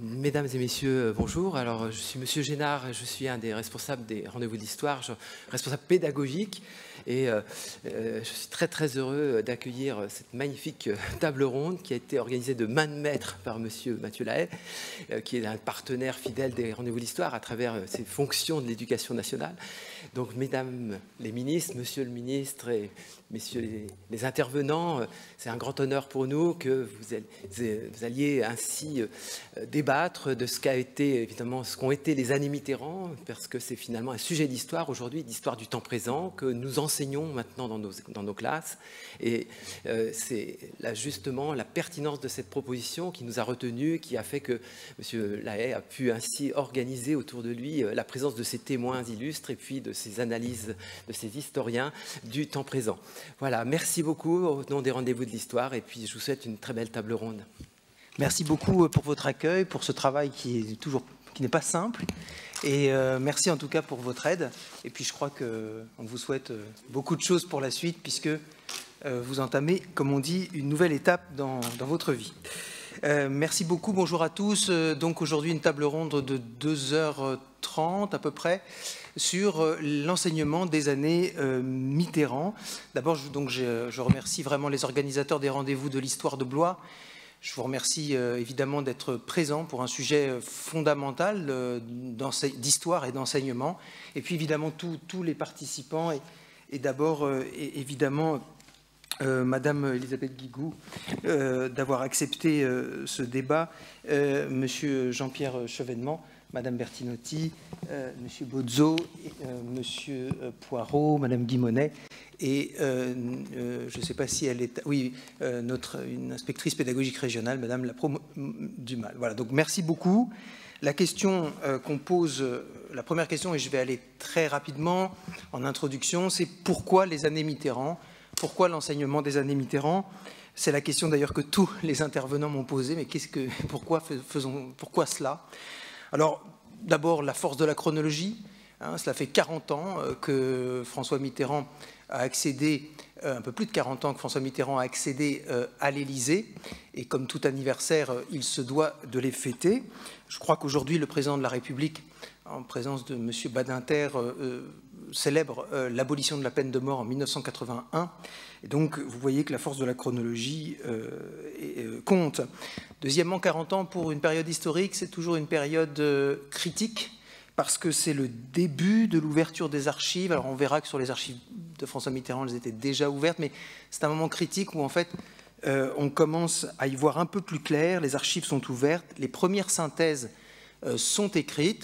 Mesdames et messieurs, bonjour. Alors, je suis Monsieur Génard, je suis un des responsables des rendez-vous d'histoire, responsable pédagogique. Et je suis très heureux d'accueillir cette magnifique table ronde qui a été organisée de main de maître par Monsieur Mathieu Lahaye, qui est un partenaire fidèle des rendez-vous d'histoire à travers ses fonctions de l'éducation nationale. Donc, mesdames les ministres, monsieur le ministre et messieurs les intervenants, c'est un grand honneur pour nous que vous alliez ainsi débattre de ce qu'a été, évidemment, ce qu'ont été les années Mitterrand, parce que c'est finalement un sujet d'histoire aujourd'hui, d'histoire du temps présent, que nous enseignons maintenant dans nos classes. Et c'est là justement la pertinence de cette proposition qui nous a retenus, qui a fait que M. Lahaye a pu ainsi organiser autour de lui la présence de ces témoins illustres et puis de ces analyses de ces historiens du temps présent. Voilà, merci beaucoup au nom des rendez-vous de l'histoire et puis je vous souhaite une très belle table ronde. Merci beaucoup pour votre accueil, pour ce travail qui n'est pas simple. Et merci en tout cas pour votre aide. Et puis je crois qu'on vous souhaite beaucoup de choses pour la suite, puisque vous entamez, comme on dit, une nouvelle étape dans votre vie. Merci beaucoup, bonjour à tous. Donc aujourd'hui, une table ronde de 2h30 à peu près sur l'enseignement des années Mitterrand. D'abord, je remercie vraiment les organisateurs des rendez-vous de l'histoire de Blois. Je vous remercie évidemment d'être présents pour un sujet fondamental d'histoire et d'enseignement. Et puis évidemment tous les participants et d'abord évidemment Madame Elisabeth Guigou d'avoir accepté ce débat, Monsieur Jean-Pierre Chevènement, Madame Bertinotti, Monsieur Bozzo, Monsieur Poirot, Madame Guimonet. Et je ne sais pas si elle est... Oui, une inspectrice pédagogique régionale, Madame Lapro Dumal. Voilà, donc merci beaucoup. La question qu'on pose, la première question, et je vais aller très rapidement en introduction, c'est pourquoi les années Mitterrand? Pourquoi l'enseignement des années Mitterrand? C'est la question d'ailleurs que tous les intervenants m'ont posée, mais pourquoi cela? Alors, d'abord, la force de la chronologie. Cela fait 40 ans que François Mitterrand a accédé, un peu plus de 40 ans que François Mitterrand a accédé à l'Élysée. Et comme tout anniversaire, il se doit de les fêter. Je crois qu'aujourd'hui, le président de la République, en présence de M. Badinter, célèbre l'abolition de la peine de mort en 1981. Et donc, vous voyez que la force de la chronologie compte. Deuxièmement, 40 ans pour une période historique, c'est toujours une période critique, parce que c'est le début de l'ouverture des archives. Alors, on verra que sur les archives de François Mitterrand, elles étaient déjà ouvertes, mais c'est un moment critique où, en fait, on commence à y voir un peu plus clair. Les archives sont ouvertes, les premières synthèses sont écrites.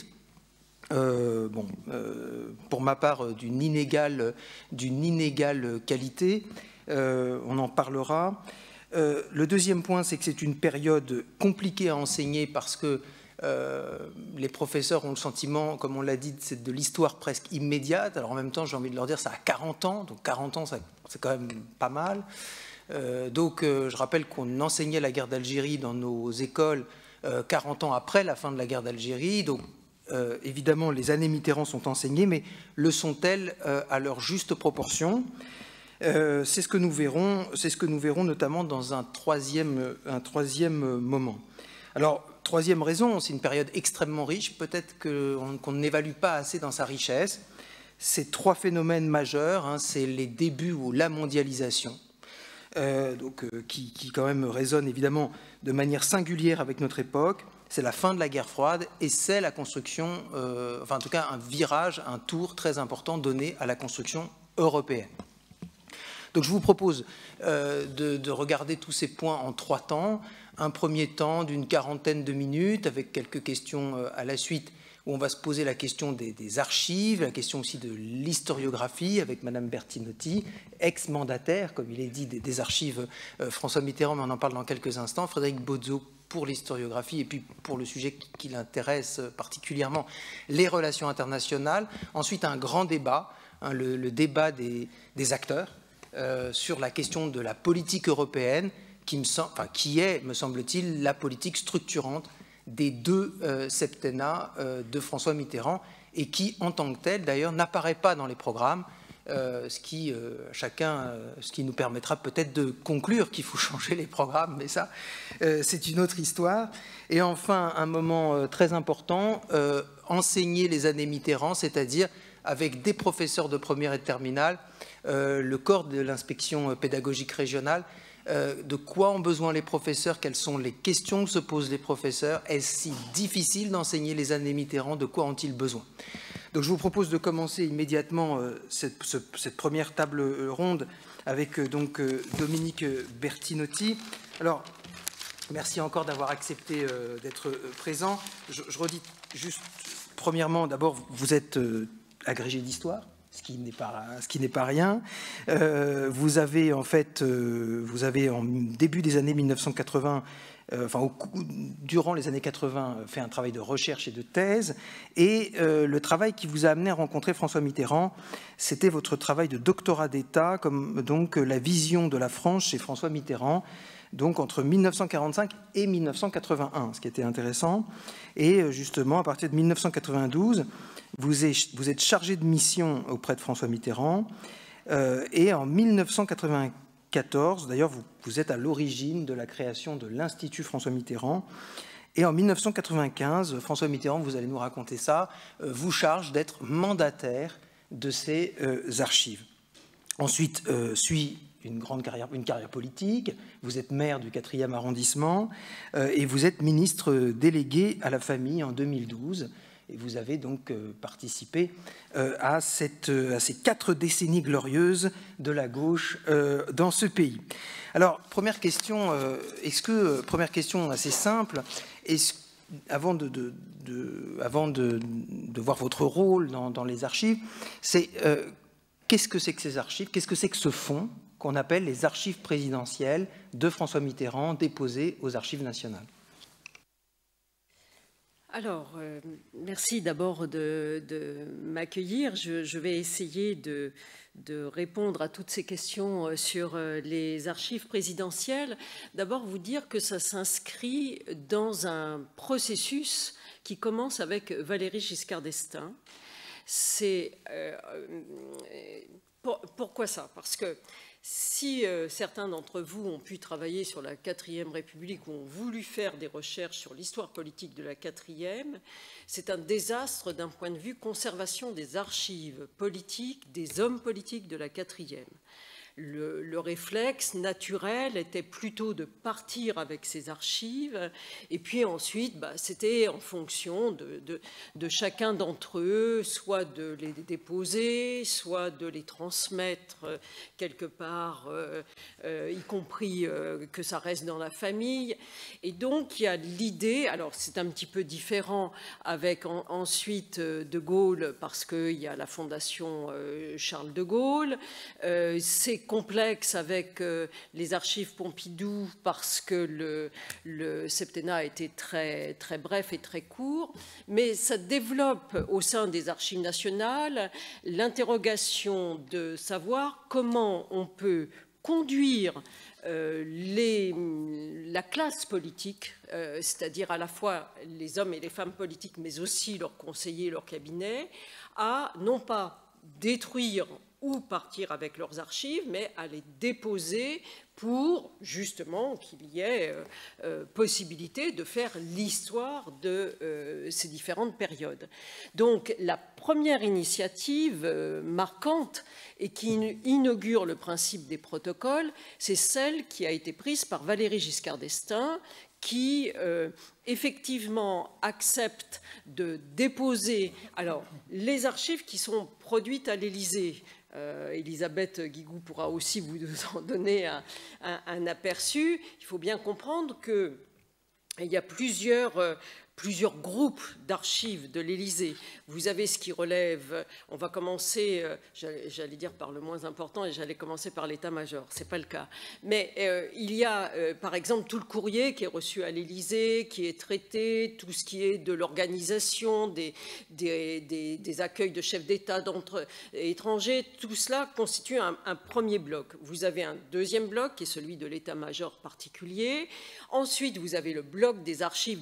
Pour ma part, d'une inégale qualité. On en parlera. Le deuxième point, c'est que c'est une période compliquée à enseigner parce que les professeurs ont le sentiment, comme on l'a dit, c'est de l'histoire presque immédiate. Alors en même temps, j'ai envie de leur dire, ça a 40 ans, donc 40 ans, c'est quand même pas mal. Je rappelle qu'on enseignait la guerre d'Algérie dans nos écoles 40 ans après la fin de la guerre d'Algérie, donc évidemment, les années Mitterrand sont enseignées, mais le sont-elles à leur juste proportion? C'est ce que nous verrons notamment dans un troisième moment. Alors, troisième raison, c'est une période extrêmement riche, peut-être qu'on n'évalue pas assez dans sa richesse. C'est trois phénomènes majeurs, c'est les débuts ou la mondialisation, qui quand même résonne évidemment de manière singulière avec notre époque. C'est la fin de la guerre froide et c'est la construction, en tout cas un virage, un tour très important donné à la construction européenne. Donc je vous propose de regarder tous ces points en trois temps. Un premier temps d'une quarantaine de minutes avec quelques questions à la suite où on va se poser la question des archives, la question aussi de l'historiographie avec Madame Bertinotti, ex-mandataire, comme il est dit, des archives François Mitterrand, mais on en parle dans quelques instants, Frédéric Bozzo pour l'historiographie et puis pour le sujet qui l'intéresse particulièrement, les relations internationales. Ensuite, un grand débat, le débat des acteurs sur la question de la politique européenne qui est, me semble-t-il, la politique structurante des deux septennats de François Mitterrand et qui, en tant que telle, d'ailleurs, n'apparaît pas dans les programmes. ce qui nous permettra peut-être de conclure qu'il faut changer les programmes, mais ça, c'est une autre histoire. Et enfin, un moment très important, enseigner les années Mitterrand, c'est-à-dire avec des professeurs de première et de terminale, le corps de l'inspection pédagogique régionale, de quoi ont besoin les professeurs, quelles sont les questions que se posent les professeurs, est-ce si difficile d'enseigner les années Mitterrand, de quoi ont-ils besoin? Donc je vous propose de commencer immédiatement cette première table ronde avec Dominique Bertinotti. Alors, merci encore d'avoir accepté d'être présent. Je redis juste, premièrement, d'abord, vous êtes agrégé d'histoire, ce qui n'est pas rien. Vous avez en début des années 1980, durant les années 80, fait un travail de recherche et de thèse. Et le travail qui vous a amené à rencontrer François Mitterrand, c'était votre travail de doctorat d'État, comme donc la vision de la France chez François Mitterrand, donc entre 1945 et 1981, ce qui était intéressant. Et justement, à partir de 1992, vous êtes chargé de mission auprès de François Mitterrand. Et en 1994, d'ailleurs, vous êtes à l'origine de la création de l'Institut François Mitterrand. Et en 1995, François Mitterrand, vous allez nous raconter ça, vous charge d'être mandataire de ces archives. Ensuite, suit une carrière politique. Vous êtes maire du 4e arrondissement et vous êtes ministre délégué à la famille en 2012. Et vous avez donc participé à ces 4 décennies glorieuses de la gauche dans ce pays. Alors, première question assez simple, avant de voir votre rôle dans les archives, c'est qu'est-ce que c'est que ces archives? Qu'est-ce que c'est que ce fonds qu'on appelle les archives présidentielles de François Mitterrand déposées aux archives nationales? Alors, merci d'abord de m'accueillir. Je vais essayer de répondre à toutes ces questions sur les archives présidentielles. D'abord, vous dire que ça s'inscrit dans un processus qui commence avec Valéry Giscard d'Estaing. Pourquoi ça? Parce que si certains d'entre vous ont pu travailler sur la 4e République ou ont voulu faire des recherches sur l'histoire politique de la 4e, c'est un désastre d'un point de vue conservation des archives politiques des hommes politiques de la 4e. Le réflexe naturel était plutôt de partir avec ces archives et puis ensuite c'était en fonction de chacun d'entre eux, soit de les déposer, soit de les transmettre quelque part, y compris que ça reste dans la famille. Et donc il y a l'idée, alors c'est un petit peu différent avec ensuite De Gaulle parce qu'il y a la fondation Charles de Gaulle, c'est complexe avec les archives Pompidou parce que le septennat a été très, très bref et très court, mais ça développe au sein des archives nationales l'interrogation de savoir comment on peut conduire la classe politique, c'est-à-dire à la fois les hommes et les femmes politiques, mais aussi leurs conseillers, leurs cabinets, à non pas détruire ou partir avec leurs archives, mais à les déposer pour justement qu'il y ait possibilité de faire l'histoire de ces différentes périodes. Donc la première initiative marquante et qui inaugure le principe des protocoles, c'est celle qui a été prise par Valéry Giscard d'Estaing, qui effectivement accepte de déposer les archives qui sont produites à l'Élysée. Elisabeth Guigou pourra aussi vous en donner un aperçu. Il faut bien comprendre qu'il y a plusieurs groupes d'archives de l'Élysée. Vous avez ce qui relève, on va commencer, j'allais dire par le moins important, et j'allais commencer par l'état-major, ce n'est pas le cas. Mais il y a, par exemple, tout le courrier qui est reçu à l'Élysée, qui est traité, tout ce qui est de l'organisation, des accueils de chefs d'État étrangers, tout cela constitue un premier bloc. Vous avez un deuxième bloc, qui est celui de l'état-major particulier. Ensuite, vous avez le bloc des archives des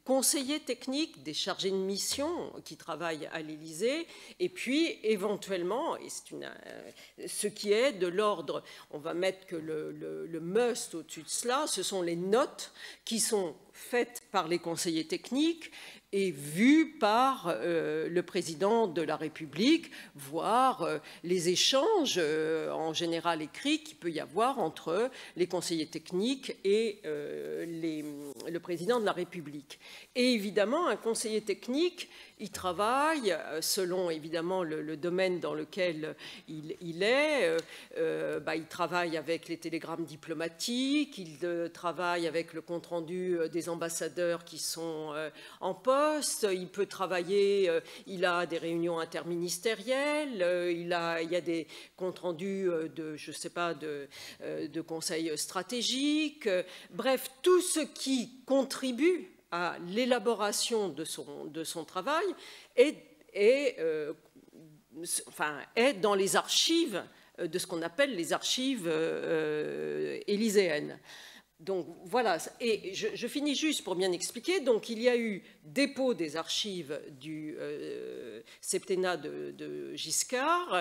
conseillers techniques, des chargés de mission qui travaillent à l'Élysée, et puis éventuellement, et c'est ce qui est de l'ordre, on va mettre que le must au-dessus de cela, ce sont les notes qui sont faites par les conseillers techniques et vues par le président de la République, voire les échanges en général écrits qu'il peut y avoir entre les conseillers techniques et le président de la République. Et évidemment, un conseiller technique, il travaille selon évidemment le domaine dans lequel il est. Il travaille avec les télégrammes diplomatiques, il travaille avec le compte-rendu des ambassadeurs qui sont en poste, il peut travailler, il a des réunions interministérielles, il y a des comptes-rendus de, je sais pas, de conseils stratégiques. Est tout ce qui contribue à l'élaboration de son travail est dans les archives de ce qu'on appelle les archives élyséennes. Donc voilà, et je finis juste pour bien expliquer. Donc il y a eu dépôt des archives du septennat de Giscard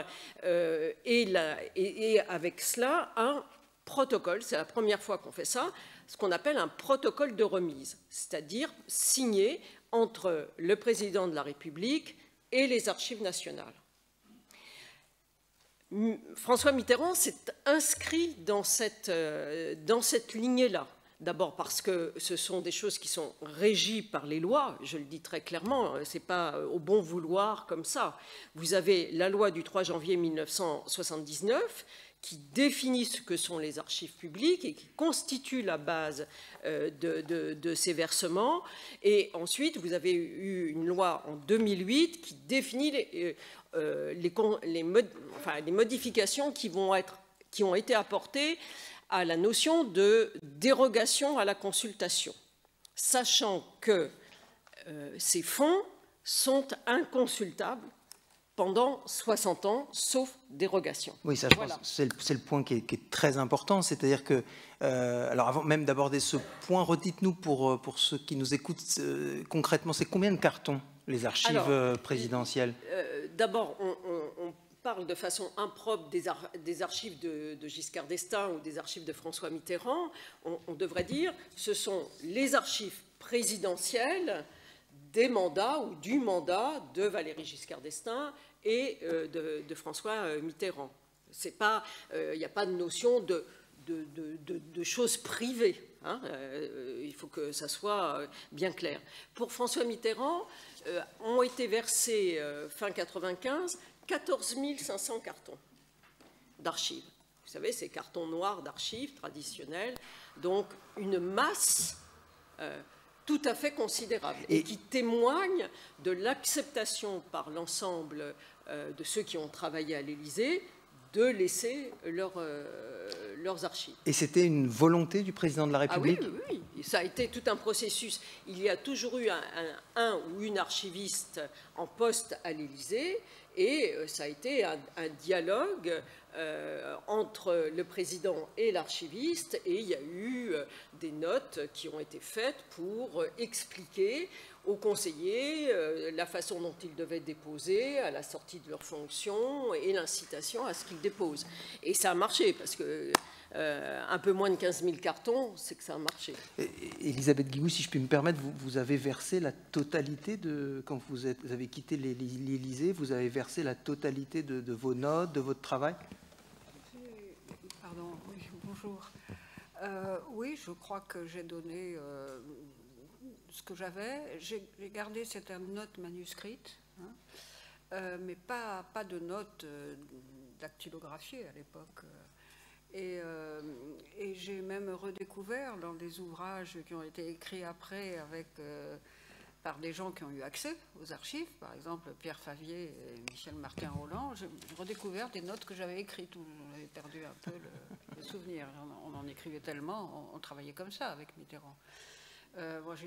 et avec cela un protocole, c'est la première fois qu'on fait ça, ce qu'on appelle un protocole de remise, c'est-à-dire signé entre le président de la République et les archives nationales. François Mitterrand s'est inscrit dans cette lignée-là. D'abord parce que ce sont des choses qui sont régies par les lois, je le dis très clairement, ce n'est pas au bon vouloir comme ça. Vous avez la loi du 3 janvier 1979 qui définit ce que sont les archives publiques et qui constitue la base de ces versements. Et ensuite, vous avez eu une loi en 2008 qui définit les modifications qui ont été apportées à la notion de dérogation à la consultation, sachant que ces fonds sont inconsultables pendant 60 ans, sauf dérogation. Oui, ça, je pense, c'est le point qui est très important. C'est-à-dire que, alors avant même d'aborder ce point, redites-nous pour ceux qui nous écoutent concrètement, c'est combien de cartons, les archives présidentielles? D'abord, on parle de façon impropre des archives de Giscard d'Estaing ou des archives de François Mitterrand. On devrait dire ce sont les archives présidentielles des mandats ou du mandat de Valéry Giscard d'Estaing et de François Mitterrand. Il n'y a pas de notion de choses privées. Hein. Il faut que ça soit bien clair. Pour François Mitterrand, ont été versés fin 1995 14 500 cartons d'archives. Vous savez, ces cartons noirs d'archives traditionnels, donc une masse tout à fait considérable et qui témoigne de l'acceptation par l'ensemble de ceux qui ont travaillé à l'Élysée de laisser leurs archives. Et c'était une volonté du président de la République? Ah oui, oui, ça a été tout un processus. Il y a toujours eu un ou une archiviste en poste à l'Élysée et ça a été un dialogue entre le président et l'archiviste, et il y a eu des notes qui ont été faites pour expliquer aux conseillers la façon dont ils devaient déposer à la sortie de leurs fonctions et l'incitation à ce qu'ils déposent. Et ça a marché, parce que un peu moins de 15 000 cartons, c'est que ça a marché. Elisabeth Guigou, si je puis me permettre, vous avez versé la totalité de, quand vous avez quitté l'Élysée, vous avez versé la totalité de vos notes, de votre travail? Pardon, oui, bonjour. Oui, je crois que j'ai donné ce que j'avais. J'ai gardé certaines notes manuscrites, hein, mais pas de notes dactylographiées à l'époque. Et j'ai même redécouvert dans des ouvrages qui ont été écrits après par des gens qui ont eu accès aux archives, par exemple Pierre Favier et Michel Martin-Rolland, j'ai redécouvert des notes que j'avais écrites, où j'avais perdu un peu le souvenir. On en écrivait tellement, on travaillait comme ça avec Mitterrand. Moi,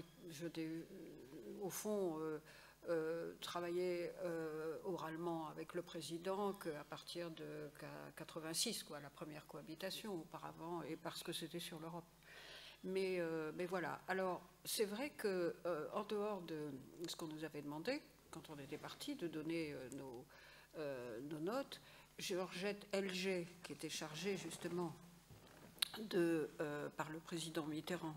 au fond, travaillé oralement avec le président qu'à partir de 86, quoi, la première cohabitation auparavant, et parce que c'était sur l'Europe. Mais voilà. Alors, c'est vrai qu'en dehors de ce qu'on nous avait demandé, quand on était parti, de donner nos notes, Georgette Helger, qui était chargée justement par le président Mitterrand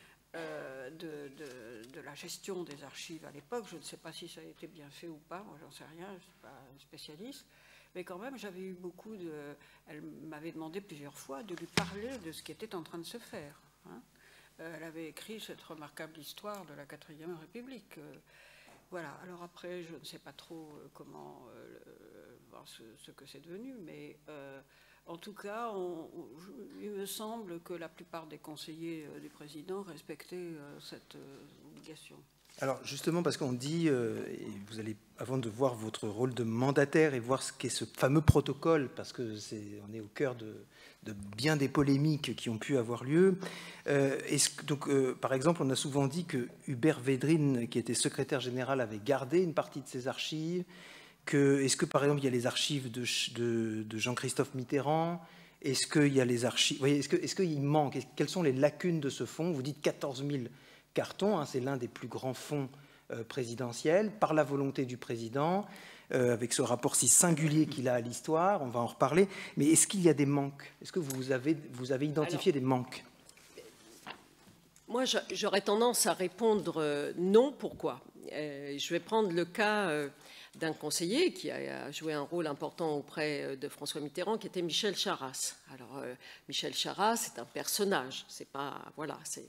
de la gestion des archives à l'époque, je ne sais pas si ça a été bien fait ou pas, moi j'en sais rien, je ne suis pas une spécialiste, mais quand même j'avais eu elle m'avait demandé plusieurs fois de lui parler de ce qui était en train de se faire. Hein. Elle avait écrit cette remarquable histoire de la 4e République. Voilà, alors après je ne sais pas trop comment ce que c'est devenu, mais en tout cas, il me semble que la plupart des conseillers du président respectaient cette obligation. Alors justement, parce qu'on dit, et vous allez, avant de voir votre rôle de mandataire et voir ce qu'est ce fameux protocole, parce que on est au cœur de bien des polémiques qui ont pu avoir lieu. Par exemple, on a souvent dit que Hubert Védrine, qui était secrétaire général, avait gardé une partie de ses archives. Est-ce que, par exemple, il y a les archives de Jean-Christophe Mitterrand? Est-ce qu'il y a les archives? Vous voyez, est-ce qu'il manque? Quelles sont les lacunes de ce fonds? Vous dites 14 000 cartons, hein, c'est l'un des plus grands fonds présidentiels, par la volonté du président, avec ce rapport si singulier qu'il a à l'histoire, on va en reparler. Mais est-ce qu'il y a des manques? Est-ce que vous avez identifié des manques? Moi, j'aurais tendance à répondre non. Pourquoi? Je vais prendre le cas d'un conseiller qui a joué un rôle important auprès de François Mitterrand, qui était Michel Charasse. Alors, Michel Charasse, c'est un personnage, c'est pas... Voilà, c'est...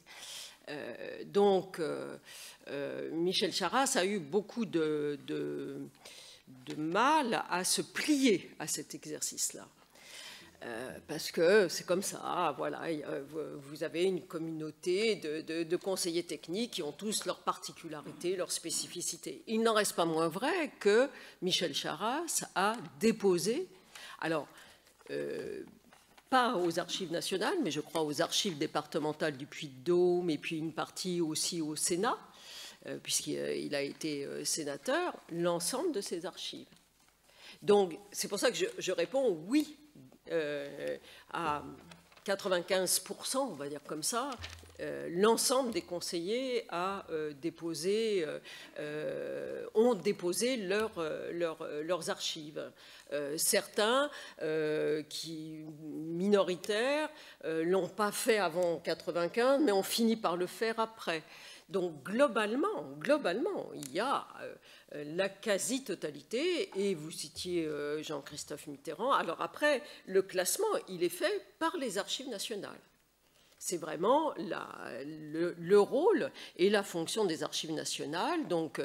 Michel Charasse a eu beaucoup de mal à se plier à cet exercice-là. Parce que c'est comme ça, voilà, vous avez une communauté de conseillers techniques qui ont tous leurs particularités, leurs spécificités. Il n'en reste pas moins vrai que Michel Charasse a déposé, alors, pas aux archives nationales, mais je crois aux archives départementales du Puy-de-Dôme, et puis une partie aussi au Sénat, puisqu'il a été sénateur, l'ensemble de ces archives. Donc, c'est pour ça que je réponds oui. À 95%, on va dire comme ça, l'ensemble des conseillers ont déposé leurs archives. Certains, minoritaires, l'ont pas fait avant 95, mais ont fini par le faire après. Donc globalement, il y a la quasi-totalité, et vous citiez Jean-Christophe Mitterrand. Alors après, le classement, il est fait par les archives nationales. C'est vraiment le rôle et la fonction des archives nationales. Donc,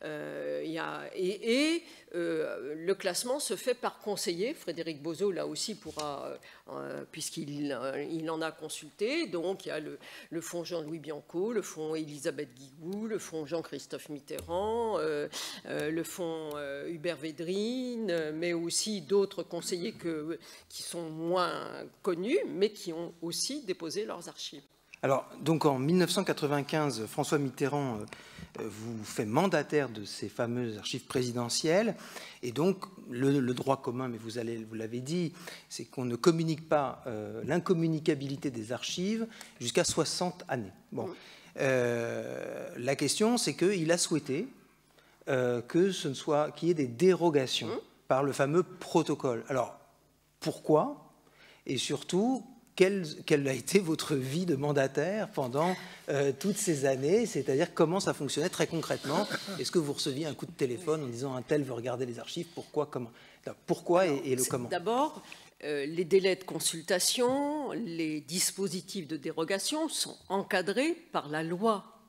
le classement se fait par conseiller. Frédéric Bozo, là aussi, pourra, puisqu'il en a consulté. Donc, il y a le fonds Jean-Louis Bianco, le fonds Élisabeth Guigou, le fonds Jean-Christophe Mitterrand, le fonds Hubert Védrine, mais aussi d'autres conseillers qui sont moins connus, mais qui ont aussi déposé leurs archives. Alors, donc en 1995, François Mitterrand vous fait mandataire de ces fameuses archives présidentielles, et donc le droit commun, mais vous l'avez dit, c'est qu'on ne communique pas l'incommunicabilité des archives jusqu'à 60 années. Bon, la question, c'est qu'il a souhaité qu'il y ait des dérogations par le fameux protocole. Alors, pourquoi? Et surtout, quelle a été votre vie de mandataire pendant toutes ces années? C'est-à-dire comment ça fonctionnait très concrètement? Est-ce que vous receviez un coup de téléphone en disant un tel veut regarder les archives? Pourquoi? Comment? Pourquoi et le comment? D'abord, les délais de consultation, les dispositifs de dérogation sont encadrés par la loi.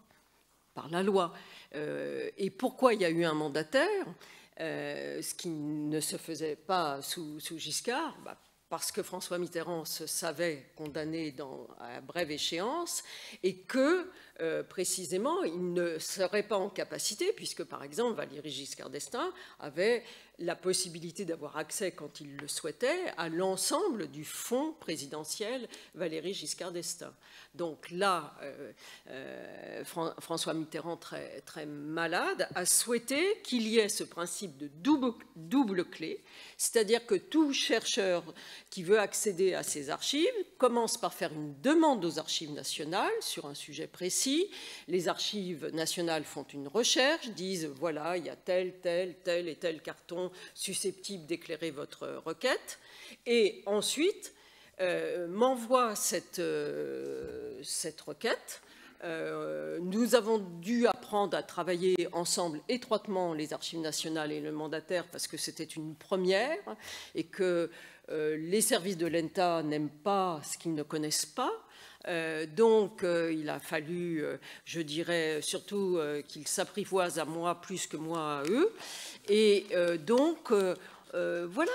Et pourquoi il y a eu un mandataire, ce qui ne se faisait pas sous Giscard? Parce que François Mitterrand se savait condamné à brève échéance et que précisément, il ne serait pas en capacité, puisque par exemple Valéry Giscard d'Estaing avait la possibilité d'avoir accès, quand il le souhaitait, à l'ensemble du fonds présidentiel Valéry Giscard d'Estaing. Donc là, François Mitterrand, très, très malade, a souhaité qu'il y ait ce principe de double clé, c'est-à-dire que tout chercheur qui veut accéder à ces archives commence par faire une demande aux archives nationales sur un sujet précis. Les archives nationales font une recherche, disent voilà, il y a tel et tel carton susceptible d'éclairer votre requête, et ensuite m'envoie cette requête. Nous avons dû apprendre à travailler ensemble étroitement, les archives nationales et le mandataire, parce que c'était une première et que les services de l'ENTA n'aiment pas ce qu'ils ne connaissent pas. Donc, il a fallu, je dirais, surtout qu'ils s'apprivoisent à moi plus que moi à eux. Et donc, voilà,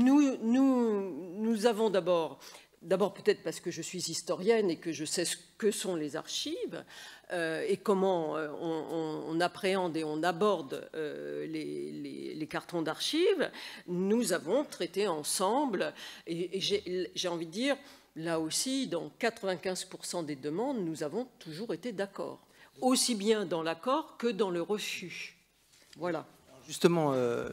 nous avons d'abord peut-être parce que je suis historienne et que je sais ce que sont les archives et comment on appréhende et on aborde les cartons d'archives, nous avons traité ensemble, et j'ai envie de dire, là aussi, dans 95% des demandes, nous avons toujours été d'accord, aussi bien dans l'accord que dans le refus. Voilà. Justement,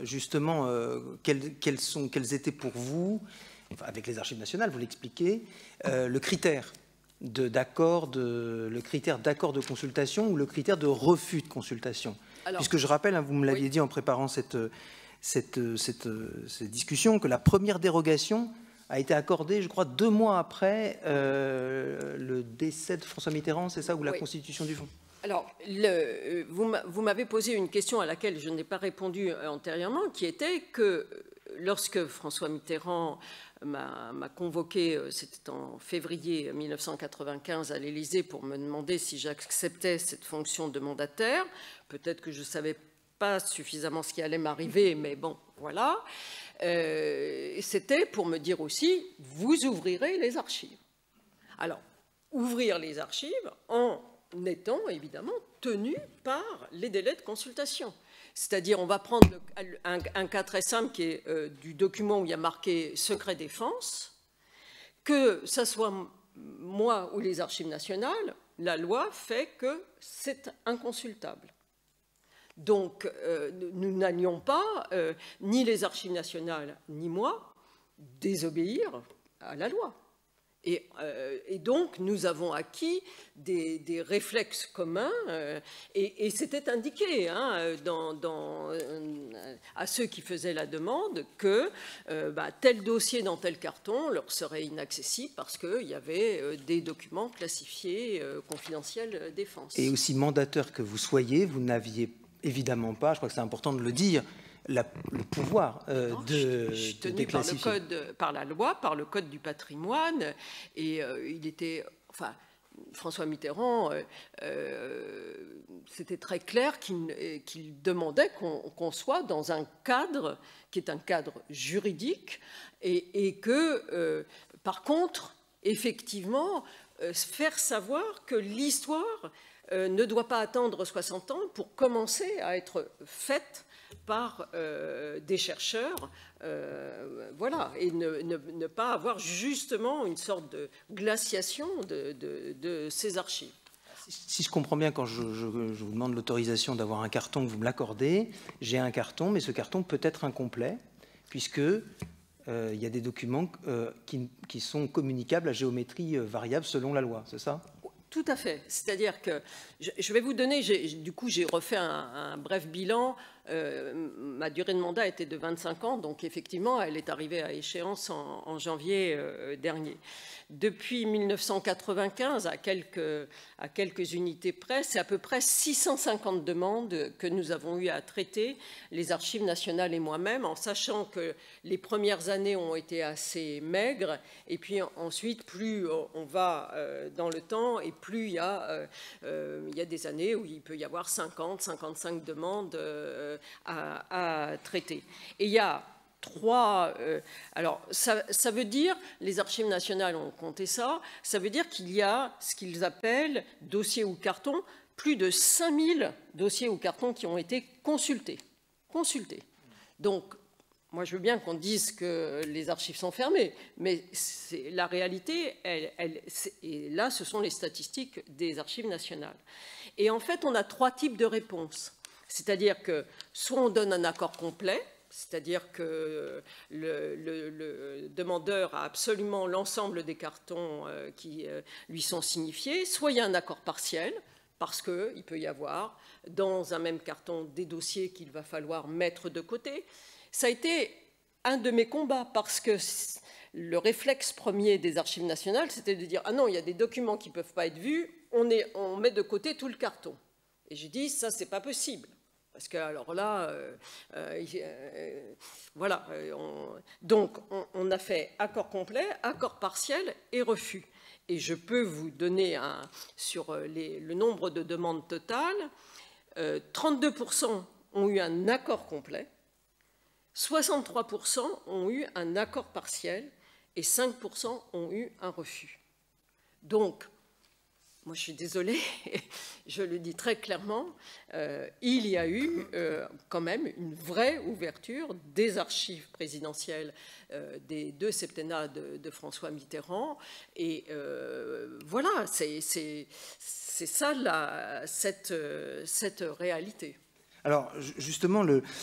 quels étaient pour vous, enfin, avec les archives nationales, vous l'expliquez, le critère d'accord de consultation ou le critère de refus de consultation? Alors, puisque je rappelle, hein, vous me l'aviez dit en préparant cette discussion, que la première dérogation a été accordée, je crois, 2 mois après le décès de François Mitterrand, c'est ça, ou la constitution du fonds? Alors, vous m'avez posé une question à laquelle je n'ai pas répondu antérieurement, qui était que lorsque François Mitterrand m'a convoqué, c'était en février 1995 à l'Élysée, pour me demander si j'acceptais cette fonction de mandataire. Peut-être que je ne savais pas suffisamment ce qui allait m'arriver, mais bon, voilà. C'était pour me dire aussi, vous ouvrirez les archives. Alors, ouvrir les archives en étant évidemment tenu par les délais de consultation. C'est-à-dire, on va prendre un cas très simple qui est du document où il y a marqué « secret défense », que ce soit moi ou les archives nationales, la loi fait que c'est inconsultable. Donc, nous n'allions pas, ni les archives nationales, ni moi, désobéir à la loi. Et donc, nous avons acquis des réflexes communs, et c'était indiqué hein, à ceux qui faisaient la demande que tel dossier dans tel carton leur serait inaccessible parce qu'il y avait des documents classifiés confidentiels défense. Et aussi mandateur que vous soyez, vous n'aviez évidemment pas, je crois que c'est important de le dire, le pouvoir de déclassifier. Par la loi, par le code du patrimoine, et il était, enfin, François Mitterrand, c'était très clair qu'il demandait qu'on soit dans un cadre qui est un cadre juridique, et que, par contre, effectivement, faire savoir que l'histoire ne doit pas attendre 60 ans pour commencer à être faite par des chercheurs, voilà, et ne pas avoir justement une sorte de glaciation de ces archives. Si je comprends bien, quand je vous demande l'autorisation d'avoir un carton, que vous me l'accordez, j'ai un carton, mais ce carton peut être incomplet, puisque il y a des documents qui sont communicables à géométrie variable selon la loi, c'est ça ? Tout à fait. C'est-à-dire que je vais vous donner, du coup j'ai refait un bref bilan. Ma durée de mandat était de 25 ans, donc effectivement elle est arrivée à échéance en janvier dernier. Depuis 1995, à quelques unités près, c'est à peu près 650 demandes que nous avons eu à traiter, les archives nationales et moi-même, en sachant que les premières années ont été assez maigres, et puis ensuite, plus on va dans le temps, et plus il y a des années où il peut y avoir 50, 55 demandes à traiter. Et il y a alors, ça veut dire, les archives nationales ont compté ça, ça veut dire qu'il y a ce qu'ils appellent dossiers ou cartons, plus de 5000 dossiers ou cartons qui ont été consultés. Donc, moi, je veux bien qu'on dise que les archives sont fermées, mais la réalité, et là, ce sont les statistiques des archives nationales. Et en fait, on a 3 types de réponses. C'est-à-dire que soit on donne un accord complet, c'est-à-dire que le demandeur a absolument l'ensemble des cartons qui lui sont signifiés, soit il y a un accord partiel, parce qu'il peut y avoir dans un même carton des dossiers qu'il va falloir mettre de côté. Ça a été un de mes combats, parce que le réflexe premier des archives nationales, c'était de dire « Ah non, il y a des documents qui ne peuvent pas être vus, on met de côté tout le carton ». Et j'ai dit « Ça, c'est pas possible ». Parce que, alors là, voilà. Donc, on a fait accord complet, accord partiel et refus. Et je peux vous donner sur le nombre de demandes totales, 32% ont eu un accord complet, 63% ont eu un accord partiel et 5% ont eu un refus. Donc, moi je suis désolée, je le dis très clairement, il y a eu quand même une vraie ouverture des archives présidentielles des 2 septennats de François Mitterrand. Et voilà, c'est ça cette réalité. Alors justement,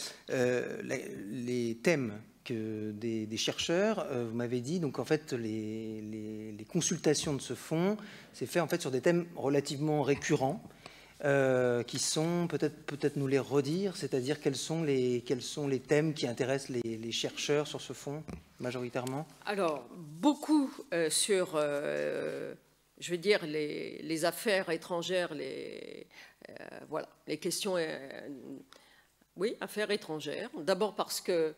les thèmes des chercheurs, vous m'avez dit, donc en fait les consultations de ce fonds, c'est fait en fait sur des thèmes relativement récurrents, qui sont, peut-être nous les redire, c'est-à-dire quels sont les thèmes qui intéressent les chercheurs sur ce fonds majoritairement? Alors beaucoup sur, je veux dire, les affaires étrangères, voilà, les questions, oui, affaires étrangères. D'abord parce que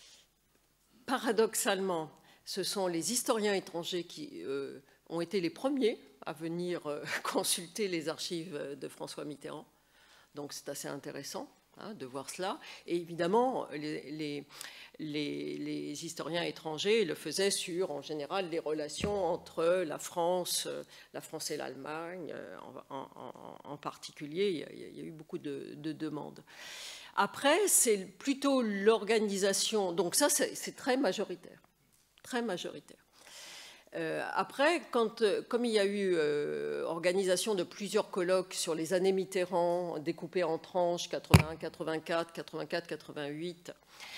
paradoxalement, ce sont les historiens étrangers qui ont été les premiers à venir consulter les archives de François Mitterrand. Donc c'est assez intéressant de voir cela. Et évidemment, les historiens étrangers le faisaient sur, en général, les relations entre la France et l'Allemagne en particulier. Il y a eu beaucoup de demandes. Après, c'est plutôt l'organisation. Donc ça, c'est très majoritaire. Très majoritaire. Après, comme il y a eu organisation de plusieurs colloques sur les années Mitterrand, découpés en tranches, 81, 84, 84, 88,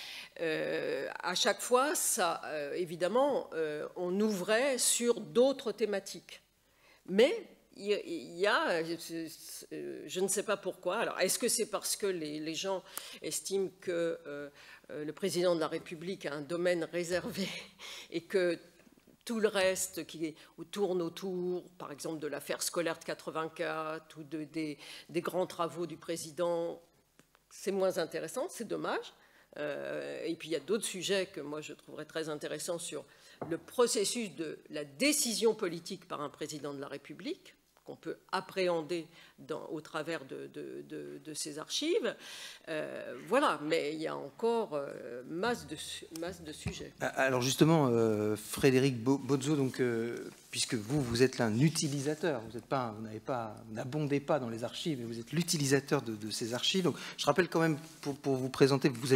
à chaque fois, ça, évidemment, on ouvrait sur d'autres thématiques. Mais il y a, je ne sais pas pourquoi, alors est-ce que c'est parce que les gens estiment que le président de la République a un domaine réservé et que tout le reste qui tourne autour, par exemple, de l'affaire scolaire de 84 ou des grands travaux du président, c'est moins intéressant, c'est dommage. Et puis il y a d'autres sujets que moi je trouverais très intéressants sur le processus de la décision politique par un président de la République, qu'on peut appréhender au travers de ces archives. Voilà, mais il y a encore masse de sujets. Alors justement, Frédéric Bozzo, donc, puisque vous êtes un utilisateur, vous n'abondez pas dans les archives, mais vous êtes l'utilisateur de ces archives. Donc, je rappelle quand même, pour vous présenter, vous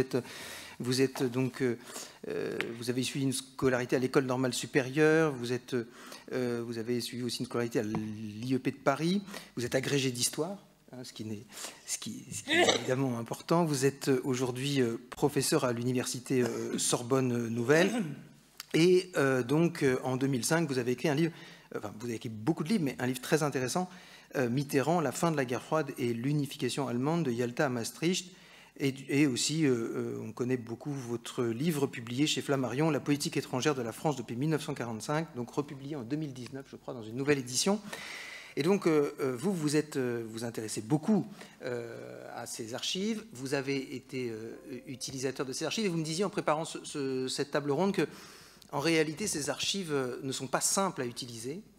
avez suivi une scolarité à l'École normale supérieure, vous avez suivi aussi une scolarité à l'IEP de Paris, vous êtes agrégé d'histoire, ce qui est évidemment important. Vous êtes aujourd'hui professeur à l'université Sorbonne Nouvelle, et donc en 2005, vous avez écrit un livre, enfin vous avez écrit beaucoup de livres, mais un livre très intéressant, Mitterrand, la fin de la guerre froide et l'unification allemande de Yalta à Maastricht. Et aussi, on connaît beaucoup votre livre publié chez Flammarion, La politique étrangère de la France depuis 1945, donc republié en 2019, je crois, dans une nouvelle édition. Et donc, vous intéressez beaucoup à ces archives. Vous avez été utilisateur de ces archives. Et vous me disiez en préparant cette table ronde que, en réalité, ces archives ne sont pas simples à utiliser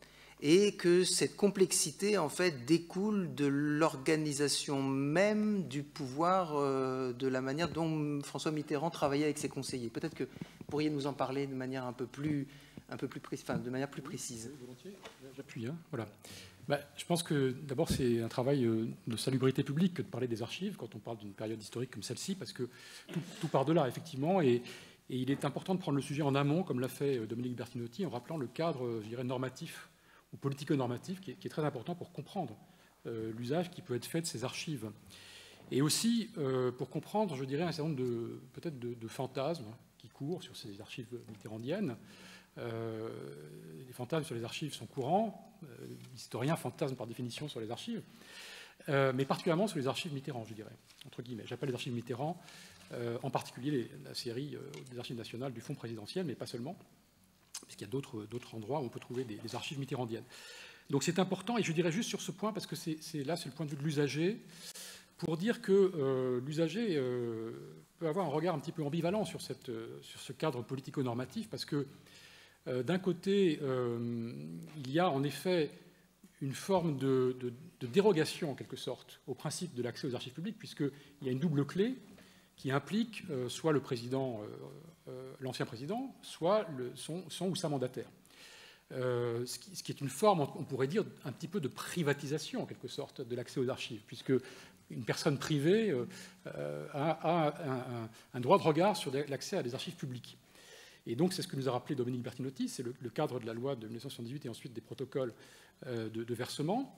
et que cette complexité en fait découle de l'organisation même du pouvoir, de la manière dont François Mitterrand travaillait avec ses conseillers. Peut-être que vous pourriez nous en parler de manière de manière plus précise. Oui, volontiers, j'appuie. Voilà. Je pense que d'abord c'est un travail de salubrité publique que de parler des archives quand on parle d'une période historique comme celle-ci, parce que tout part de là effectivement, et il est important de prendre le sujet en amont, comme l'a fait Dominique Bertinotti, en rappelant le cadre, je dirais, normatif ou politico-normatif qui est très important pour comprendre l'usage qui peut être fait de ces archives. Et aussi pour comprendre, je dirais, un certain nombre peut-être de fantasmes qui courent sur ces archives mitterrandiennes. Les fantasmes sur les archives sont courants. L'historien fantasme par définition sur les archives, mais particulièrement sur les archives Mitterrand, je dirais, entre guillemets. J'appelle les archives Mitterrand, en particulier la série des archives nationales du Fonds présidentiel, mais pas seulement, puisqu'il y a d'autres endroits où on peut trouver des archives mitterrandiennes. Donc c'est important, et je dirais juste sur ce point, parce que c'est le point de vue de l'usager, pour dire que l'usager peut avoir un regard un petit peu ambivalent sur ce cadre politico-normatif, parce que d'un côté, il y a en effet une forme de dérogation, en quelque sorte, au principe de l'accès aux archives publiques, puisqu'il y a une double clé qui implique soit le président, l'ancien président, soit son ou sa mandataire. Ce qui est une forme, on pourrait dire, un petit peu de privatisation, en quelque sorte, de l'accès aux archives, puisque une personne privée a un droit de regard sur l'accès à des archives publiques. Et donc, c'est ce que nous a rappelé Dominique Bertinotti, c'est le cadre de la loi de 1978 et ensuite des protocoles de versement.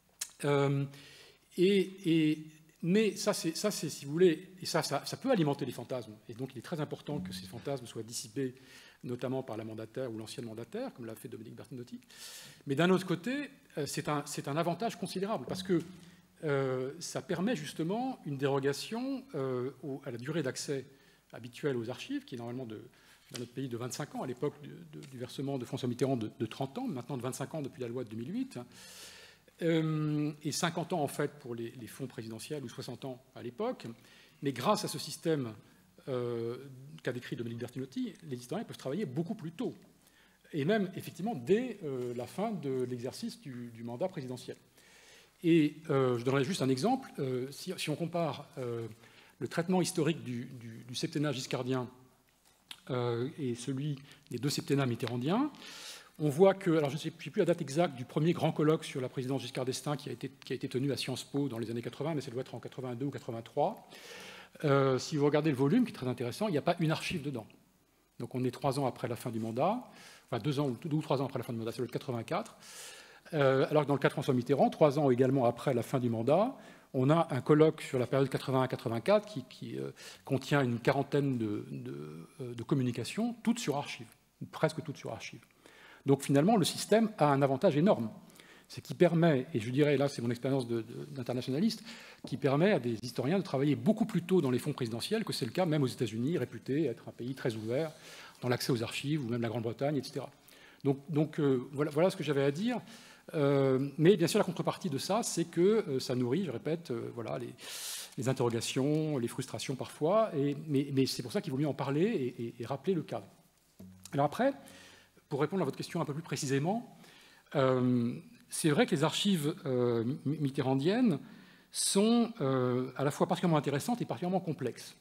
Mais ça, c'est, si vous voulez, et ça peut alimenter les fantasmes. Et donc, il est très important que ces fantasmes soient dissipés, notamment par la mandataire ou l'ancienne mandataire, comme l'a fait Dominique Bertinotti. Mais d'un autre côté, c'est un avantage considérable, parce que ça permet justement une dérogation à la durée d'accès habituelle aux archives, qui est normalement dans notre pays de 25 ans, à l'époque du versement de François Mitterrand de 30 ans, maintenant de 25 ans depuis la loi de 2008, et 50 ans en fait pour les fonds présidentiels, ou 60 ans à l'époque. Mais grâce à ce système qu'a décrit Dominique Bertinotti, les historiens peuvent travailler beaucoup plus tôt, et même effectivement dès la fin de l'exercice du mandat présidentiel. Et je donnerai juste un exemple. Si on compare le traitement historique du septennat giscardien et celui des deux septennats mitterrandiens, on voit que, alors je ne sais plus la date exacte du premier grand colloque sur la présidence Giscard d'Estaing qui a été tenu à Sciences Po dans les années 80, mais ça doit être en 82 ou 83. Si vous regardez le volume, qui est très intéressant, il n'y a pas une archive dedans. Donc on est 3 ans après la fin du mandat, enfin 2 ou 3 ans après la fin du mandat, ça doit être 84. Alors que dans le cas de François Mitterrand, 3 ans également après la fin du mandat, on a un colloque sur la période 81-84 qui contient une quarantaine de communications, toutes sur archives, presque toutes sur archives. Donc finalement, le système a un avantage énorme. C'est qui permet, et je dirais là c'est mon expérience d'internationaliste, qui permet à des historiens de travailler beaucoup plus tôt dans les fonds présidentiels que c'est le cas même aux États-Unis, réputés être un pays très ouvert dans l'accès aux archives, ou même la Grande-Bretagne, etc. Donc voilà ce que j'avais à dire. Mais bien sûr, la contrepartie de ça, c'est que ça nourrit, je répète, voilà, les interrogations, les frustrations parfois, mais c'est pour ça qu'il vaut mieux en parler et rappeler le cadre. Alors après, pour répondre à votre question un peu plus précisément, c'est vrai que les archives mitterrandiennes sont à la fois particulièrement intéressantes et particulièrement complexes.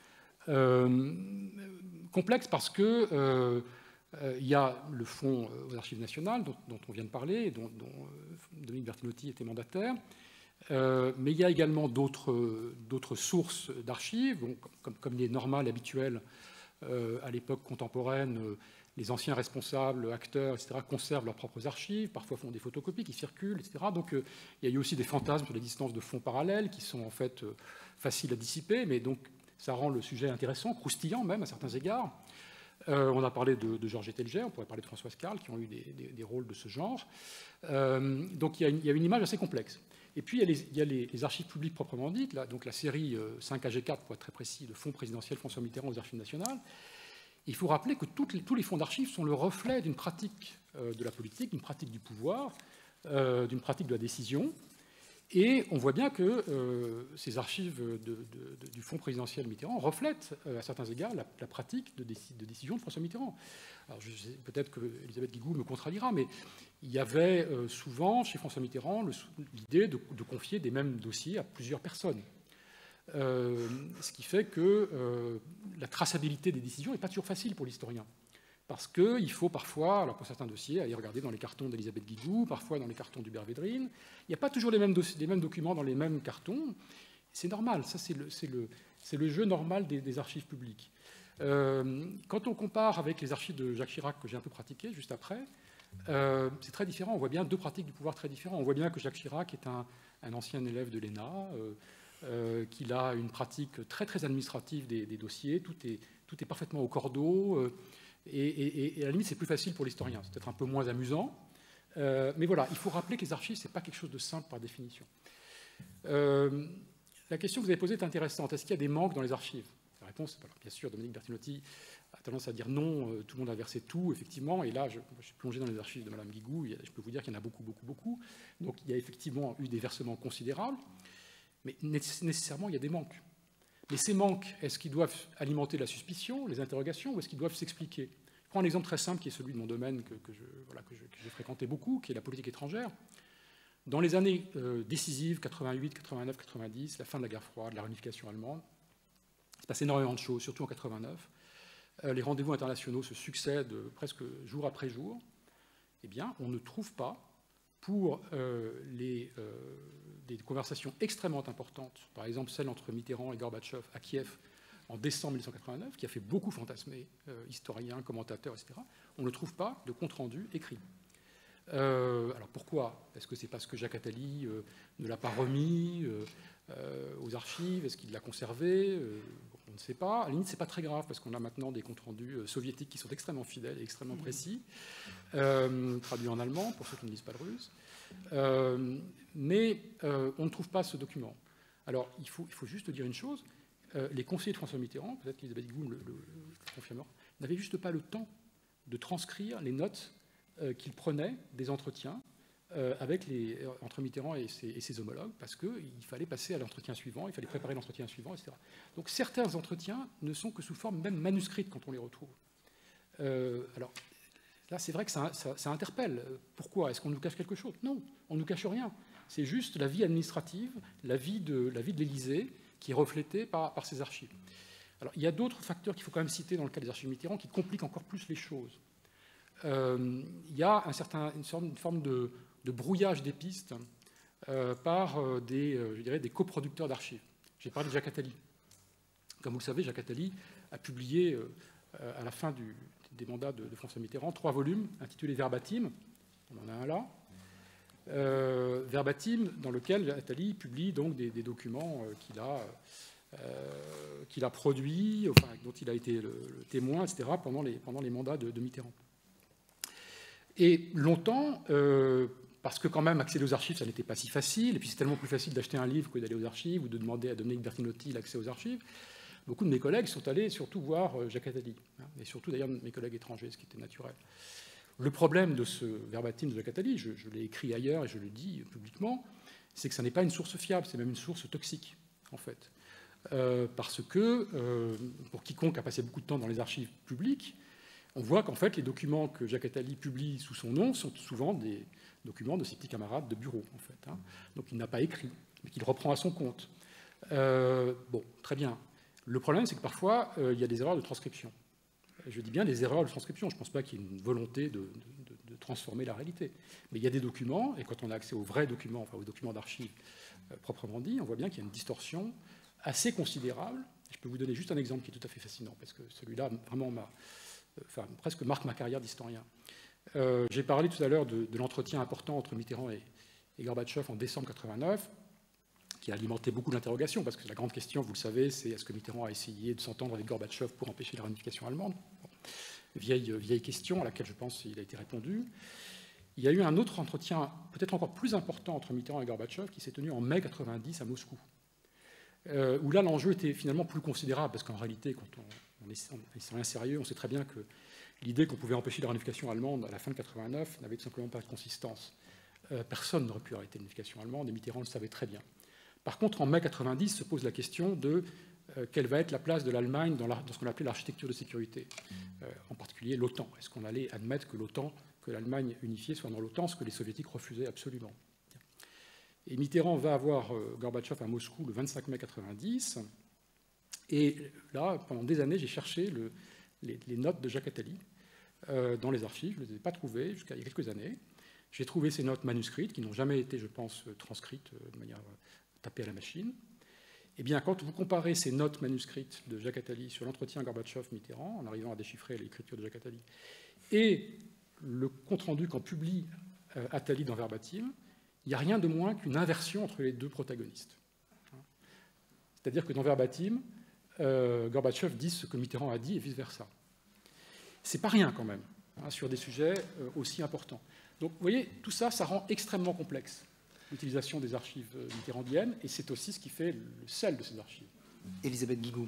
Complexes parce que il y a le fonds aux archives nationales dont on vient de parler, dont Dominique Bertinotti était mandataire, mais il y a également d'autres sources d'archives, bon, comme il est normal, habituel à l'époque contemporaine. Les anciens responsables, acteurs, etc., conservent leurs propres archives, parfois font des photocopies qui circulent, etc. Donc il y a eu aussi des fantasmes sur l'existence de fonds parallèles qui sont en fait faciles à dissiper, mais donc ça rend le sujet intéressant, croustillant même à certains égards. On a parlé de Georges Etelger, on pourrait parler de Françoise Carl, qui ont eu des rôles de ce genre. Donc il y a une image assez complexe. Et puis il y a les archives publiques proprement dites, là, donc la série 5AG4, pour être très précis, de fonds présidentiels François Mitterrand aux archives nationales. Il faut rappeler que tous les fonds d'archives sont le reflet d'une pratique de la politique, d'une pratique du pouvoir, d'une pratique de la décision. Et on voit bien que ces archives du Fonds présidentiel Mitterrand reflètent à certains égards la pratique de décision de François Mitterrand. Alors peut-être que Elisabeth Guigou me contredira, mais il y avait souvent chez François Mitterrand l'idée de confier des mêmes dossiers à plusieurs personnes. Ce qui fait que la traçabilité des décisions n'est pas toujours facile pour l'historien. Parce qu'il faut parfois, alors pour certains dossiers, aller regarder dans les cartons d'Elisabeth Guigou, parfois dans les cartons d'Hubert Védrine. Il n'y a pas toujours les mêmes documents dans les mêmes cartons. C'est normal, ça c'est le jeu normal des archives publiques. Quand on compare avec les archives de Jacques Chirac, que j'ai un peu pratiquées juste après, c'est très différent. On voit bien deux pratiques du pouvoir très différentes. On voit bien que Jacques Chirac est un ancien élève de l'ENA, qu'il a une pratique très, très administrative des dossiers. Tout est parfaitement au cordeau. Et à la limite, c'est plus facile pour l'historien. C'est peut-être un peu moins amusant. Mais voilà, il faut rappeler que les archives, ce n'est pas quelque chose de simple par définition. La question que vous avez posée est intéressante. Est-ce qu'il y a des manques dans les archives? La réponse, alors, bien sûr, Dominique Bertinotti a tendance à dire non, tout le monde a versé tout, effectivement. Et là, je suis plongé dans les archives de Mme Guigou. Je peux vous dire qu'il y en a beaucoup, beaucoup, beaucoup. Donc il y a effectivement eu des versements considérables. Mais nécessairement, il y a des manques. Mais ces manques, est-ce qu'ils doivent alimenter la suspicion, les interrogations, ou est-ce qu'ils doivent s'expliquer? Je prends un exemple très simple qui est celui de mon domaine que j'ai fréquenté beaucoup, qui est la politique étrangère. Dans les années décisives, 88, 89, 90, la fin de la guerre froide, la réunification allemande, il se passe énormément de choses, surtout en 89. Les rendez-vous internationaux se succèdent presque jour après jour. Eh bien, on ne trouve pas, pour des conversations extrêmement importantes, par exemple celle entre Mitterrand et Gorbatchev à Kiev en décembre 1989, qui a fait beaucoup fantasmer historiens, commentateurs, etc., on ne trouve pas de compte-rendu écrit. Alors pourquoi? Est-ce que c'est parce que Jacques Attali ne l'a pas remis aux archives? Est-ce qu'il l'a conservé? On ne sait pas. À la limite, ce n'est pas très grave, parce qu'on a maintenant des comptes-rendus soviétiques qui sont extrêmement fidèles et extrêmement précis, traduits en allemand, pour ceux qui ne lisent pas le russe. Mais on ne trouve pas ce document. Alors, il faut juste dire une chose. Les conseillers de François Mitterrand, peut-être qu'Elisabeth Guigou le confirmera, n'avaient juste pas le temps de transcrire les notes qu'ils prenaient des entretiens entre Mitterrand et ses homologues, parce qu'il fallait passer à l'entretien suivant, il fallait préparer l'entretien suivant, etc. Donc certains entretiens ne sont que sous forme même manuscrite quand on les retrouve. Alors là, c'est vrai que ça interpelle. Pourquoi? Est-ce qu'on nous cache quelque chose? Non, on ne nous cache rien. C'est juste la vie administrative, la vie de l'Élysée qui est reflétée par ces archives. Alors il y a d'autres facteurs qu'il faut quand même citer dans le cas des archives Mitterrand qui compliquent encore plus les choses. Il y a une forme de brouillage des pistes par des coproducteurs d'archives. J'ai parlé de Jacques Attali. Comme vous le savez, Jacques Attali a publié à la fin des mandats de François Mitterrand 3 volumes intitulés Verbatim. On en a un là. Verbatim, dans lequel Attali publie donc des documents qu'il a produits, enfin, dont il a été le témoin, etc., pendant les mandats de Mitterrand. Et longtemps, parce que quand même accéder aux archives, ça n'était pas si facile, et puis c'est tellement plus facile d'acheter un livre que d'aller aux archives ou de demander à Dominique Bertinotti l'accès aux archives, beaucoup de mes collègues sont allés surtout voir Jacques Attali, et surtout d'ailleurs mes collègues étrangers, ce qui était naturel. Le problème de ce verbatim de Jacques Attali, je l'ai écrit ailleurs et je le dis publiquement, c'est que ça n'est pas une source fiable, c'est même une source toxique, en fait. Parce que, pour quiconque a passé beaucoup de temps dans les archives publiques, on voit qu'en fait, les documents que Jacques Attali publie sous son nom sont souvent des documents de ses petits camarades de bureau, en fait. Donc il n'a pas écrit, mais qu'il reprend à son compte. Bon, très bien. Le problème, c'est que parfois, il y a des erreurs de transcription. Je dis bien des erreurs de transcription. Je ne pense pas qu'il y ait une volonté de transformer la réalité. Mais il y a des documents, et quand on a accès aux vrais documents, enfin aux documents d'archives proprement dit, on voit bien qu'il y a une distorsion assez considérable. Je peux vous donner juste un exemple qui est tout à fait fascinant, parce que celui-là, vraiment, presque marque ma carrière d'historien. J'ai parlé tout à l'heure de l'entretien important entre Mitterrand et Gorbatchev en décembre 89, qui a alimenté beaucoup d'interrogations, parce que la grande question, vous le savez, c'est est-ce que Mitterrand a essayé de s'entendre avec Gorbatchev pour empêcher la réunification allemande? Vieille question à laquelle je pense qu'il a été répondu. Il y a eu un autre entretien, peut-être encore plus important, entre Mitterrand et Gorbatchev, qui s'est tenu en mai 90 à Moscou, où là, l'enjeu était finalement plus considérable, parce qu'en réalité, quand on est rien sérieux, on sait très bien que l'idée qu'on pouvait empêcher la réunification allemande à la fin de 89 n'avait tout simplement pas de consistance. personne n'aurait pu arrêter l'unification allemande, et Mitterrand le savait très bien. Par contre, en mai 90, se pose la question de quelle va être la place de l'Allemagne dans ce qu'on appelait l'architecture de sécurité, en particulier l'OTAN. Est-ce qu'on allait admettre que l'Allemagne unifiée soit dans l'OTAN, ce que les soviétiques refusaient absolument. Et Mitterrand va avoir Gorbatchev à Moscou le 25 mai 90, et là, pendant des années, j'ai cherché les notes de Jacques Attali dans les archives, je ne les ai pas trouvées jusqu'à il y a quelques années. J'ai trouvé ces notes manuscrites qui n'ont jamais été, je pense, transcrites de manière tapée à la machine. Eh bien, quand vous comparez ces notes manuscrites de Jacques Attali sur l'entretien Gorbatchev-Mitterrand, en arrivant à déchiffrer l'écriture de Jacques Attali, et le compte-rendu qu'en publie Attali dans Verbatim, il n'y a rien de moins qu'une inversion entre les deux protagonistes. C'est-à-dire que dans Verbatim, Gorbatchev dit ce que Mitterrand a dit et vice-versa. C'est pas rien quand même, sur des sujets aussi importants. Donc, vous voyez, tout ça, ça rend extrêmement complexe l'utilisation des archives mitterrandiennes, et c'est aussi ce qui fait le sel de ces archives. Elisabeth Guigou.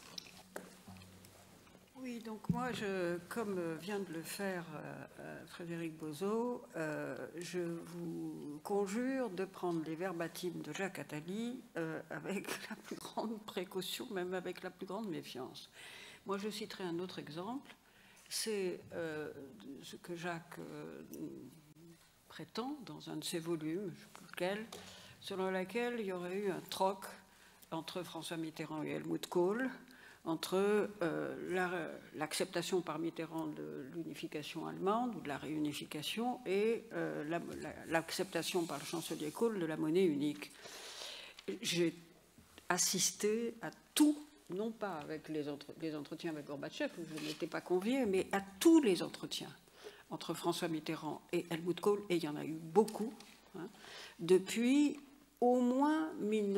Oui, donc moi, comme vient de le faire Frédéric Bozo, je vous conjure de prendre les verbatims de Jacques Attali avec la plus grande précaution, même avec la plus grande méfiance. Moi, je citerai un autre exemple, c'est ce que Jacques prétend dans un de ses volumes, je sais plus lequel, selon lequel il y aurait eu un troc entre François Mitterrand et Helmut Kohl, entre l'acceptation par Mitterrand de l'unification allemande ou de la réunification et l'acceptation par le chancelier Kohl de la monnaie unique. J'ai assisté à tout, non pas avec les entretiens avec Gorbatchev, où je n'étais pas conviée, mais à tous les entretiens entre François Mitterrand et Helmut Kohl, et il y en a eu beaucoup, depuis au moins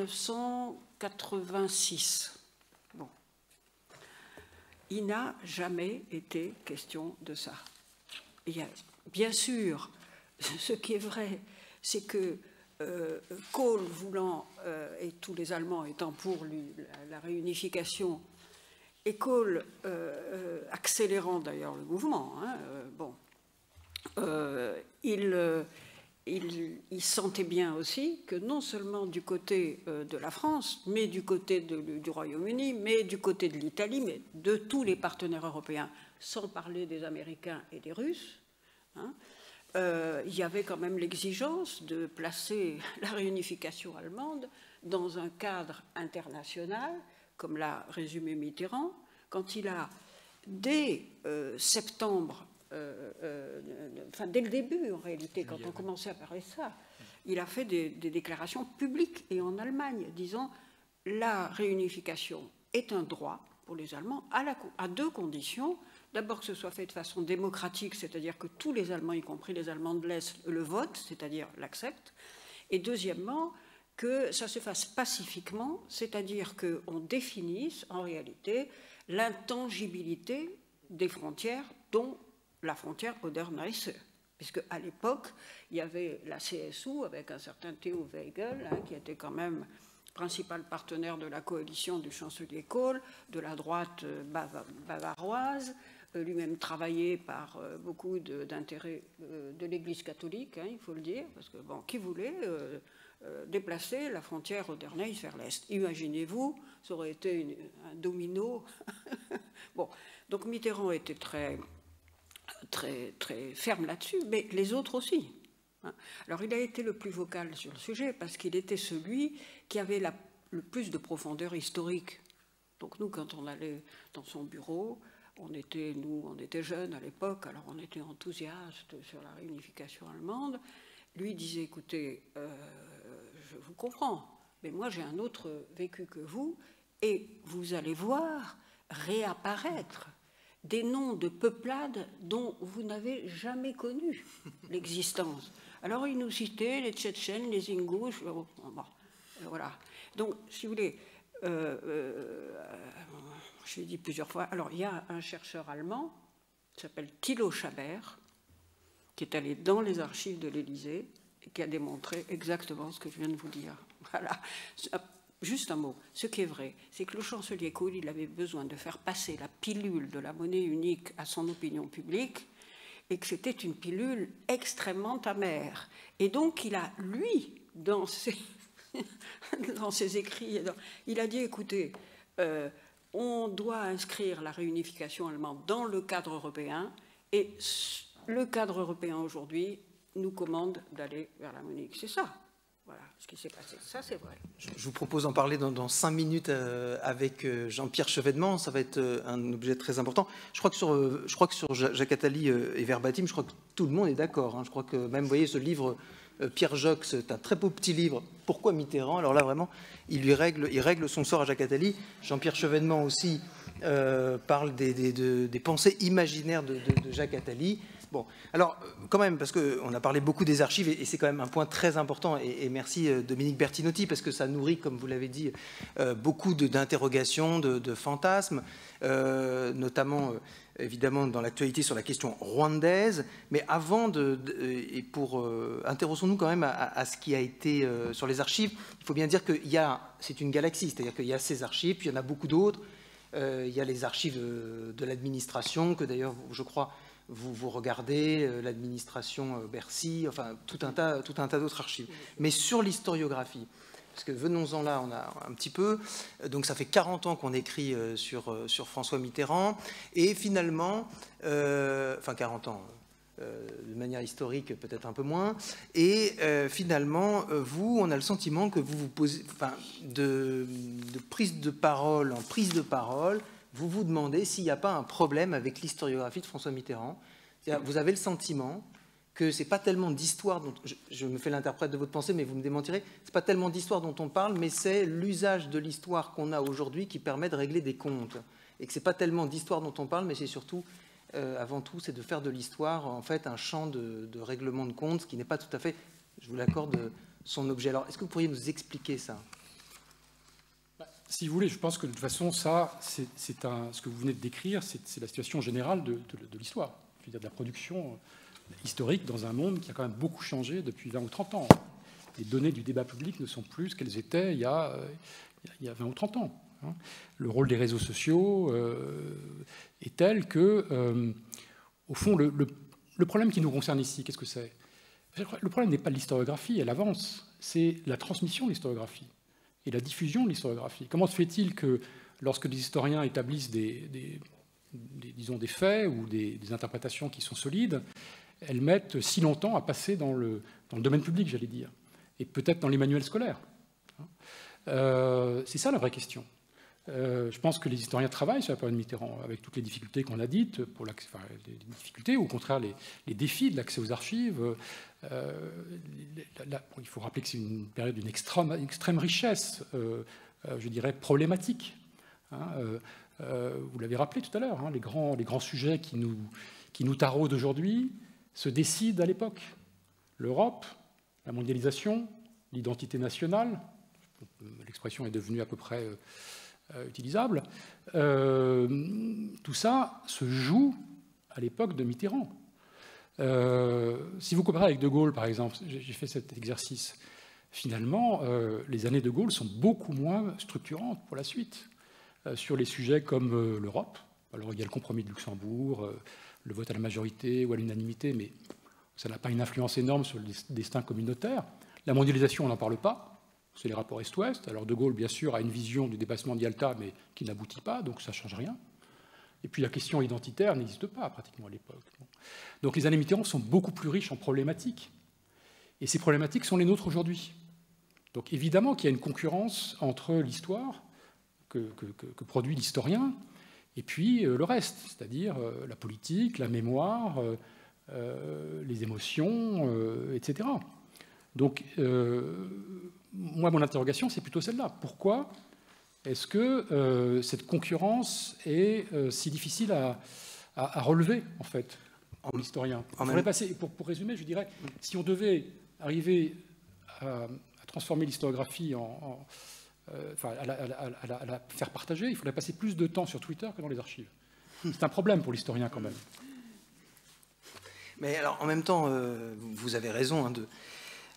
1986. Bon. Il n'a jamais été question de ça. Bien sûr, ce qui est vrai, c'est que Kohl voulant, et tous les Allemands étant pour la réunification, et Kohl accélérant d'ailleurs le mouvement, il sentait bien aussi que non seulement du côté de la France, mais du côté du Royaume-Uni, mais du côté de l'Italie, mais de tous les partenaires européens, sans parler des Américains et des Russes, il y avait quand même l'exigence de placer la réunification allemande dans un cadre international, comme l'a résumé Mitterrand, quand il a, dès septembre, dès le début en réalité, quand on commençait à parler de ça, il a fait des déclarations publiques et en Allemagne, disant la réunification est un droit pour les Allemands à deux conditions. D'abord que ce soit fait de façon démocratique, c'est-à-dire que tous les Allemands, y compris les Allemands de l'Est, le votent, c'est-à-dire l'acceptent. Et deuxièmement, que ça se fasse pacifiquement, c'est-à-dire qu'on définisse en réalité l'intangibilité des frontières, dont la frontière Oder-Neisse, puisque à l'époque, il y avait la CSU avec un certain Theo Weigel, qui était quand même principal partenaire de la coalition du chancelier Kohl, de la droite bavaroise, lui-même travaillé par beaucoup d'intérêts de l'Église catholique, il faut le dire, parce que qui voulait déplacer la frontière Oder-Neisse vers l'Est. Imaginez-vous, ça aurait été un domino. Donc Mitterrand était très ferme là-dessus, mais les autres aussi. Alors il a été le plus vocal sur le sujet parce qu'il était celui qui avait le plus de profondeur historique. Donc nous, quand on allait dans son bureau, on était jeunes à l'époque, alors on était enthousiastes sur la réunification allemande. Lui disait, écoutez, je vous comprends, mais moi j'ai un autre vécu que vous, et vous allez voir réapparaître des noms de peuplades dont vous n'avez jamais connu l'existence. Alors il nous citait les Tchétchènes, les Ingouches, voilà. Donc, si vous voulez, je l'ai dit plusieurs fois, alors il y a un chercheur allemand qui s'appelle Thilo Schaber, qui est allé dans les archives de l'Élysée et qui a démontré exactement ce que je viens de vous dire. Voilà. Juste un mot. Ce qui est vrai, c'est que le chancelier Kohl, il avait besoin de faire passer la pilule de la monnaie unique à son opinion publique, et que c'était une pilule extrêmement amère. Et donc, il a, lui, dans ses écrits, il a dit, écoutez, on doit inscrire la réunification allemande dans le cadre européen, et le cadre européen aujourd'hui nous commande d'aller vers la monnaie. C'est ça. Voilà ce qui s'est passé. Ça, c'est vrai. Je vous propose d'en parler dans 5 minutes avec Jean-Pierre Chevènement. Ça va être un objet très important. Je crois que sur Jacques Attali et Verbatim, je crois que tout le monde est d'accord. Hein. Je crois que même, vous voyez, ce livre, Pierre Jox, c'est un très beau petit livre. Pourquoi Mitterrand? Alors là, vraiment, il règle son sort à Jacques Attali. Jean-Pierre Chevènement aussi parle des pensées imaginaires de Jacques Attali. Bon, alors quand même, parce qu'on a parlé beaucoup des archives, et c'est quand même un point très important, et merci Dominique Bertinotti, parce que ça nourrit, comme vous l'avez dit, beaucoup d'interrogations, de fantasmes, notamment évidemment dans l'actualité sur la question rwandaise, mais avant intéressons-nous quand même à ce qui a été sur les archives. Il faut bien dire que c'est une galaxie, c'est-à-dire qu'il y a ces archives, puis il y en a beaucoup d'autres. Il y a les archives de l'administration, que d'ailleurs, je crois, vous regardez, l'administration Bercy, enfin tout un tas d'autres archives. Mais sur l'historiographie, parce que venons-en là, on a un petit peu, donc ça fait 40 ans qu'on écrit sur François Mitterrand, et finalement, enfin 40 ans, de manière historique peut-être un peu moins, et finalement, on a le sentiment que vous vous posez, enfin, de prise de parole en prise de parole, vous vous demandez s'il n'y a pas un problème avec l'historiographie de François Mitterrand. Vous avez le sentiment que ce n'est pas tellement d'histoire, dont je me fais l'interprète de votre pensée, mais vous me démentirez, ce n'est pas tellement d'histoire dont on parle, mais c'est l'usage de l'histoire qu'on a aujourd'hui qui permet de régler des comptes. Et que ce n'est pas tellement d'histoire dont on parle, mais c'est surtout, avant tout, c'est de faire de l'histoire, en fait, un champ de règlement de comptes, ce qui n'est pas tout à fait, je vous l'accorde, son objet. Alors, est-ce que vous pourriez nous expliquer ça ? Si vous voulez, je pense que de toute façon, ça, ce que vous venez de décrire, c'est la situation générale de l'histoire, c'est-à-dire de la production historique dans un monde qui a quand même beaucoup changé depuis 20 ou 30 ans. Les données du débat public ne sont plus ce qu'elles étaient il y a 20 ou 30 ans. Hein. Le rôle des réseaux sociaux est tel que, au fond, le problème qui nous concerne ici, qu'est-ce que c'est ? Le problème n'est pas l'historiographie, elle avance, c'est la transmission de l'historiographie et la diffusion de l'historiographie. Comment se fait-il que, lorsque des historiens établissent disons des faits ou des interprétations qui sont solides, elles mettent si longtemps à passer dans le domaine public, j'allais dire, et peut-être dans les manuels scolaires. C'est ça la vraie question. Je pense que les historiens travaillent sur la période Mitterrand, avec toutes les difficultés qu'on a dites, les difficultés, ou au contraire les défis de l'accès aux archives. Il faut rappeler que c'est une période d'une extrême richesse, je dirais problématique. Vous l'avez rappelé tout à l'heure, hein, les grands sujets qui nous taraudent aujourd'hui se décident à l'époque. L'Europe, la mondialisation, l'identité nationale, l'expression est devenue à peu près utilisable, tout ça se joue à l'époque de Mitterrand. Si vous comparez avec De Gaulle, par exemple, j'ai fait cet exercice, finalement, les années de Gaulle sont beaucoup moins structurantes pour la suite, sur les sujets comme l'Europe. Alors il y a le compromis de Luxembourg, le vote à la majorité ou à l'unanimité, mais ça n'a pas une influence énorme sur le destin communautaire. La mondialisation, on n'en parle pas. C'est les rapports Est-Ouest. Alors De Gaulle, bien sûr, a une vision du dépassement de Yalta, mais qui n'aboutit pas, donc ça ne change rien. Et puis la question identitaire n'existe pas pratiquement à l'époque. Donc les années Mitterrand sont beaucoup plus riches en problématiques. Et ces problématiques sont les nôtres aujourd'hui. Donc évidemment qu'il y a une concurrence entre l'histoire que produit l'historien et puis le reste, c'est-à-dire la politique, la mémoire, les émotions, etc. Donc, moi, mon interrogation, c'est plutôt celle-là. Pourquoi est-ce que cette concurrence est si difficile à relever, en fait, pour l'historien ? Pour résumer, je dirais, si on devait arriver à transformer l'historiographie à la faire partager, il faudrait passer plus de temps sur Twitter que dans les archives. C'est un problème pour l'historien, quand même. Mais alors, en même temps, vous avez raison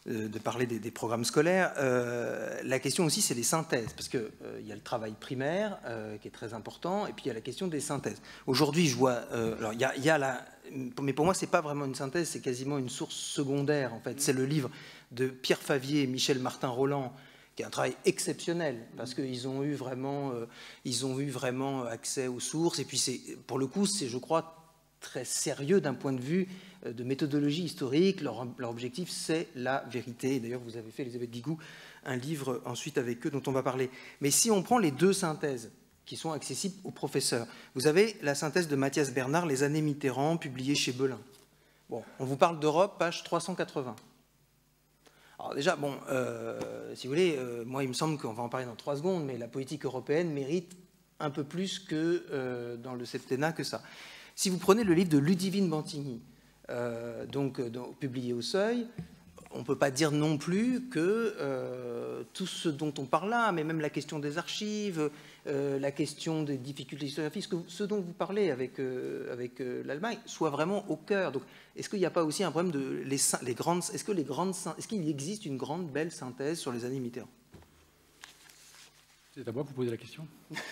de parler des programmes scolaires. La question aussi, c'est les synthèses, parce qu'il y a le travail primaire qui est très important, et puis il y a la question des synthèses. Aujourd'hui, je vois... alors, il y a la... Mais pour moi, ce n'est pas vraiment une synthèse, c'est quasiment une source secondaire, en fait. C'est le livre de Pierre Favier et Michel Martin-Roland, qui est un travail exceptionnel, parce qu'ils ont eu vraiment accès aux sources, et puis pour le coup, c'est, je crois, très sérieux d'un point de vue de méthodologie historique. Leur objectif, c'est la vérité. D'ailleurs, vous avez fait, Elisabeth Guigou, un livre ensuite avec eux dont on va parler. Mais si on prend les deux synthèses qui sont accessibles aux professeurs, vous avez la synthèse de Mathias Bernard, Les années Mitterrand, publiée chez Belin. Bon, on vous parle d'Europe, page 380. Alors déjà, bon, si vous voulez, moi, il me semble qu'on va en parler dans 3 secondes, mais la politique européenne mérite un peu plus que dans le septennat que ça. Si vous prenez le livre de Ludivine Bantigny, publié au Seuil, on ne peut pas dire non plus que tout ce dont on parle là, mais même la question des archives, la question des difficultés historiographiques, ce dont vous parlez avec l'Allemagne, soit vraiment au cœur. Donc, est-ce qu'il n'y a pas aussi un problème de est-ce qu'il existe une grande belle synthèse sur les années Mitterrand? C'est à moi que vous posez la question.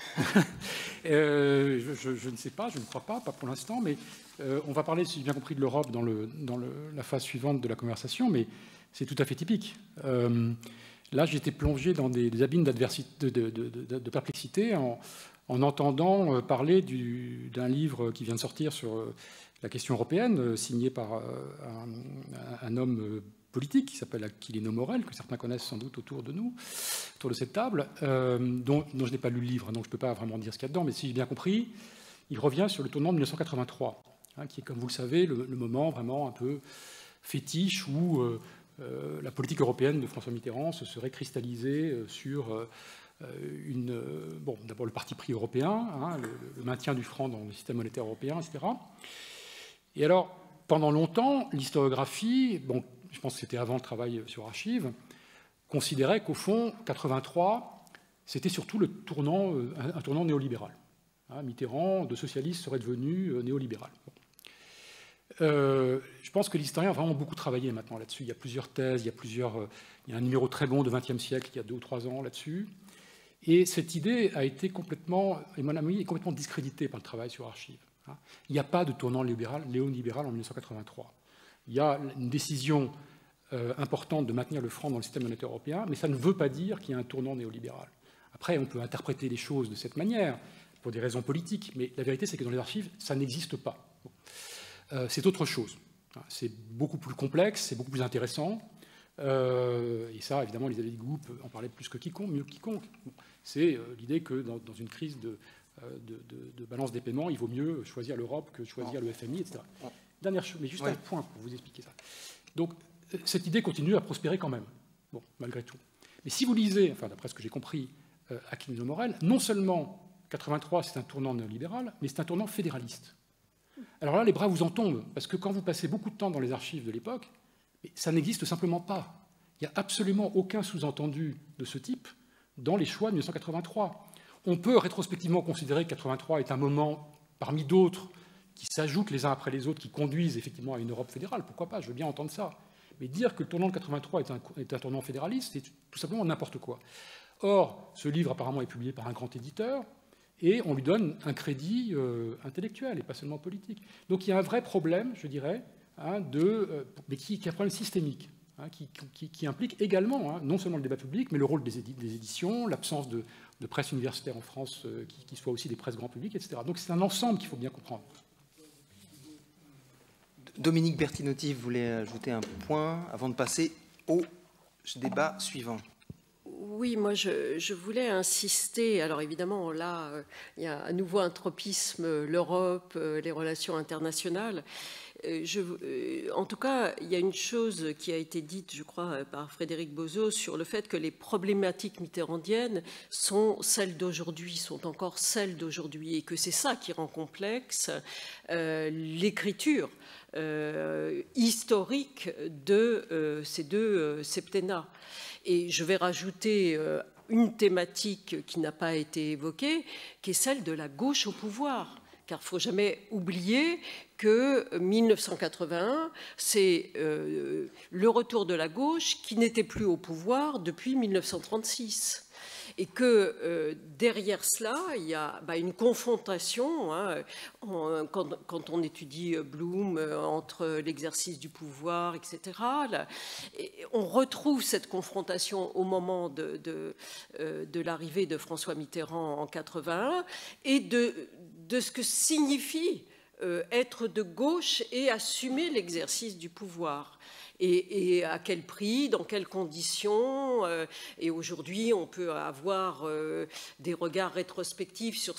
Je ne sais pas, je ne crois pas pour l'instant, mais on va parler, si j'ai bien compris, de l'Europe dans la phase suivante de la conversation, mais c'est tout à fait typique. Là, j'étais plongé dans des abîmes de perplexité en entendant parler d'un livre qui vient de sortir sur la question européenne, signé par un homme politique qui s'appelle Aquilino Morel, que certains connaissent sans doute autour de cette table, dont je n'ai pas lu le livre, donc je ne peux pas vraiment dire ce qu'il y a dedans, mais si j'ai bien compris, il revient sur le tournant de 1983, qui est, comme vous le savez, le moment vraiment un peu fétiche où la politique européenne de François Mitterrand se serait cristallisée sur d'abord le parti pris européen, le maintien du franc dans le système monétaire européen, etc. Et alors, pendant longtemps, l'historiographie, je pense que c'était avant le travail sur Archives, considérait qu'au fond, 83, c'était surtout un tournant néolibéral. Mitterrand, de socialiste, serait devenu néolibéral. Je pense que l'historien a vraiment beaucoup travaillé maintenant là-dessus. Il y a plusieurs thèses, il y a un numéro très bon de XXe siècle, il y a 2 ou 3 ans là-dessus. Et cette idée a été complètement discréditée par le travail sur Archives. Il n'y a pas de tournant néolibéral en 1983. Il y a une décision importante de maintenir le franc dans le système monétaire européen, mais ça ne veut pas dire qu'il y a un tournant néolibéral. Après, on peut interpréter les choses de cette manière, pour des raisons politiques, mais la vérité, c'est que dans les archives, ça n'existe pas. C'est autre chose. C'est beaucoup plus complexe, c'est beaucoup plus intéressant. Et ça, évidemment, Elisabeth Guigou peut en parler plus que quiconque, mieux que quiconque. C'est l'idée que dans une crise de balance des paiements, il vaut mieux choisir l'Europe que choisir le FMI, etc. Dernière chose, mais juste un point pour vous expliquer ça. Donc, cette idée continue à prospérer quand même, malgré tout. Mais si vous lisez, d'après ce que j'ai compris, Aquilino Morel, non seulement 83, c'est un tournant néolibéral, mais c'est un tournant fédéraliste. Alors là, les bras vous en tombent, parce que quand vous passez beaucoup de temps dans les archives de l'époque, ça n'existe simplement pas. Il n'y a absolument aucun sous-entendu de ce type dans les choix de 1983. On peut rétrospectivement considérer que 83 est un moment parmi d'autres qui s'ajoutent les uns après les autres, qui conduisent effectivement à une Europe fédérale. Pourquoi pas? Je veux bien entendre ça. Mais dire que le tournant de 83 est un tournant fédéraliste, c'est tout simplement n'importe quoi. Or, ce livre apparemment est publié par un grand éditeur, et on lui donne un crédit intellectuel et pas seulement politique. Donc il y a un vrai problème, je dirais, mais qui est un problème systémique, qui implique également non seulement le débat public, mais le rôle des éditions, l'absence de presse universitaire en France qui soit aussi des presses grand public, etc. Donc c'est un ensemble qu'il faut bien comprendre. Dominique Bertinotti voulait ajouter un point avant de passer au débat suivant. Oui, moi je voulais insister, alors évidemment là il y a à nouveau un tropisme, l'Europe, les relations internationales. En tout cas, il y a une chose qui a été dite, je crois, par Frédéric Bozo sur le fait que les problématiques mitterrandiennes sont celles d'aujourd'hui, sont encore celles d'aujourd'hui, et que c'est ça qui rend complexe l'écriture historique de ces 2 septennats. Et je vais rajouter une thématique qui n'a pas été évoquée, qui est celle de la gauche au pouvoir, car il ne faut jamais oublier que 1981, c'est le retour de la gauche qui n'était plus au pouvoir depuis 1936. Et que derrière cela, il y a une confrontation, hein, quand on étudie Blum, entre l'exercice du pouvoir, etc. Là, et on retrouve cette confrontation au moment de l'arrivée de François Mitterrand en 81 et de ce que signifie être de gauche et assumer l'exercice du pouvoir. Et à quel prix, dans quelles conditions. Et aujourd'hui, on peut avoir des regards rétrospectifs sur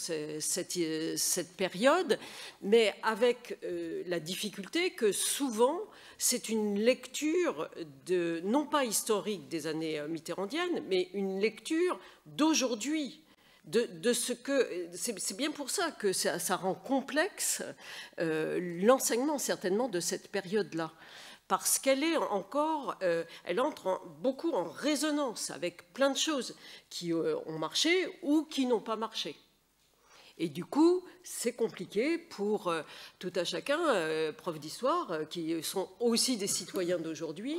cette période, mais avec la difficulté que souvent, c'est une lecture non pas historique des années mitterrandiennes, mais une lecture d'aujourd'hui. De ce que c'est bien pour ça que ça rend complexe l'enseignement certainement de cette période-là. Parce qu'elle est encore, elle entre beaucoup en résonance avec plein de choses qui ont marché ou qui n'ont pas marché. Et du coup, c'est compliqué pour tout un chacun, profs d'histoire, qui sont aussi des citoyens d'aujourd'hui,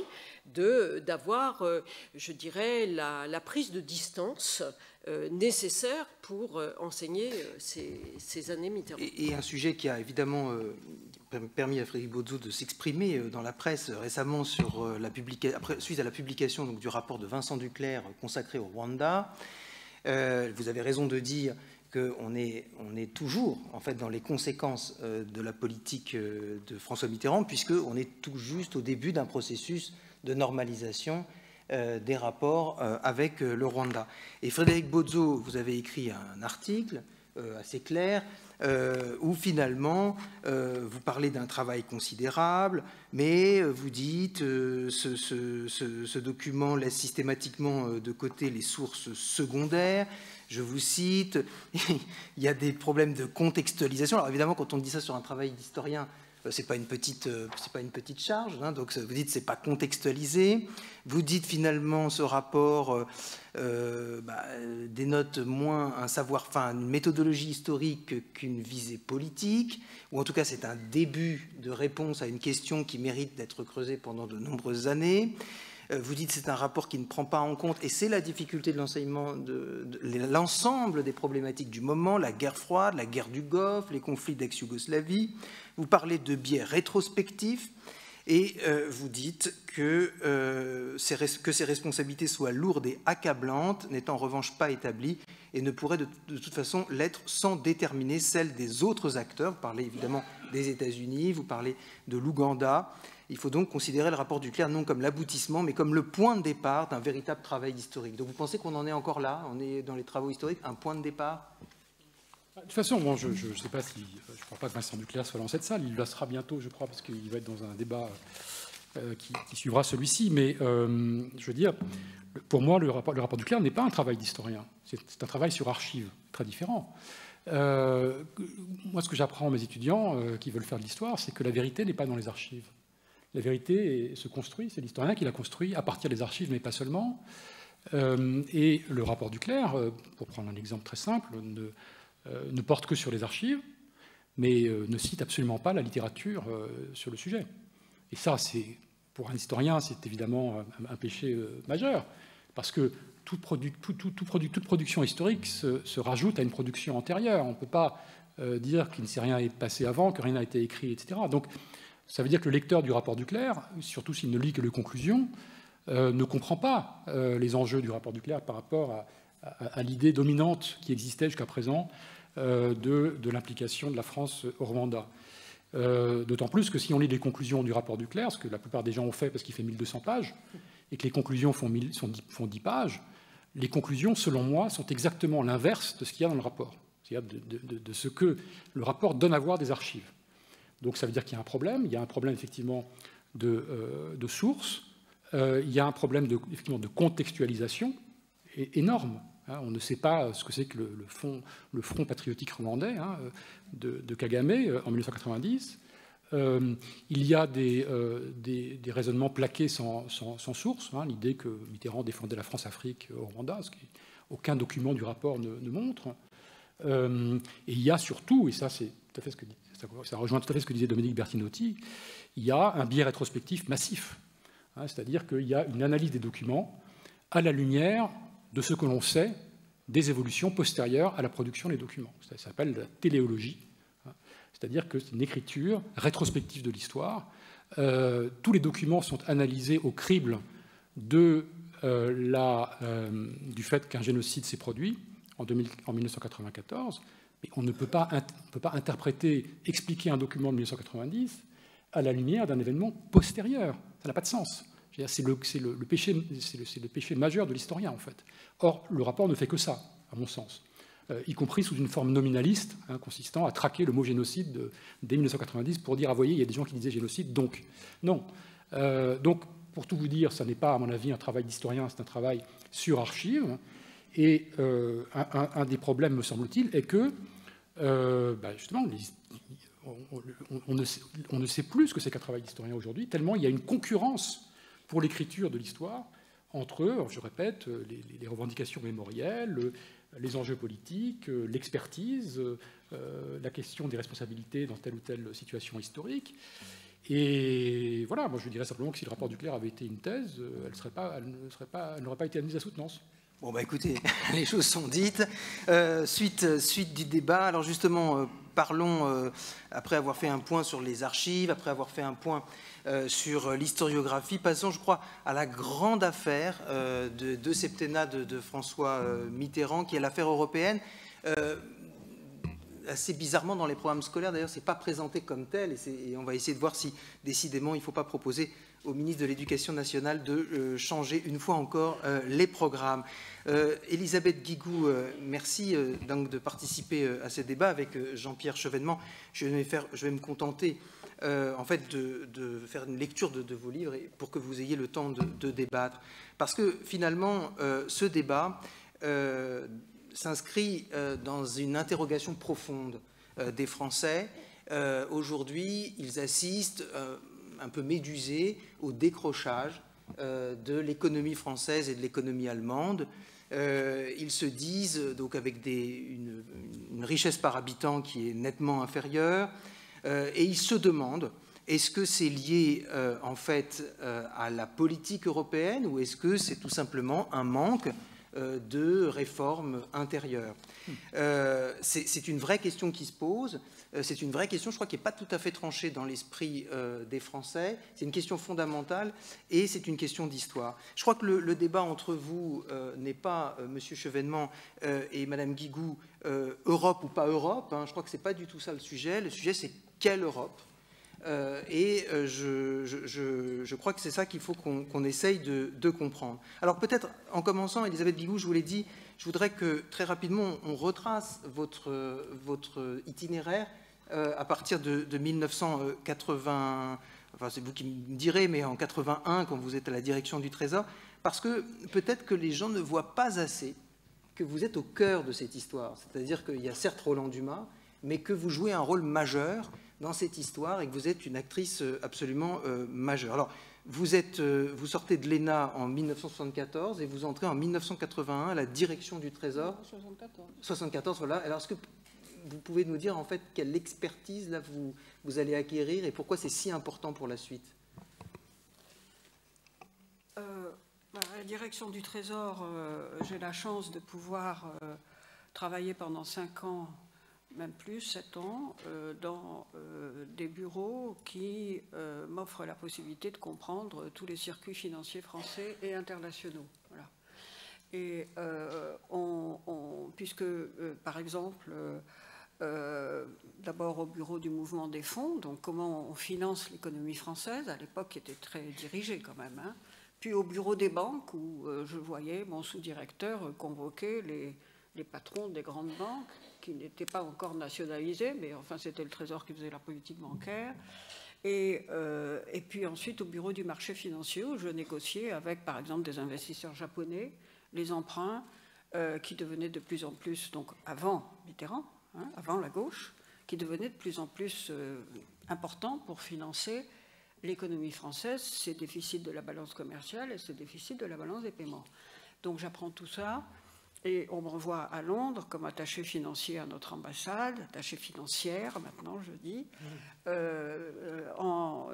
d'avoir, je dirais, la prise de distance nécessaire pour enseigner ces années Mitterrand. Et un sujet qui a évidemment permis à Frédéric Bozzo de s'exprimer dans la presse récemment sur suite à la publication donc, du rapport de Vincent Duclerc consacré au Rwanda. Vous avez raison de dire qu'on est toujours en fait dans les conséquences de la politique de François Mitterrand, puisqu'on est tout juste au début d'un processus de normalisation des rapports avec le Rwanda. Et Frédéric Bozzo, vous avez écrit un article assez clair où finalement vous parlez d'un travail considérable, mais vous dites ce document laisse systématiquement de côté les sources secondaires. Je vous cite, il y a des problèmes de contextualisation. Alors évidemment, quand on dit ça sur un travail d'historien, c'est pas une petite charge, hein, donc vous dites c'est pas contextualisé. Vous dites finalement ce rapport dénote moins un savoir, une méthodologie historique qu'une visée politique, ou en tout cas c'est un début de réponse à une question qui mérite d'être creusée pendant de nombreuses années. Vous dites que c'est un rapport qui ne prend pas en compte, et c'est la difficulté de l'enseignement de l'ensemble des problématiques du moment, la guerre froide, la guerre du Golfe, les conflits d'ex-Yougoslavie. Vous parlez de biais rétrospectifs et vous dites que ces responsabilités soient lourdes et accablantes n'est en revanche pas établie et ne pourrait de toute façon l'être sans déterminer celle des autres acteurs. Vous parlez évidemment des États-Unis, vous parlez de l'Ouganda. Il faut donc considérer le rapport Duclerc non comme l'aboutissement, mais comme le point de départ d'un véritable travail historique. Donc vous pensez qu'on en est encore là? On est dans les travaux historiques, un point de départ? De toute façon, bon, je ne sais pas si... Je ne crois pas que Vincent Duclerc soit dans cette salle. Il le sera bientôt, je crois, parce qu'il va être dans un débat qui suivra celui-ci. Mais je veux dire, pour moi, le rapport Duclerc n'est pas un travail d'historien. C'est un travail sur archives, très différent. Moi, ce que j'apprends à mes étudiants qui veulent faire de l'histoire, c'est que la vérité n'est pas dans les archives. La vérité se construit, c'est l'historien qui la construit à partir des archives, mais pas seulement. Et le rapport Duclerc, pour prendre un exemple très simple, ne porte que sur les archives, mais ne cite absolument pas la littérature sur le sujet. Et ça, pour un historien, c'est évidemment un péché majeur, parce que toute production historique se rajoute à une production antérieure. On ne peut pas dire qu'il ne s'est rien passé avant, que rien n'a été écrit, etc. Donc, ça veut dire que le lecteur du rapport Duclerc, surtout s'il ne lit que les conclusions, ne comprend pas les enjeux du rapport Duclerc par rapport à l'idée dominante qui existait jusqu'à présent de l'implication de la France au Rwanda. D'autant plus que si on lit les conclusions du rapport Duclerc, ce que la plupart des gens ont fait parce qu'il fait 1200 pages, et que les conclusions font 10 pages, les conclusions, selon moi, sont exactement l'inverse de ce qu'il y a dans le rapport, c'est-à-dire de ce que le rapport donne à voir des archives. Donc ça veut dire qu'il y a un problème. Il y a un problème effectivement de sources. Il y a un problème effectivement de contextualisation énorme. Hein. On ne sait pas ce que c'est que le Front patriotique rwandais de Kagame en 1990. Il y a des raisonnements plaqués sans source. Hein. L'idée que Mitterrand défendait la France-Afrique au Rwanda, ce qu'aucun document du rapport ne montre. Et il y a surtout, et ça c'est tout à fait ça rejoint tout à fait ce que disait Dominique Bertinotti, il y a un biais rétrospectif massif. Hein, c'est-à-dire qu'il y a une analyse des documents à la lumière de ce que l'on sait des évolutions postérieures à la production des documents. Ça s'appelle la téléologie. Hein, c'est-à-dire que c'est une écriture rétrospective de l'histoire. Tous les documents sont analysés au crible du fait qu'un génocide s'est produit en 1994, mais on ne peut pas interpréter, expliquer un document de 1990 à la lumière d'un événement postérieur. Ça n'a pas de sens. C'est le péché majeur de l'historien, en fait. Or, le rapport ne fait que ça, à mon sens, y compris sous une forme nominaliste, hein, consistant à traquer le mot génocide dès 1990 pour dire, ah, voyez, il y a des gens qui disaient génocide, donc. Non. Donc, pour tout vous dire, ça n'est pas, à mon avis, un travail d'historien, c'est un travail sur archives. Et un des problèmes, me semble-t-il, est que, justement, on ne sait plus ce que c'est qu'un travail d'historien aujourd'hui, tellement il y a une concurrence pour l'écriture de l'histoire entre, je répète, les revendications mémorielles, les enjeux politiques, l'expertise, la question des responsabilités dans telle ou telle situation historique. Et voilà, moi je dirais simplement que si le rapport Duclerc avait été une thèse, elle n'aurait pas été admise à soutenance. Bon, bah écoutez, les choses sont dites. Suite du débat. Alors justement, parlons, après avoir fait un point sur les archives, après avoir fait un point sur l'historiographie, passons, je crois, à la grande affaire de deux septennats de François Mitterrand, qui est l'affaire européenne. Assez bizarrement, dans les programmes scolaires, d'ailleurs, ce n'est pas présenté comme tel, et on va essayer de voir si, décidément, il ne faut pas proposer au ministre de l'Éducation nationale de changer une fois encore les programmes. Elisabeth Guigou, merci donc de participer à ce débat avec Jean-Pierre Chevènement. Je vais me contenter en fait de faire une lecture de vos livres pour que vous ayez le temps de débattre. Parce que finalement, ce débat s'inscrit dans une interrogation profonde des Français. Aujourd'hui, ils assistent un peu médusés au décrochage de l'économie française et de l'économie allemande. Ils se disent, donc avec une richesse par habitant qui est nettement inférieure, et ils se demandent, est-ce que c'est lié en fait à la politique européenne ou est-ce que c'est tout simplement un manque de réformes intérieures. C'est une vraie question qui se pose. C'est une vraie question, je crois, qui n'est pas tout à fait tranchée dans l'esprit des Français. C'est une question fondamentale et c'est une question d'histoire. Je crois que le débat entre vous n'est pas, Monsieur Chevènement et Madame Guigou, Europe ou pas Europe. Hein. Je crois que ce n'est pas du tout ça le sujet. Le sujet, c'est quelle Europe ? Je crois que c'est ça qu'il faut qu'on essaye de comprendre. Alors peut-être, en commençant, Elisabeth Guigou, je vous l'ai dit, je voudrais que très rapidement on retrace votre itinéraire à partir de 1980, enfin c'est vous qui me direz, mais en 81, quand vous êtes à la direction du Trésor, parce que peut-être que les gens ne voient pas assez que vous êtes au cœur de cette histoire. C'est-à-dire qu'il y a certes Roland Dumas, mais que vous jouez un rôle majeur dans cette histoire et que vous êtes une actrice absolument majeure. Alors, vous sortez de l'ENA en 1974 et vous entrez en 1981 à la direction du Trésor. 74, voilà. Alors, est-ce que vous pouvez nous dire en fait quelle expertise là vous allez acquérir et pourquoi c'est si important pour la suite ? À la direction du Trésor, j'ai la chance de pouvoir travailler pendant 5 ans, même plus, 7 ans, dans des bureaux qui m'offrent la possibilité de comprendre tous les circuits financiers français et internationaux. Voilà. Et puisque, par exemple, d'abord au bureau du mouvement des fonds, donc comment on finance l'économie française, à l'époque qui était très dirigée quand même, hein. Puis au bureau des banques où je voyais mon sous-directeur convoquer les patrons des grandes banques qui n'étaient pas encore nationalisés, mais enfin c'était le Trésor qui faisait la politique bancaire. Et puis ensuite au bureau du marché financier où je négociais avec par exemple des investisseurs japonais les emprunts qui devenaient de plus en plus, donc avant Mitterrand, hein, avant la gauche, qui devenaient de plus en plus importants pour financer l'économie française, ses déficits de la balance commerciale et ses déficits de la balance des paiements. Donc j'apprends tout ça. Et on me renvoie à Londres comme attaché financier à notre ambassade, attaché financière maintenant je dis, en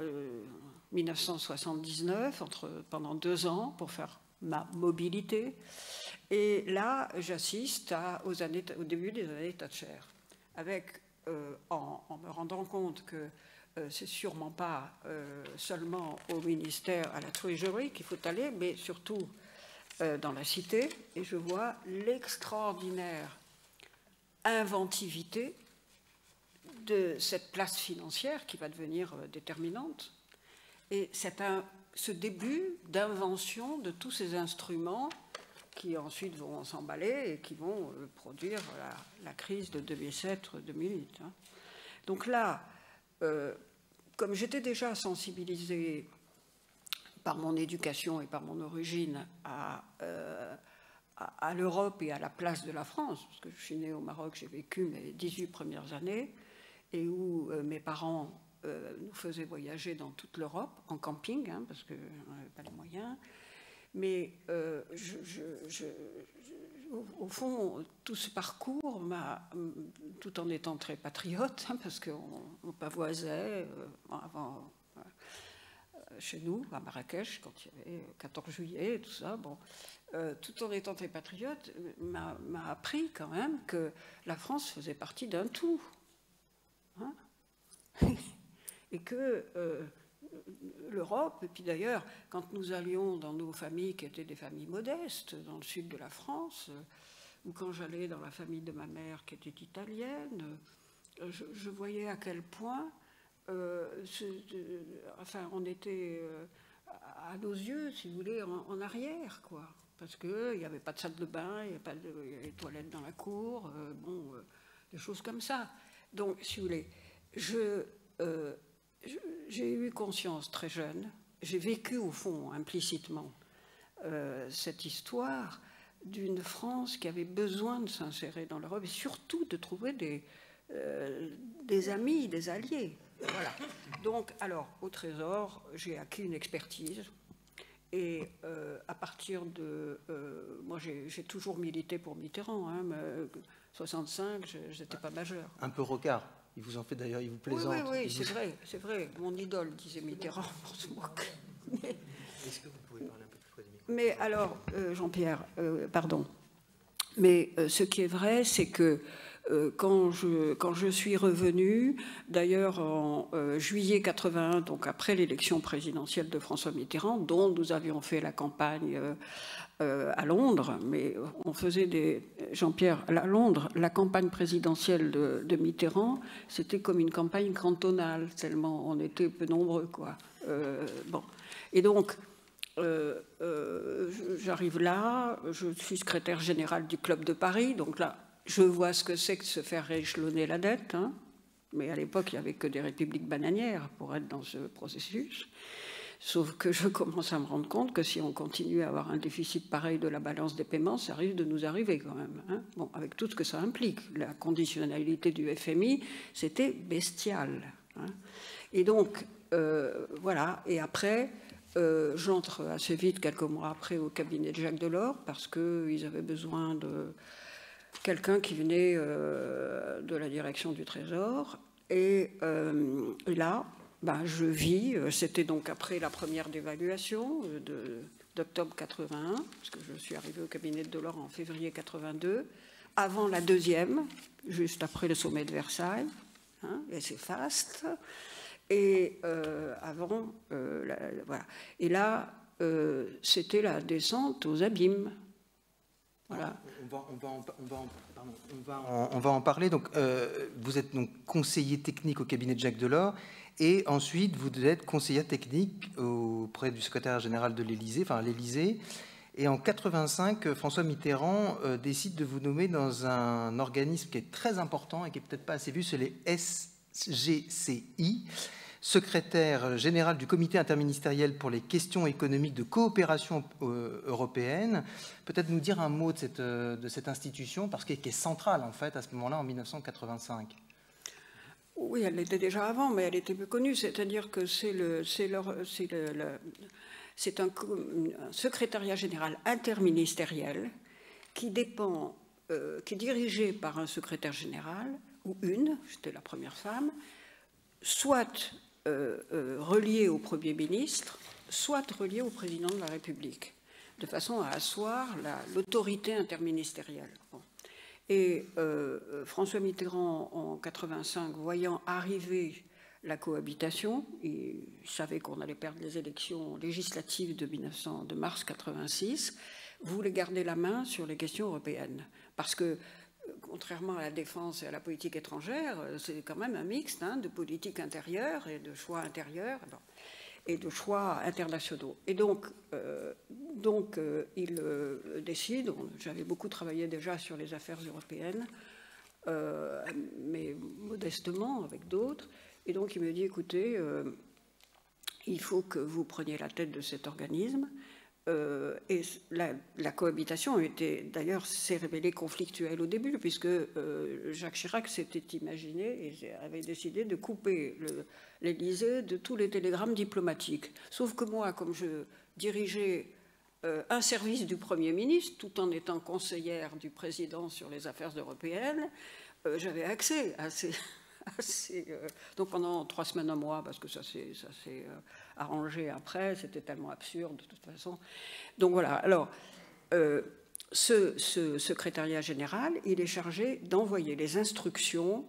1979, pendant 2 ans pour faire ma mobilité. Et là, j'assiste au début des années Thatcher, avec, en me rendant compte que c'est sûrement pas seulement au ministère, à la Treasury qu'il faut aller, mais surtout dans la cité, et je vois l'extraordinaire inventivité de cette place financière qui va devenir déterminante, et ce début d'invention de tous ces instruments qui ensuite vont s'emballer et qui vont produire la crise de 2007-2008. Hein. Donc là, comme j'étais déjà sensibilisée par mon éducation et par mon origine à l'Europe et à la place de la France, parce que je suis née au Maroc, j'ai vécu mes 18 premières années, et où mes parents nous faisaient voyager dans toute l'Europe, en camping, hein, parce qu'on n'avait pas les moyens. Mais au fond, tout ce parcours tout en étant très patriote, hein, parce qu'on pavoisait avant... chez nous, à Marrakech, quand il y avait 14 juillet et tout ça, bon, tout en étant très patriote, m'a appris quand même que la France faisait partie d'un tout. Hein. Et que l'Europe, et puis d'ailleurs, quand nous allions dans nos familles qui étaient des familles modestes, dans le sud de la France, ou quand j'allais dans la famille de ma mère qui était italienne, je voyais à quel point... enfin, on était à nos yeux, si vous voulez, en arrière, quoi. Parce qu'il n'y avait pas de salle de bain, il n'y avait pas de toilettes dans la cour, des choses comme ça. Donc, si vous voulez, j'ai eu conscience très jeune, j'ai vécu au fond, implicitement, cette histoire d'une France qui avait besoin de s'insérer dans l'Europe et surtout de trouver des amis, des alliés. Voilà. Donc, alors, au Trésor, j'ai acquis une expertise. Et à partir de... moi, j'ai toujours milité pour Mitterrand. Hein, 65, je n'étais pas majeure. Un peu rocard. Il vous en fait d'ailleurs, il vous plaisante. Oui, c'est vrai. Mon idole disait Mitterrand pour se moquer. Est-ce que vous pouvez parler un peu plus près du micro ? Mais alors, Jean-Pierre, pardon. Mais ce qui est vrai, c'est que quand je suis revenue, d'ailleurs en juillet 81, donc après l'élection présidentielle de François Mitterrand, dont nous avions fait la campagne à Londres, mais on faisait Jean-Pierre, à Londres, la campagne présidentielle de Mitterrand, c'était comme une campagne cantonale, tellement on était peu nombreux, quoi. Bon. Et donc, j'arrive là, je suis secrétaire générale du Club de Paris, donc là, je vois ce que c'est que se faire rééchelonner la dette, hein. Mais à l'époque, il n'y avait que des républiques bananières pour être dans ce processus. Sauf que je commence à me rendre compte que si on continue à avoir un déficit pareil de la balance des paiements, ça risque de nous arriver quand même. Hein. Bon, avec tout ce que ça implique. La conditionnalité du FMI, c'était bestial. Hein. Et donc, voilà. Et après, j'entre assez vite, quelques mois après, au cabinet de Jacques Delors, parce qu'ils avaient besoin de quelqu'un qui venait de la direction du Trésor. Et là, je vis, c'était donc après la première dévaluation d'octobre 81, parce que je suis arrivée au cabinet de Delors en février 82, avant la deuxième, juste après le sommet de Versailles, hein, et c'est faste, et avant, voilà. Et là, c'était la descente aux abîmes. Voilà. On va en parler. Donc, vous êtes donc conseiller technique au cabinet de Jacques Delors, et ensuite vous êtes conseillère technique auprès du secrétaire général de l'Élysée, enfin l'Élysée. Et en 85, François Mitterrand décide de vous nommer dans un organisme qui est très important et qui est peut-être pas assez vu, c'est les SGCI. Secrétaire général du comité interministériel pour les questions économiques de coopération européenne. Peut-être nous dire un mot de cette institution, parce qu'elle est centrale en fait à ce moment-là, en 1985. Oui, elle l'était déjà avant, mais elle était peu connue. C'est-à-dire que c'est un secrétariat général interministériel qui dépend, qui est dirigée par un secrétaire général, ou j'étais la première femme, soit reliée au Premier ministre, soit reliée au président de la République, de façon à asseoir l'autorité interministérielle. Bon. Et François Mitterrand, en 85, voyant arriver la cohabitation, il savait qu'on allait perdre les élections législatives de mars 86, voulait garder la main sur les questions européennes. Parce que, contrairement à la défense et à la politique étrangère, c'est quand même un mixte de politique intérieure et de choix intérieurs et de choix internationaux. Et donc il décide, j'avais beaucoup travaillé déjà sur les affaires européennes, mais modestement avec d'autres, et donc il me dit, écoutez, il faut que vous preniez la tête de cet organisme. Et la cohabitation d'ailleurs s'est révélée conflictuelle au début, puisque Jacques Chirac s'était imaginé et avait décidé de couper l'Élysée de tous les télégrammes diplomatiques. Sauf que moi, comme je dirigeais un service du Premier ministre, tout en étant conseillère du président sur les affaires européennes, j'avais accès à ces... donc pendant 3 semaines, un mois, parce que ça s'est arrangé après, c'était tellement absurde de toute façon. Donc voilà, alors ce secrétariat général, il est chargé d'envoyer les instructions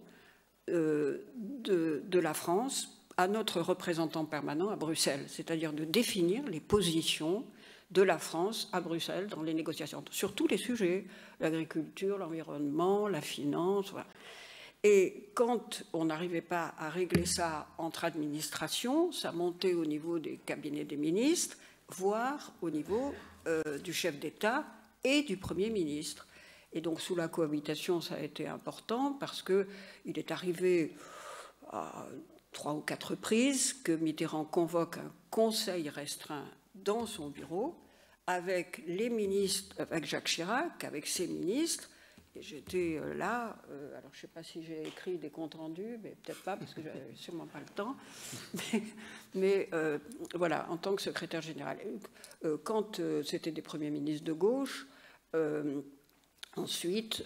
de la France à notre représentant permanent à Bruxelles, c'est-à-dire de définir les positions de la France à Bruxelles dans les négociations, sur tous les sujets, l'agriculture, l'environnement, la finance, voilà. Et quand on n'arrivait pas à régler ça entre administrations, ça montait au niveau des cabinets des ministres, voire au niveau du chef d'État et du Premier ministre. Et donc sous la cohabitation, ça a été important parce qu'il est arrivé à 3 ou 4 reprises que Mitterrand convoque un conseil restreint dans son bureau avec les ministres, avec Jacques Chirac, avec ses ministres. Et j'étais là, alors je ne sais pas si j'ai écrit des comptes rendus, mais peut-être pas, parce que je n'avais sûrement pas le temps. Mais voilà, en tant que secrétaire général. Quand c'était des premiers ministres de gauche, ensuite,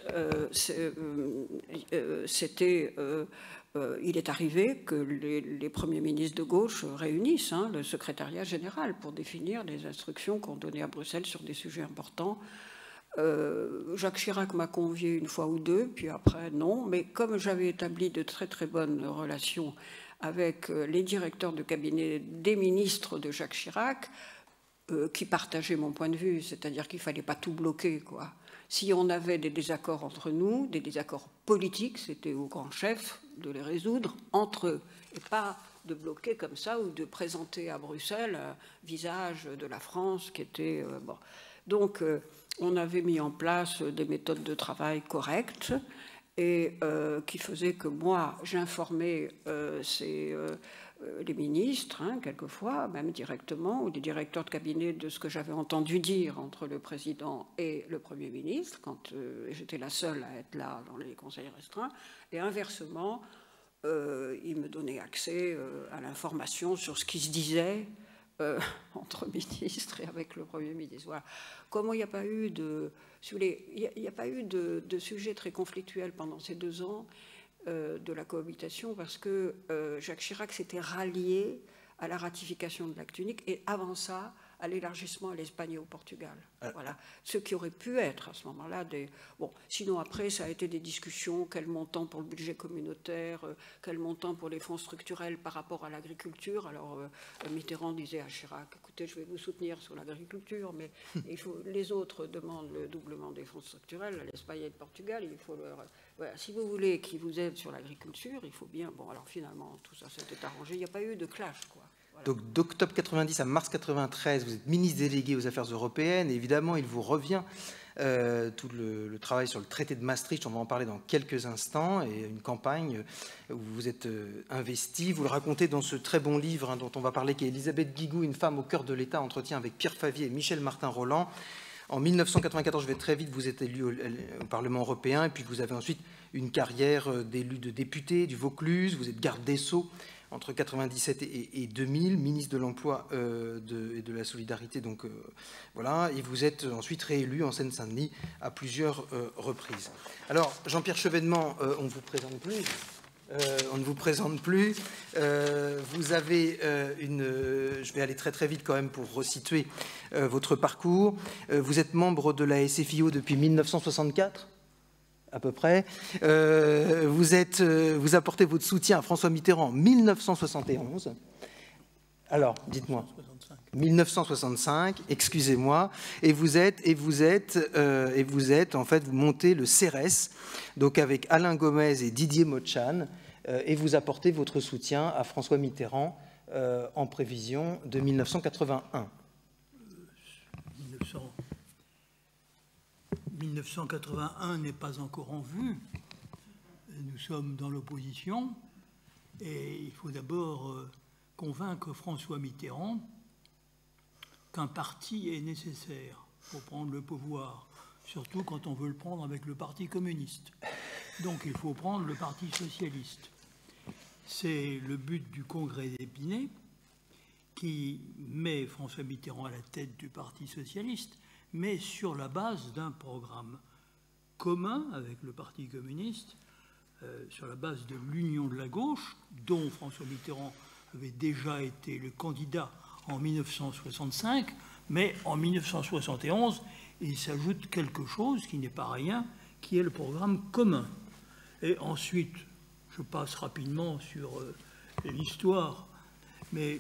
il est arrivé que les premiers ministres de gauche réunissent le secrétariat général pour définir les instructions qu'on donnait à Bruxelles sur des sujets importants. Jacques Chirac m'a convié une fois ou deux, puis après non, mais comme j'avais établi de très très bonnes relations avec les directeurs de cabinet des ministres de Jacques Chirac, qui partageaient mon point de vue, c'est-à-dire qu'il ne fallait pas tout bloquer, quoi. Si on avait des désaccords entre nous, des désaccords politiques, c'était au grand chef de les résoudre entre eux, et pas de bloquer comme ça ou de présenter à Bruxelles un visage de la France qui était... bon. Donc, on avait mis en place des méthodes de travail correctes et qui faisaient que moi, j'informais les ministres, quelquefois, même directement, ou les directeurs de cabinet de ce que j'avais entendu dire entre le président et le Premier ministre, quand j'étais la seule à être là dans les conseils restreints, et inversement, ils me donnaient accès à l'information sur ce qui se disait entre ministres et avec le Premier ministre. Voilà. Comment il n'y a pas eu de sujet très conflictuel pendant ces 2 ans de la cohabitation, parce que Jacques Chirac s'était rallié à la ratification de l'acte unique et avant ça à l'élargissement à l'Espagne et au Portugal. Voilà. Ce qui aurait pu être à ce moment-là des... Bon, sinon après ça a été des discussions, quel montant pour le budget communautaire, quel montant pour les fonds structurels par rapport à l'agriculture. Alors Mitterrand disait à Chirac, écoutez, je vais vous soutenir sur l'agriculture, mais les autres demandent le doublement des fonds structurels, l'Espagne et le Portugal, il faut leur... Voilà, si vous voulez qu'ils vous aident sur l'agriculture, il faut bien... Bon, alors finalement, tout ça s'était arrangé, il n'y a pas eu de clash, quoi. Voilà. Donc d'octobre 90 à mars 93, vous êtes ministre délégué aux Affaires européennes. Et évidemment, il vous revient tout le travail sur le traité de Maastricht. On va en parler dans quelques instants. Et une campagne où vous êtes investi. Vous le racontez dans ce très bon livre dont on va parler, qui est Elisabeth Guigou, une femme au cœur de l'État, entretien avec Pierre Favier et Michel Martin-Roland. En 1994, je vais très vite, vous êtes élu au Parlement européen. Et puis vous avez ensuite une carrière d'élu de député du Vaucluse. Vous êtes garde des Sceaux entre 97 et 2000, ministre de l'Emploi et de la Solidarité. Donc voilà, et vous êtes ensuite réélu en Seine-Saint-Denis à plusieurs reprises. Alors, Jean-Pierre Chevènement, on ne vous présente plus. On ne vous présente plus. Vous avez je vais aller très très vite quand même pour resituer votre parcours. Vous êtes membre de la SFIO depuis 1964 à peu près. Vous apportez votre soutien à François Mitterrand en 1971. Alors, dites-moi. 1965, excusez-moi, et vous êtes, en fait, vous montez le CERES, donc avec Alain Gomez et Didier Motchan, et vous apportez votre soutien à François Mitterrand en prévision de 1981. 1981 n'est pas encore en vue. Nous sommes dans l'opposition, et il faut d'abord convaincre François Mitterrand qu'un parti est nécessaire pour prendre le pouvoir, surtout quand on veut le prendre avec le Parti communiste. Donc il faut prendre le Parti socialiste. C'est le but du congrès d'Épinay qui met François Mitterrand à la tête du Parti socialiste, mais sur la base d'un programme commun avec le Parti communiste, sur la base de l'union de la gauche, dont François Mitterrand avait déjà été le candidat en 1965, mais en 1971, il s'ajoute quelque chose qui n'est pas rien, qui est le programme commun. Et ensuite, je passe rapidement sur l'histoire, mais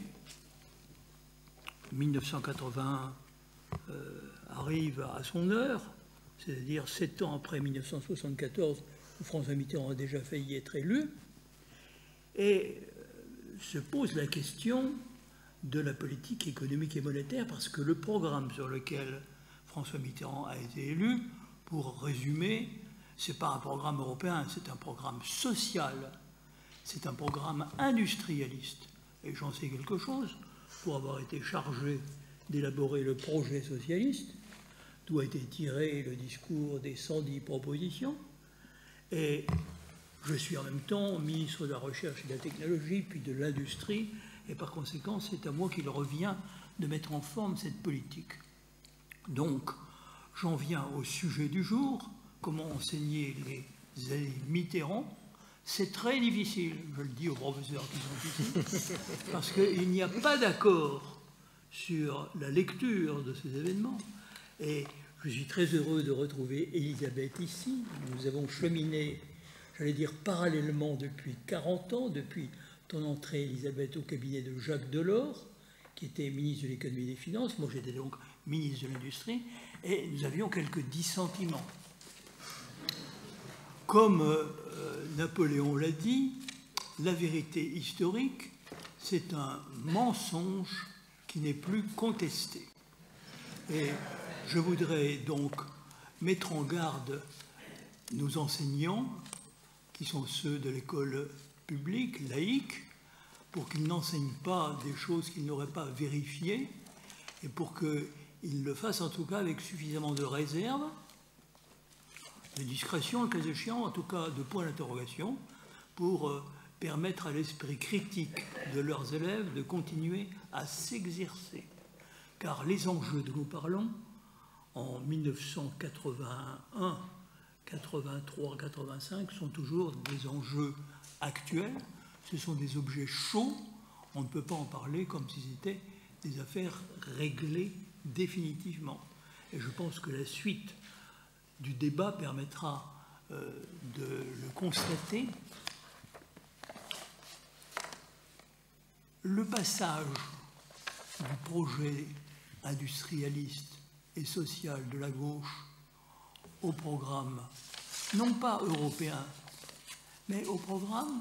1981 arrive à son heure, c'est-à-dire 7 ans après 1974, où François Mitterrand a déjà failli être élu, et se pose la question de la politique économique et monétaire, parce que le programme sur lequel François Mitterrand a été élu, pour résumer, ce n'est pas un programme européen, c'est un programme social, c'est un programme industrialiste. Et j'en sais quelque chose, pour avoir été chargé d'élaborer le projet socialiste, d'où a été tiré le discours des 110 propositions. Et je suis en même temps ministre de la Recherche et de la Technologie, puis de l'Industrie, et par conséquent, c'est à moi qu'il revient de mettre en forme cette politique. Donc, j'en viens au sujet du jour, comment enseigner les années Mitterrand. C'est très difficile, je le dis aux professeurs qui sont ici, parce qu'il n'y a pas d'accord sur la lecture de ces événements. Et je suis très heureux de retrouver Elisabeth ici. Nous avons cheminé, j'allais dire, parallèlement depuis 40 ans, depuis ton entrée, Elisabeth, au cabinet de Jacques Delors, qui était ministre de l'économie et des finances. Moi, j'étais donc ministre de l'Industrie, et nous avions quelques dissentiments. Comme Napoléon l'a dit, la vérité historique, c'est un mensonge qui n'est plus contesté. Et je voudrais donc mettre en garde nos enseignants, qui sont ceux de l'école publique, laïque, pour qu'ils n'enseignent pas des choses qu'ils n'auraient pas vérifiées, et pour qu'ils le fassent en tout cas avec suffisamment de réserve, de discrétion, le cas échéant, en tout cas de points d'interrogation, pour permettre à l'esprit critique de leurs élèves de continuer à s'exercer. Car les enjeux dont nous parlons, en 1981, 83, 85, sont toujours des enjeux actuels. Ce sont des objets chauds. On ne peut pas en parler comme si c'était des affaires réglées définitivement. Et je pense que la suite du débat permettra de le constater. Le passage du projet industrialiste et social de la gauche au programme, non pas européen, mais au programme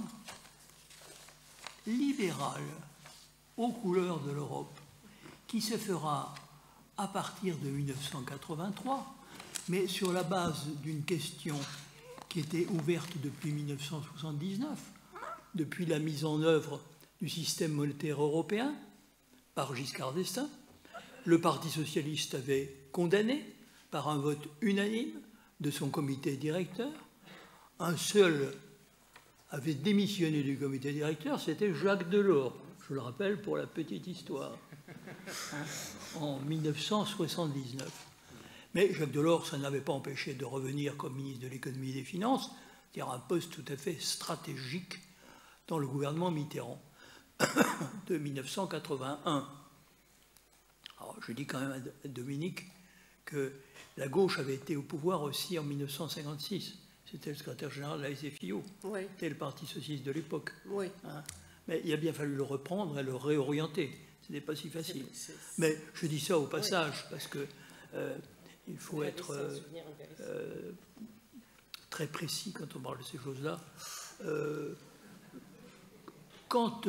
libéral, aux couleurs de l'Europe, qui se fera à partir de 1983, mais sur la base d'une question qui était ouverte depuis 1979, depuis la mise en œuvre du système monétaire européen par Giscard d'Estaing. Le Parti socialiste avait condamné par un vote unanime de son comité directeur. Un seul avait démissionné du comité directeur, c'était Jacques Delors. Je le rappelle pour la petite histoire, en 1979. Mais Jacques Delors, ça n'avait pas empêché de revenir comme ministre de l'économie et des finances, c'est-à-dire un poste tout à fait stratégique dans le gouvernement Mitterrand de 1981. Alors, je dis quand même à Dominique que la gauche avait été au pouvoir aussi en 1956. C'était le secrétaire général de la SFIO. Oui. C'était le Parti socialiste de l'époque. Oui. Hein. Mais il a bien fallu le reprendre et le réorienter. Ce n'était pas si facile. Mais je dis ça au passage, parce que il faut être très précis quand on parle de ces choses-là. Quand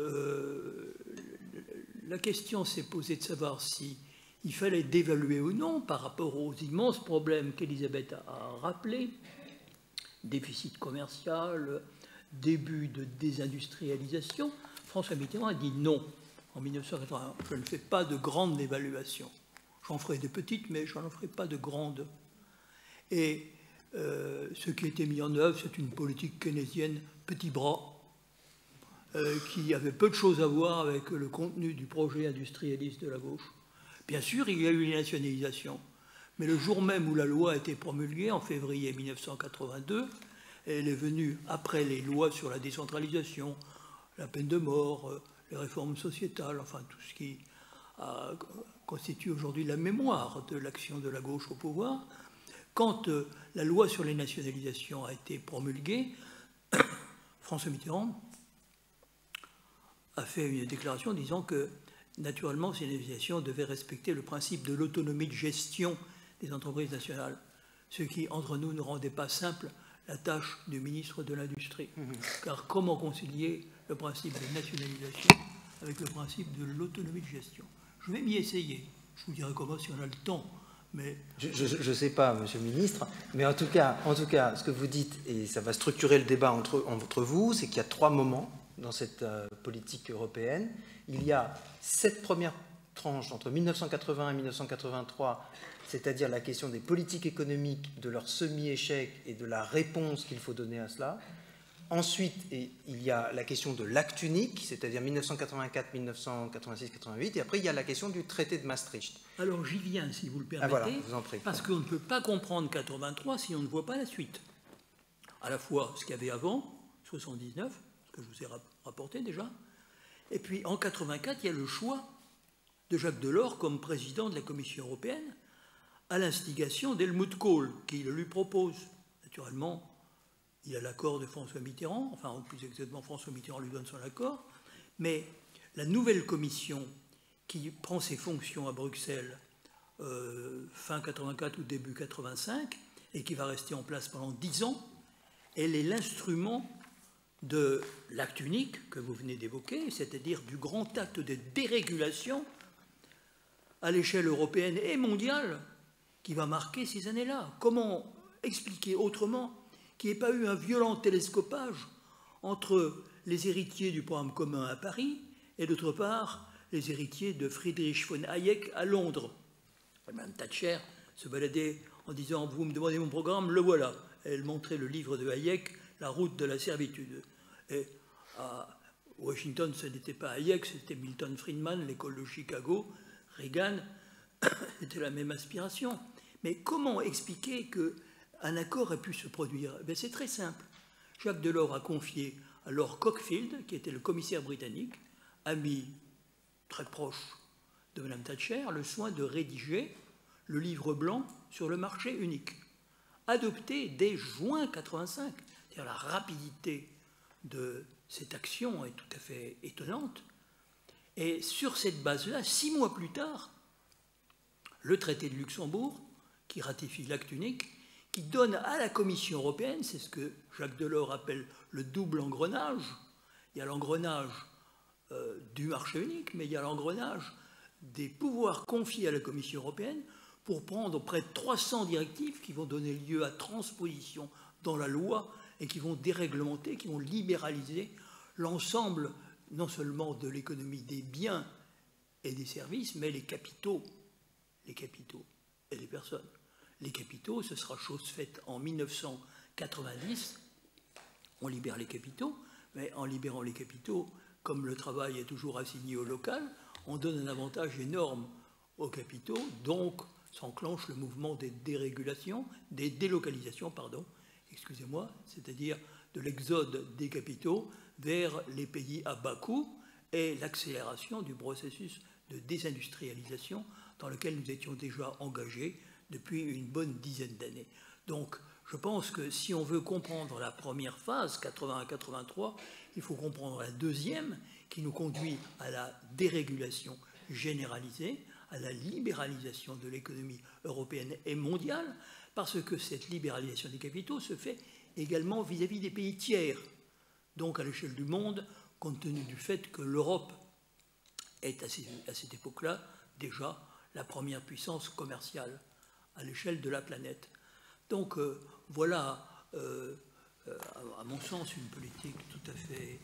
la question s'est posée de savoir si il fallait dévaluer ou non par rapport aux immenses problèmes qu'Elisabeth a rappelés, déficit commercial, début de désindustrialisation, François Mitterrand a dit non en 1981. Je ne fais pas de grande dévaluation. J'en ferai des petites, mais je n'en ferai pas de grandes. Et ce qui a été mis en œuvre, c'est une politique keynésienne petit bras, qui avait peu de choses à voir avec le contenu du projet industrialiste de la gauche. Bien sûr, il y a eu les nationalisations, mais le jour même où la loi a été promulguée, en février 1982, elle est venue après les lois sur la décentralisation, la peine de mort, les réformes sociétales, enfin tout ce qui constitue aujourd'hui la mémoire de l'action de la gauche au pouvoir. Quand la loi sur les nationalisations a été promulguée, François Mitterrand a fait une déclaration disant que, naturellement, ces nationalisations devaient respecter le principe de l'autonomie de gestion des entreprises nationales, ce qui, entre nous, ne rendait pas simple la tâche du ministre de l'Industrie. Car comment concilier le principe de nationalisation avec le principe de l'autonomie de gestion? Je vais m'y essayer. Je vous dirai comment si on a le temps. Mais je ne sais pas, Monsieur le Ministre, mais en tout cas, ce que vous dites, et ça va structurer le débat entre vous, c'est qu'il y a 3 moments dans cette politique européenne. Il y a 7 premières tranches entre 1980 et 1983, c'est-à-dire la question des politiques économiques, de leur semi-échec et de la réponse qu'il faut donner à cela. Ensuite, il y a la question de l'acte unique, c'est-à-dire 1984, 1986, 88, et après il y a la question du traité de Maastricht. Alors j'y viens, si vous le permettez, voilà, je vous en prie. Parce qu'on ne peut pas comprendre 83 si on ne voit pas la suite. À la fois ce qu'il y avait avant, 79, ce que je vous ai rapporté déjà, et puis en 84, il y a le choix de Jacques Delors comme président de la Commission européenne, à l'instigation d'Helmut Kohl, qui le lui propose. Naturellement, il a l'accord de François Mitterrand, enfin, plus exactement, François Mitterrand lui donne son accord, mais la nouvelle commission qui prend ses fonctions à Bruxelles fin 84 ou début 85, et qui va rester en place pendant 10 ans, elle est l'instrument de l'acte unique que vous venez d'évoquer, c'est-à-dire du grand acte de dérégulation à l'échelle européenne et mondiale qui va marquer ces années-là. Comment expliquer autrement qu'il n'y ait pas eu un violent télescopage entre les héritiers du programme commun à Paris et d'autre part les héritiers de Friedrich von Hayek à Londres. Mme Thatcher se baladait en disant « Vous me demandez mon programme, le voilà ». Elle montrait le livre de Hayek, La route de la servitude. Et à Washington, ce n'était pas Hayek, c'était Milton Friedman, l'école de Chicago, Reagan, c'était la même aspiration. Mais comment expliquer qu'un accord ait pu se produire? C'est très simple. Jacques Delors a confié à Lord Cockfield, qui était le commissaire britannique, ami très proche de Mme Thatcher, le soin de rédiger le livre blanc sur le marché unique, adopté dès juin 85. C'est-à-dire la rapidité de cette action est tout à fait étonnante. Et sur cette base-là, 6 mois plus tard, le traité de Luxembourg, qui ratifie l'acte unique, qui donne à la Commission européenne, c'est ce que Jacques Delors appelle le double engrenage. Il y a l'engrenage du marché unique, mais il y a l'engrenage des pouvoirs confiés à la Commission européenne pour prendre près de 300 directives qui vont donner lieu à transposition dans la loi et qui vont déréglementer, qui vont libéraliser l'ensemble non seulement de l'économie des biens et des services, mais les capitaux et les personnes. Les capitaux, ce sera chose faite en 1990, on libère les capitaux, mais en libérant les capitaux, comme le travail est toujours assigné au local, on donne un avantage énorme aux capitaux, donc s'enclenche le mouvement des dérégulations, des délocalisations, pardon, excusez-moi, c'est-à-dire de l'exode des capitaux vers les pays à bas coût et l'accélération du processus de désindustrialisation dans lequel nous étions déjà engagés depuis une bonne dizaine d'années. Donc, je pense que si on veut comprendre la première phase, 81-83, il faut comprendre la deuxième, qui nous conduit à la dérégulation généralisée, à la libéralisation de l'économie européenne et mondiale, parce que cette libéralisation des capitaux se fait également vis-à-vis des pays tiers. Donc, à l'échelle du monde, compte tenu du fait que l'Europe est à cette époque-là déjà la première puissance commerciale à l'échelle de la planète. Donc voilà, à mon sens, une politique tout à fait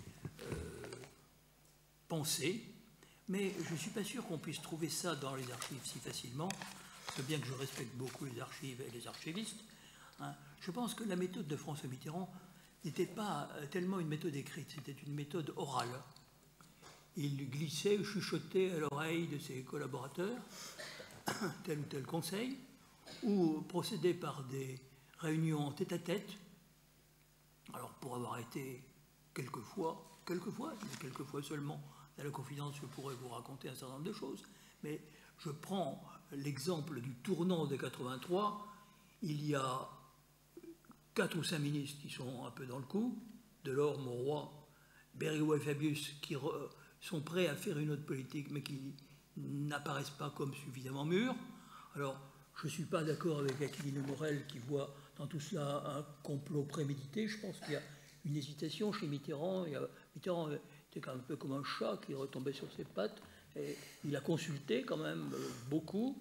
pensée, mais je ne suis pas sûr qu'on puisse trouver ça dans les archives si facilement, bien que je respecte beaucoup les archives et les archivistes. Hein. Je pense que la méthode de François Mitterrand n'était pas tellement une méthode écrite, c'était une méthode orale. Il glissait, chuchotait à l'oreille de ses collaborateurs tel ou tel conseil, ou procédait par des réunions tête-à-tête. Alors, pour avoir été quelquefois seulement dans la confidence, je pourrais vous raconter un certain nombre de choses, mais je prends l'exemple du tournant de 83, il y a 4 ou 5 ministres qui sont un peu dans le coup, Delors, Mauroy, Berrioux et Fabius, qui sont prêts à faire une autre politique, mais qui n'apparaissent pas comme suffisamment mûrs. Alors, je ne suis pas d'accord avec Aquilino Morel qui voit dans tout cela un complot prémédité. Je pense qu'il y a une hésitation chez Mitterrand. Mitterrand était quand même un peu comme un chat qui retombait sur ses pattes. Et il a consulté quand même beaucoup.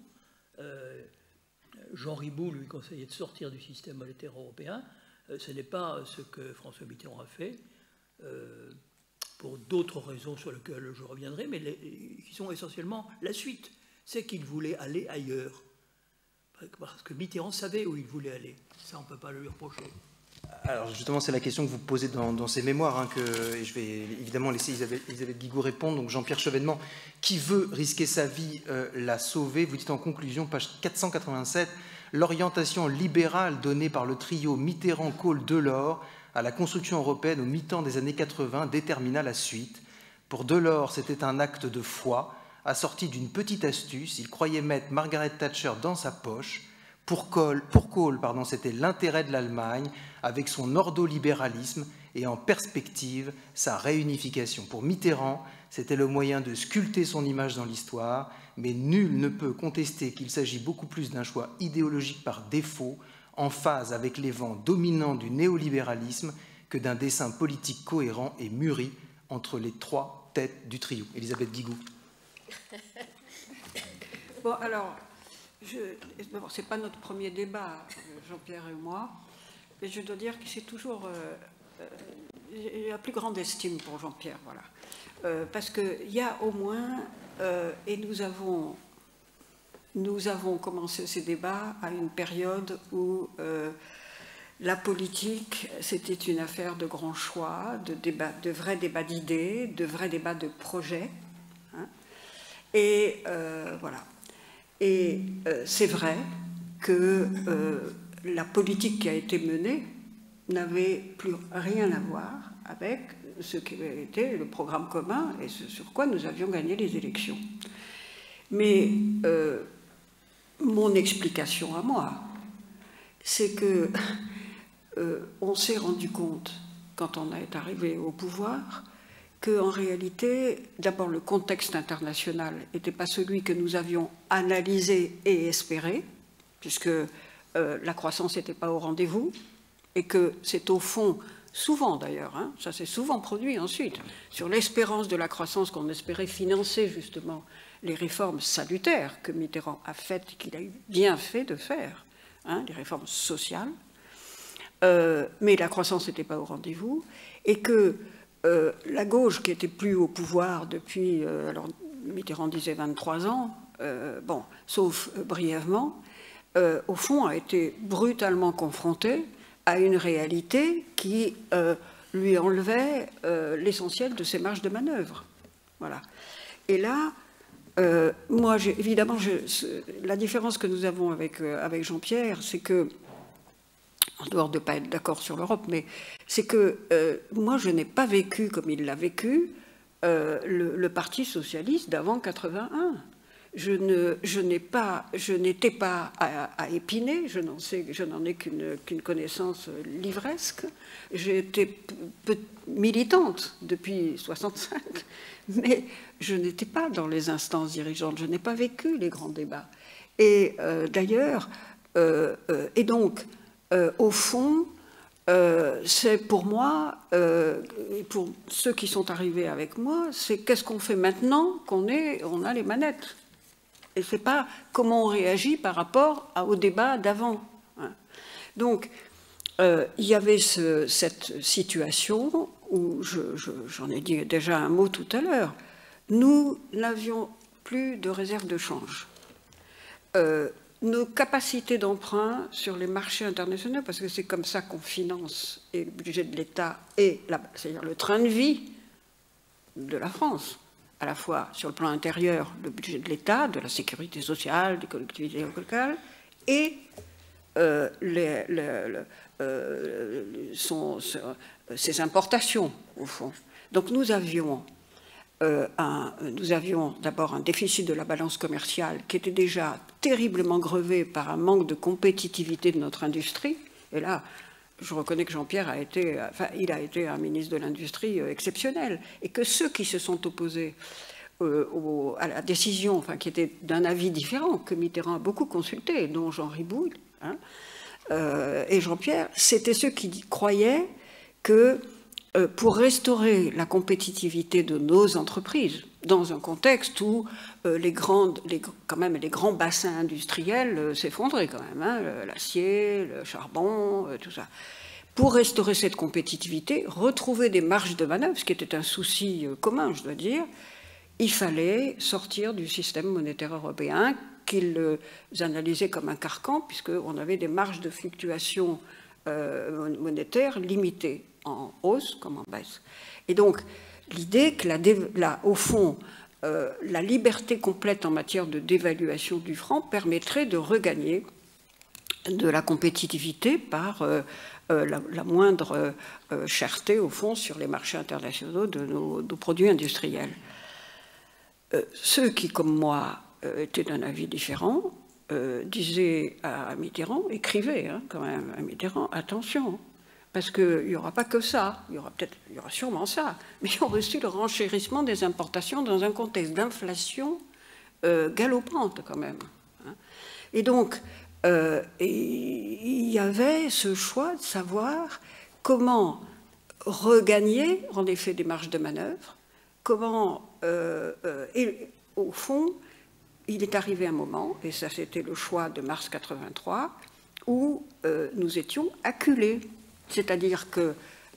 Jean Riboud lui conseillait de sortir du système monétaire européen. Ce n'est pas ce que François Mitterrand a fait, pour d'autres raisons sur lesquelles je reviendrai, mais qui sont essentiellement la suite. C'est qu'il voulait aller ailleurs. Parce que Mitterrand savait où il voulait aller. Ça, on ne peut pas le lui reprocher. Alors justement, c'est la question que vous posez dans ses mémoires, hein, et je vais évidemment laisser Elisabeth Guigou répondre. Donc Jean-Pierre Chevènement, qui veut risquer sa vie, la sauver. Vous dites en conclusion, page 487, l'orientation libérale donnée par le trio Mitterrand-Kohl-Delors à la construction européenne au mi-temps des années 80 détermina la suite. Pour Delors, c'était un acte de foi, assorti d'une petite astuce. Il croyait mettre Margaret Thatcher dans sa poche. Pour Kohl, c'était l'intérêt de l'Allemagne, avec son ordolibéralisme et en perspective sa réunification. Pour Mitterrand, c'était le moyen de sculpter son image dans l'histoire, mais nul ne peut contester qu'il s'agit beaucoup plus d'un choix idéologique par défaut, en phase avec les vents dominants du néolibéralisme, que d'un dessin politique cohérent et mûri entre les 3 têtes du trio. Elisabeth Guigou. Bon, alors, d'abord, ce n'est pas notre premier débat, Jean-Pierre et moi, mais je dois dire que c'est toujours la plus grande estime pour Jean-Pierre, voilà. Parce qu'il y a au moins, et nous avons commencé ces débats à une période où la politique, c'était une affaire de grands choix, de vrais débats d'idées, de vrais débats de projets. Hein, et voilà. Et c'est vrai que la politique qui a été menée n'avait plus rien à voir avec ce qui était le programme commun et ce sur quoi nous avions gagné les élections. Mais mon explication à moi, c'est que on s'est rendu compte, quand on est arrivé au pouvoir, qu'en réalité, d'abord, le contexte international n'était pas celui que nous avions analysé et espéré, puisque la croissance n'était pas au rendez-vous, et que c'est au fond, souvent d'ailleurs, hein, ça s'est souvent produit ensuite, sur l'espérance de la croissance qu'on espérait financer justement les réformes salutaires que Mitterrand a faites, qu'il a eu bien fait de faire, hein, les réformes sociales, mais la croissance n'était pas au rendez-vous, et que la gauche, qui était plus au pouvoir depuis, alors Mitterrand disait 23 ans, bon, sauf brièvement, au fond a été brutalement confrontée à une réalité qui lui enlevait l'essentiel de ses marges de manœuvre. Voilà. Et là, moi, évidemment, la différence que nous avons avec Jean-Pierre, c'est que, en dehors de ne pas être d'accord sur l'Europe, mais c'est que moi, je n'ai pas vécu, comme il l'a vécu, le Parti socialiste d'avant 81. Je n'étais pas à Épinay, je n'en ai qu'une connaissance livresque. J'ai été militante depuis 65, mais je n'étais pas dans les instances dirigeantes, je n'ai pas vécu les grands débats. Et d'ailleurs, et donc, au fond, c'est pour moi, et pour ceux qui sont arrivés avec moi, c'est qu'est-ce qu'on fait maintenant qu'on a les manettes. Et ce n'est pas comment on réagit par rapport au débat d'avant. Donc, il y avait cette situation où, j'en ai dit déjà un mot tout à l'heure, nous n'avions plus de réserve de change. Nos capacités d'emprunt sur les marchés internationaux, parce que c'est comme ça qu'on finance le budget de l'État et c'est-à-dire le train de vie de la France, à la fois sur le plan intérieur, le budget de l'État, de la sécurité sociale, des collectivités locales, et ses importations, au fond. Donc nous avions d'abord un déficit de la balance commerciale qui était déjà terriblement grevé par un manque de compétitivité de notre industrie. Et là, je reconnais que Jean-Pierre a été un ministre de l'Industrie exceptionnel, et que ceux qui se sont opposés à la décision, qui était d'un avis différent, que Mitterrand a beaucoup consulté, dont Jean Ribouille et Jean-Pierre, c'était ceux qui croyaient que pour restaurer la compétitivité de nos entreprises, dans un contexte où les grands bassins industriels s'effondraient quand même, l'acier, le charbon, tout ça. Pour restaurer cette compétitivité, retrouver des marges de manœuvre, ce qui était un souci commun, je dois dire, il fallait sortir du système monétaire européen qu'ils analysaient comme un carcan, puisqu'on avait des marges de fluctuation monétaire limitées, en hausse comme en baisse. Et donc, l'idée que, au fond, la liberté complète en matière de dévaluation du franc permettrait de regagner de la compétitivité par la moindre cherté, au fond, sur les marchés internationaux de nos produits industriels. Ceux qui, comme moi, étaient d'un avis différent, disaient à Mitterrand, écrivaient quand même à Mitterrand, attention, parce qu'il n'y aura pas que ça, il y aura sûrement ça, mais il y aura aussi le renchérissement des importations dans un contexte d'inflation galopante quand même. Et donc, il y avait ce choix de savoir comment regagner en effet des marges de manœuvre, comment, et au fond, il est arrivé un moment, et ça c'était le choix de mars 83, où nous étions acculés. C'est-à-dire que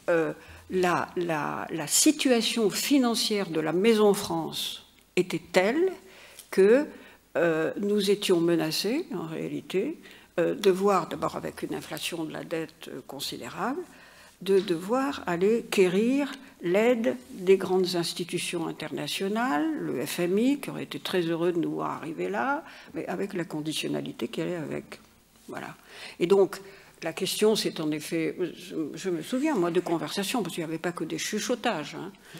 la situation financière de la Maison France était telle que nous étions menacés, en réalité, de voir, d'abord avec une inflation de la dette considérable, de devoir aller quérir l'aide des grandes institutions internationales, le FMI, qui aurait été très heureux de nous voir arriver là, mais avec la conditionnalité qui allait avec. Voilà. Et donc, la question, c'est en effet, je me souviens, moi, de conversations, parce qu'il n'y avait pas que des chuchotages.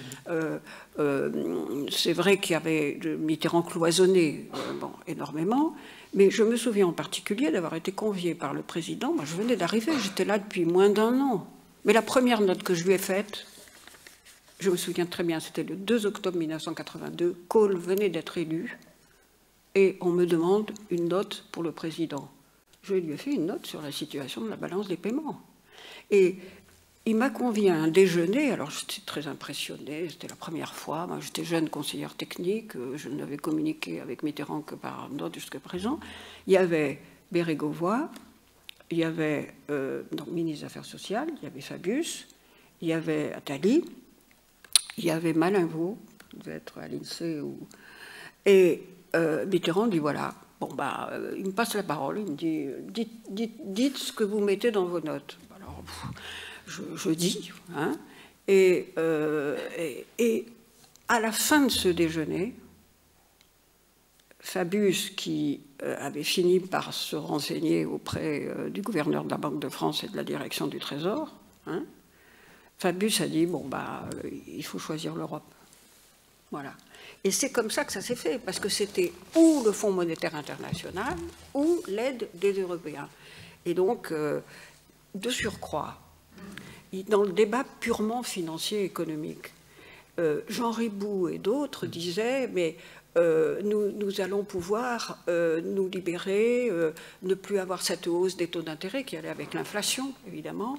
C'est vrai qu'il y avait Mitterrand cloisonné énormément, mais je me souviens en particulier d'avoir été convié par le président. Moi, je venais d'arriver, j'étais là depuis moins d'un an. Mais la première note que je lui ai faite, je me souviens très bien, c'était le 2 octobre 1982, Kohl venait d'être élu, et on me demande une note pour le président. Je lui ai fait une note sur la situation de la balance des paiements. Et il m'a convié à un déjeuner, alors j'étais très impressionnée, c'était la première fois, moi j'étais jeune conseillère technique, je n'avais communiqué avec Mitterrand que par note jusqu'à présent. Il y avait Bérégovoy, il y avait donc ministre des Affaires sociales, il y avait Fabius, il y avait Attali, il y avait Malinvaud, il devait être à l'INSEE, et Mitterrand dit voilà. Bon, il me passe la parole, il me dit dites ce que vous mettez dans vos notes. Alors, je dis, Et à la fin de ce déjeuner, Fabius, qui avait fini par se renseigner auprès du gouverneur de la Banque de France et de la direction du Trésor, hein, Fabius a dit, bon, il faut choisir l'Europe. Voilà. Et c'est comme ça que ça s'est fait, parce que c'était ou le Fonds monétaire international ou l'aide des Européens. Et donc, de surcroît, dans le débat purement financier et économique, Jean Ribou et d'autres disaient, mais nous allons pouvoir nous libérer, ne plus avoir cette hausse des taux d'intérêt qui allait avec l'inflation, évidemment.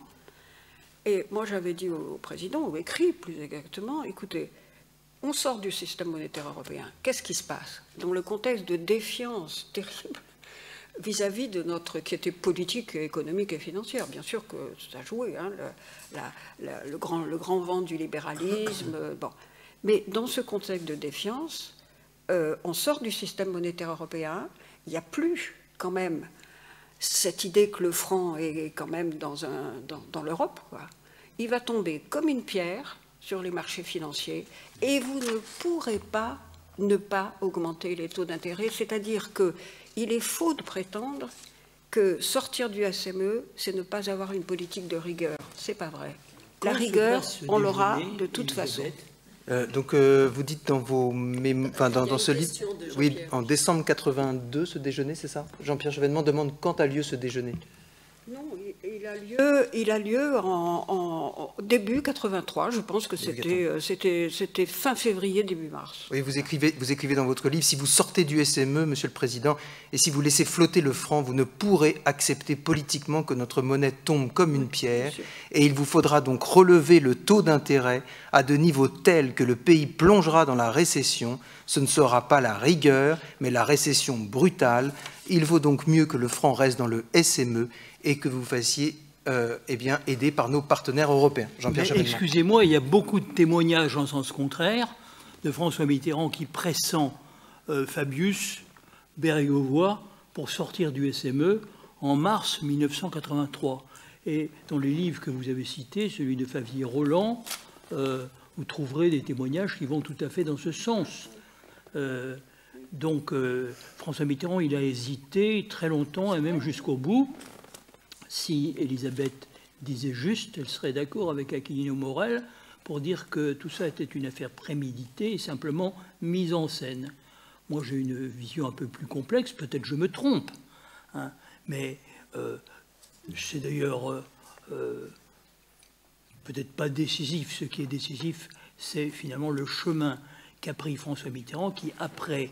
Et moi, j'avais dit au président, ou écrit plus exactement, écoutez, on sort du système monétaire européen. Qu'est-ce qui se passe dans le contexte de défiance terrible vis-à-vis de notre qui était politique, économique et financière? Bien sûr que ça a joué, hein, le grand vent du libéralisme. Bon. Mais dans ce contexte de défiance, on sort du système monétaire européen. Il n'y a plus quand même cette idée que le franc est quand même dans l'Europe, quoi. Il va tomber comme une pierre sur les marchés financiers et vous ne pourrez pas ne pas augmenter les taux d'intérêt. C'est-à-dire qu'il est faux de prétendre que sortir du SME, c'est ne pas avoir une politique de rigueur. C'est pas vrai. La rigueur, on l'aura de toute façon. Donc vous dites dans dans ce livre, oui, en décembre 82, ce déjeuner, c'est ça? Jean-Pierre Chevènement demande quand a lieu ce déjeuner. Non, il a lieu en début 83. Je pense que c'était fin février, début mars. Oui, vous écrivez dans votre livre, si vous sortez du SME, Monsieur le Président, et si vous laissez flotter le franc, vous ne pourrez accepter politiquement que notre monnaie tombe comme une pierre, et il vous faudra donc relever le taux d'intérêt à de niveaux tels que le pays plongera dans la récession. Ce ne sera pas la rigueur, mais la récession brutale. Il vaut donc mieux que le franc reste dans le SME et que vous fassiez aidé par nos partenaires européens. Jean-Pierre Chevènement. Excusez-moi, il y a beaucoup de témoignages en sens contraire de François Mitterrand qui pressent Fabius, Bérégovoy pour sortir du SME en mars 1983. Et dans les livres que vous avez cités, celui de Favier-Roland, vous trouverez des témoignages qui vont tout à fait dans ce sens. Donc François Mitterrand, il a hésité très longtemps et même jusqu'au bout. Si Elisabeth disait juste, elle serait d'accord avec Aquilino Morel pour dire que tout ça était une affaire préméditée et simplement mise en scène. Moi, j'ai une vision un peu plus complexe, peut-être je me trompe, hein, mais c'est d'ailleurs peut-être pas décisif. Ce qui est décisif, c'est finalement le chemin qu'a pris François Mitterrand qui, après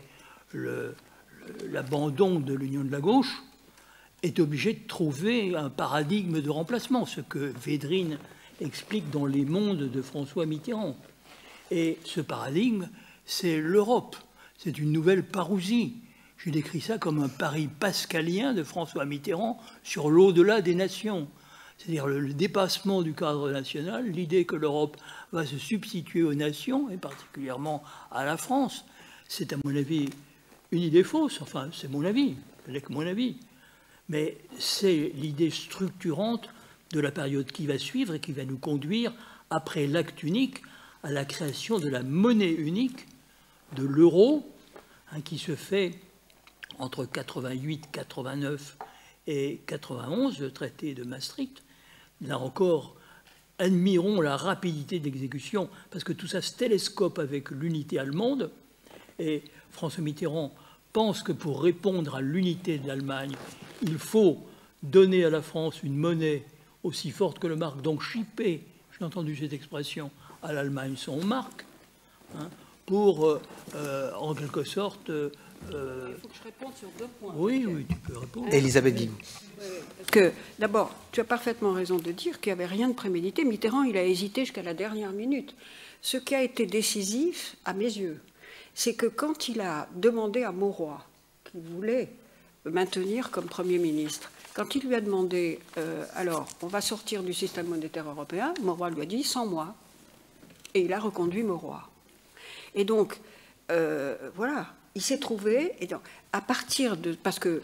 l'abandon de l'Union de la gauche, est obligé de trouver un paradigme de remplacement, ce que Védrine explique dans Les Mondes de François Mitterrand. Et ce paradigme, c'est l'Europe. C'est une nouvelle parousie. Je décris ça comme un pari pascalien de François Mitterrand sur l'au-delà des nations. C'est-à-dire le dépassement du cadre national, l'idée que l'Europe va se substituer aux nations, et particulièrement à la France. C'est à mon avis une idée fausse. Enfin, c'est mon avis, ce n'est que mon avis. Mais c'est l'idée structurante de la période qui va suivre et qui va nous conduire, après l'acte unique, à la création de la monnaie unique, de l'euro, hein, qui se fait entre 88, 89 et 91, le traité de Maastricht. Là encore, admirons la rapidité d'exécution, parce que tout ça se télescope avec l'unité allemande, et François Mitterrand pense que pour répondre à l'unité de l'Allemagne, il faut donner à la France une monnaie aussi forte que le mark, donc chipper, j'ai entendu cette expression, à l'Allemagne son mark, hein, pour, en quelque sorte... il faut que je réponde sur deux points. Oui, oui, tu peux répondre. Elisabeth Guigou. D'abord, tu as parfaitement raison de dire qu'il n'y avait rien de prémédité. Mitterrand, il a hésité jusqu'à la dernière minute. Ce qui a été décisif, à mes yeux, c'est que quand il a demandé à Mauroy, qu'il voulait maintenir comme Premier ministre, quand il lui a demandé alors, on va sortir du système monétaire européen, Mauroy lui a dit 100 mois. Et il a reconduit Mauroy. Et donc, voilà, il s'est trouvé, et donc, à partir de... Parce que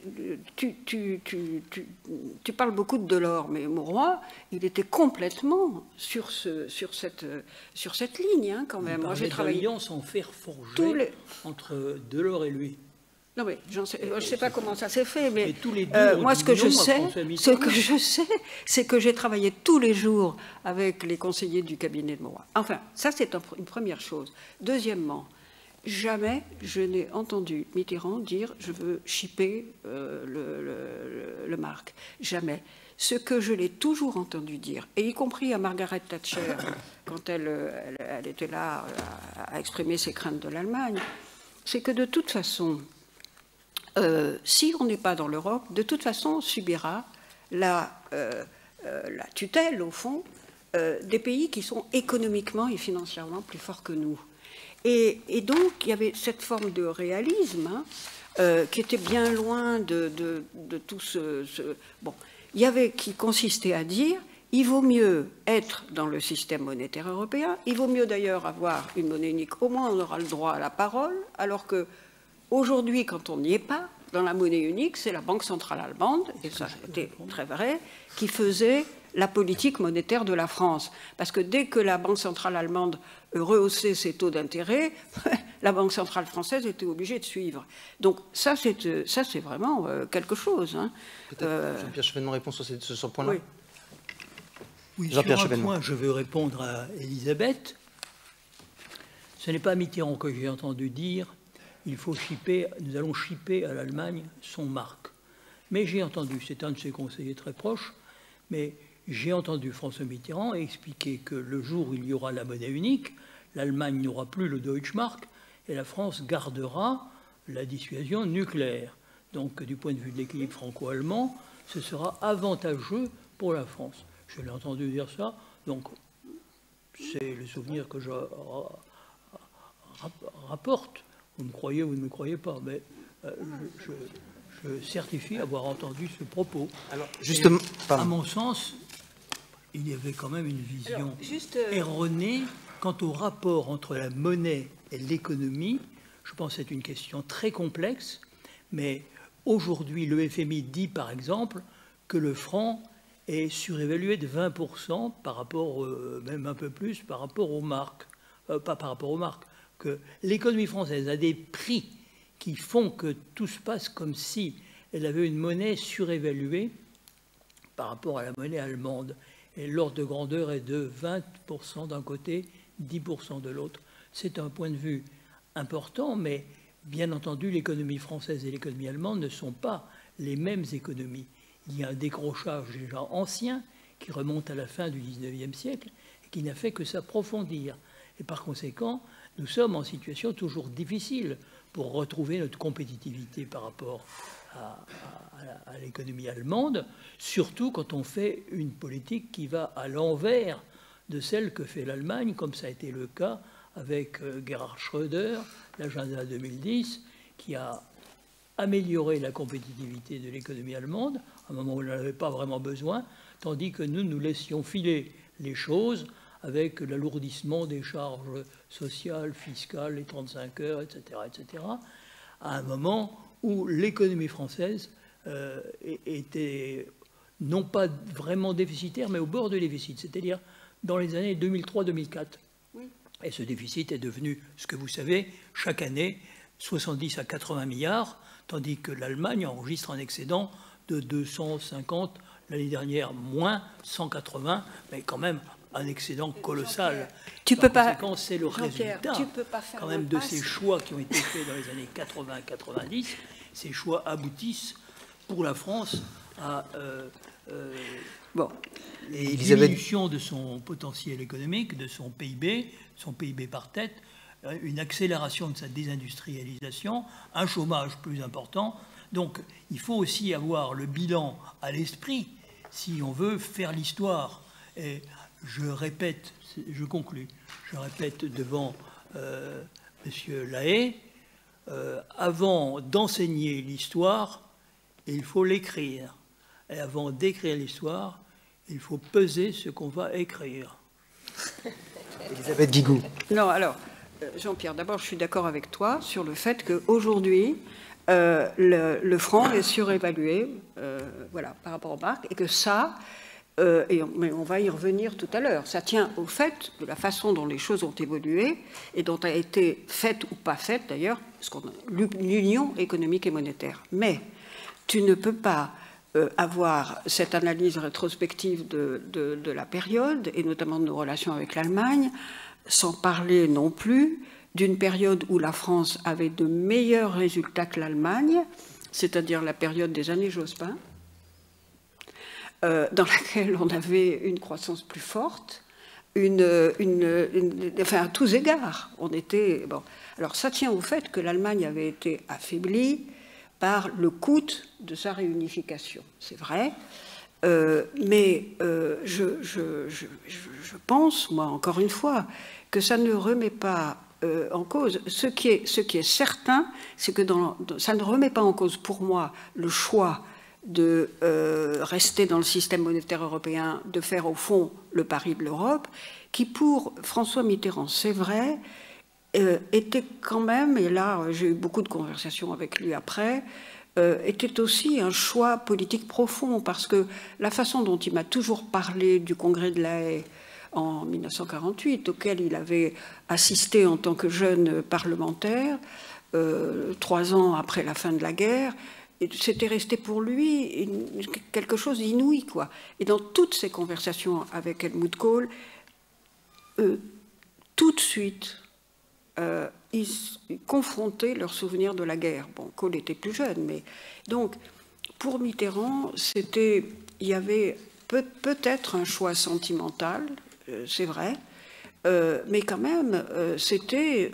tu parles beaucoup de Delors, mais Mauroy, il était complètement sur cette ligne, hein, quand même. Moi, j'ai travaillé... d'alliance en fer forgé entre Delors et lui. Non, mais je ne sais pas comment ça s'est fait, mais tous les deux moi, ce que je sais, c'est que j'ai travaillé tous les jours avec les conseillers du cabinet de Mauroy. Enfin, ça, c'est une première chose. Deuxièmement, jamais je n'ai entendu Mitterrand dire « je veux chipper le marque ». Jamais. Ce que je l'ai toujours entendu dire, et y compris à Margaret Thatcher, quand elle était là à exprimer ses craintes de l'Allemagne, c'est que de toute façon, si on n'est pas dans l'Europe, de toute façon, on subira la tutelle, au fond, des pays qui sont économiquement et financièrement plus forts que nous. Et donc, il y avait cette forme de réalisme qui était bien loin de tout bon, il y avait qui consistait à dire il vaut mieux être dans le système monétaire européen, il vaut mieux d'ailleurs avoir une monnaie unique, au moins on aura le droit à la parole, alors que aujourd'hui, quand on n'y est pas, dans la monnaie unique, c'est la Banque centrale allemande, et ça était très vrai, qui faisait la politique monétaire de la France. Parce que dès que la Banque centrale allemande rehaussait ses taux d'intérêt, la Banque centrale française était obligée de suivre. Donc ça, c'est vraiment quelque chose. Hein. Peut-être Jean-Pierre Chevènement répond sur ce point-là. Oui, oui, sur un point, je veux répondre à Elisabeth. Ce n'est pas Mitterrand que j'ai entendu dire il faut chipper, nous allons chipper à l'Allemagne son marque. Mais j'ai entendu, c'est un de ses conseillers très proches, mais j'ai entendu François Mitterrand expliquer que le jour où il y aura la monnaie unique, l'Allemagne n'aura plus le Deutschmark et la France gardera la dissuasion nucléaire. Donc, du point de vue de l'équilibre franco-allemand, ce sera avantageux pour la France. Je l'ai entendu dire ça, donc c'est le souvenir que je rapporte. Vous me croyez ou vous ne me croyez pas, mais je certifie avoir entendu ce propos. Alors, justement, à mon sens, il y avait quand même une vision erronée quant au rapport entre la monnaie et l'économie. Je pense que c'est une question très complexe, mais aujourd'hui, le FMI dit, par exemple, que le franc est surévalué de 20% par rapport, même un peu plus, par rapport aux marques. Pas par rapport aux marques, que l'économie française a des prix qui font que tout se passe comme si elle avait une monnaie surévaluée par rapport à la monnaie allemande. Et l'ordre de grandeur est de 20% d'un côté, 10% de l'autre. C'est un point de vue important, mais bien entendu, l'économie française et l'économie allemande ne sont pas les mêmes économies. Il y a un décrochage déjà ancien qui remonte à la fin du XIXe siècle et qui n'a fait que s'approfondir. Et par conséquent, nous sommes en situation toujours difficile pour retrouver notre compétitivité par rapport à l'économie allemande, surtout quand on fait une politique qui va à l'envers de celle que fait l'Allemagne, comme ça a été le cas avec Gerhard Schröder, l'agenda 2010, qui a amélioré la compétitivité de l'économie allemande, à un moment où on n'en avait pas vraiment besoin, tandis que nous laissions filer les choses avec l'alourdissement des charges sociales, fiscales, les 35 heures, etc., etc., à un moment où l'économie française était non pas vraiment déficitaire, mais au bord du déficit, c'est-à-dire dans les années 2003-2004. Oui. Et ce déficit est devenu, ce que vous savez, chaque année, 70 à 80 milliards, tandis que l'Allemagne enregistre un excédent de 250, l'année dernière, moins 180, mais quand même un excédent colossal. C'est le résultat quand même de ces choix qui ont été faits dans les années 80-90. Ces choix aboutissent pour la France à une diminution de son potentiel économique, de son PIB par tête, une accélération de sa désindustrialisation, un chômage plus important. Donc il faut aussi avoir le bilan à l'esprit si on veut faire l'histoire. Et je répète, je conclus, je répète devant M. Lahaye, avant d'enseigner l'histoire, il faut l'écrire. Et avant d'écrire l'histoire, il faut peser ce qu'on va écrire. Elisabeth Guigou. Non, alors, Jean-Pierre, d'abord, je suis d'accord avec toi sur le fait qu'aujourd'hui, le franc est surévalué voilà, par rapport aux marques, et que ça, mais on va y revenir tout à l'heure, ça tient au fait de la façon dont les choses ont évolué et dont a été faite ou pas faite d'ailleurs l'union économique et monétaire. Mais tu ne peux pas avoir cette analyse rétrospective de la période, et notamment de nos relations avec l'Allemagne, sans parler non plus d'une période où la France avait de meilleurs résultats que l'Allemagne, c'est-à-dire la période des années Jospin, dans laquelle on avait une croissance plus forte, enfin à tous égards. On était, bon. Alors ça tient au fait que l'Allemagne avait été affaiblie par le coût de sa réunification, c'est vrai, mais je pense, moi encore une fois, que ça ne remet pas en cause. Ce qui est certain, c'est que ça ne remet pas en cause pour moi le choix de rester dans le système monétaire européen, de faire au fond le pari de l'Europe, qui pour François Mitterrand, c'est vrai, était quand même, et là j'ai eu beaucoup de conversations avec lui après, était aussi un choix politique profond, parce que la façon dont il m'a toujours parlé du Congrès de La Haye en 1948, auquel il avait assisté en tant que jeune parlementaire, 3 ans après la fin de la guerre, c'était resté pour lui quelque chose d'inouï, quoi. Et dans toutes ces conversations avec Helmut Kohl, tout de suite, ils confrontaient leurs souvenirs de la guerre. Bon, Kohl était plus jeune, mais donc pour Mitterrand, il y avait peut-être un choix sentimental, c'est vrai, mais quand même, c'était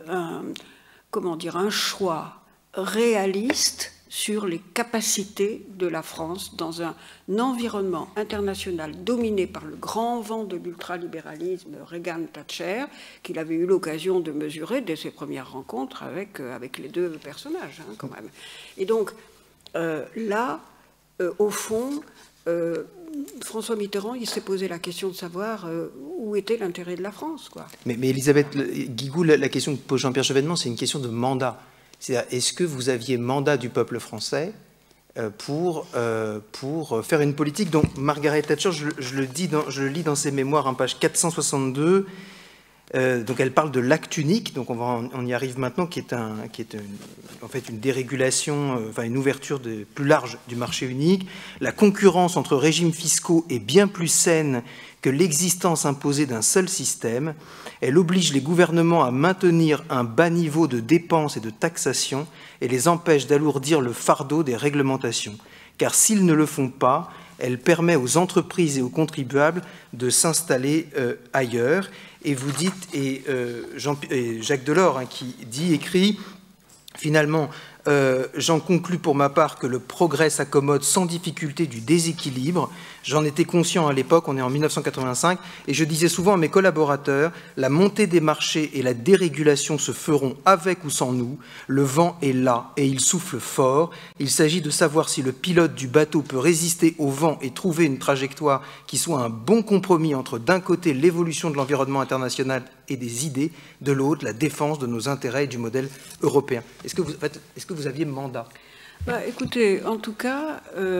un choix réaliste sur les capacités de la France dans un environnement international dominé par le grand vent de l'ultralibéralisme Reagan-Thatcher, qu'il avait eu l'occasion de mesurer dès ses premières rencontres avec les deux personnages, hein, quand même. Et donc, là, au fond, François Mitterrand, il s'est posé la question de savoir où était l'intérêt de la France, quoi. Mais Elisabeth Guigou, la question que pose Jean-Pierre Chevènement, c'est une question de mandat. C'est-à-dire, est-ce que vous aviez mandat du peuple français pour faire une politique dont Margaret Thatcher, je le lis dans ses mémoires, en page 462, donc elle parle de l'acte unique, donc on y arrive maintenant, qui est en fait une dérégulation, enfin une ouverture plus large du marché unique. La concurrence entre régimes fiscaux est bien plus saine que l'existence imposée d'un seul système. Elle oblige les gouvernements à maintenir un bas niveau de dépenses et de taxation et les empêche d'alourdir le fardeau des réglementations. Car s'ils ne le font pas, elle permet aux entreprises et aux contribuables de s'installer ailleurs. Et vous dites, et Jacques Delors, hein, qui écrit, finalement, j'en conclus pour ma part que le progrès s'accommode sans difficulté du déséquilibre. J'en étais conscient à l'époque, on est en 1985, et je disais souvent à mes collaborateurs, la montée des marchés et la dérégulation se feront avec ou sans nous. Le vent est là et il souffle fort. Il s'agit de savoir si le pilote du bateau peut résister au vent et trouver une trajectoire qui soit un bon compromis entre d'un côté l'évolution de l'environnement international et des idées, de l'autre la défense de nos intérêts et du modèle européen. Est-ce que vous aviez mandat? Écoutez, en tout cas,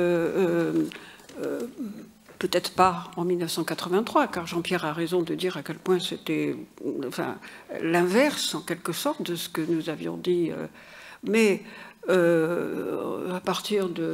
peut-être pas en 1983, car Jean-Pierre a raison de dire à quel point c'était l'inverse, en quelque sorte, de ce que nous avions dit. Mais à partir de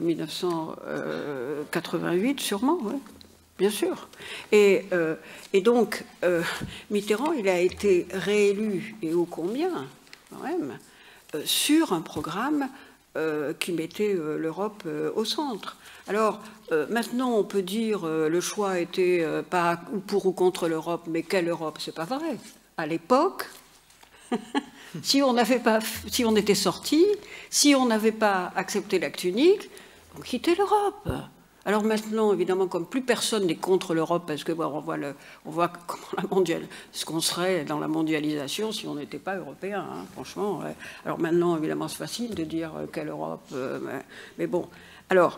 1988, sûrement, ouais, bien sûr. Et donc, Mitterrand, il a été réélu, et ô combien, quand même, sur un programme qui mettait l'Europe au centre. Alors, maintenant, on peut dire le choix était pas pour ou contre l'Europe, mais quelle Europe? C'est pas vrai. À l'époque, si on était sorti, si on n'avait pas accepté l'acte unique, on quittait l'Europe. Alors maintenant, évidemment, comme plus personne n'est contre l'Europe, parce que bon, on voit comment ce qu'on serait dans la mondialisation si on n'était pas européen, hein, franchement. Ouais. Alors maintenant, évidemment, c'est facile de dire quelle Europe, mais bon. Alors,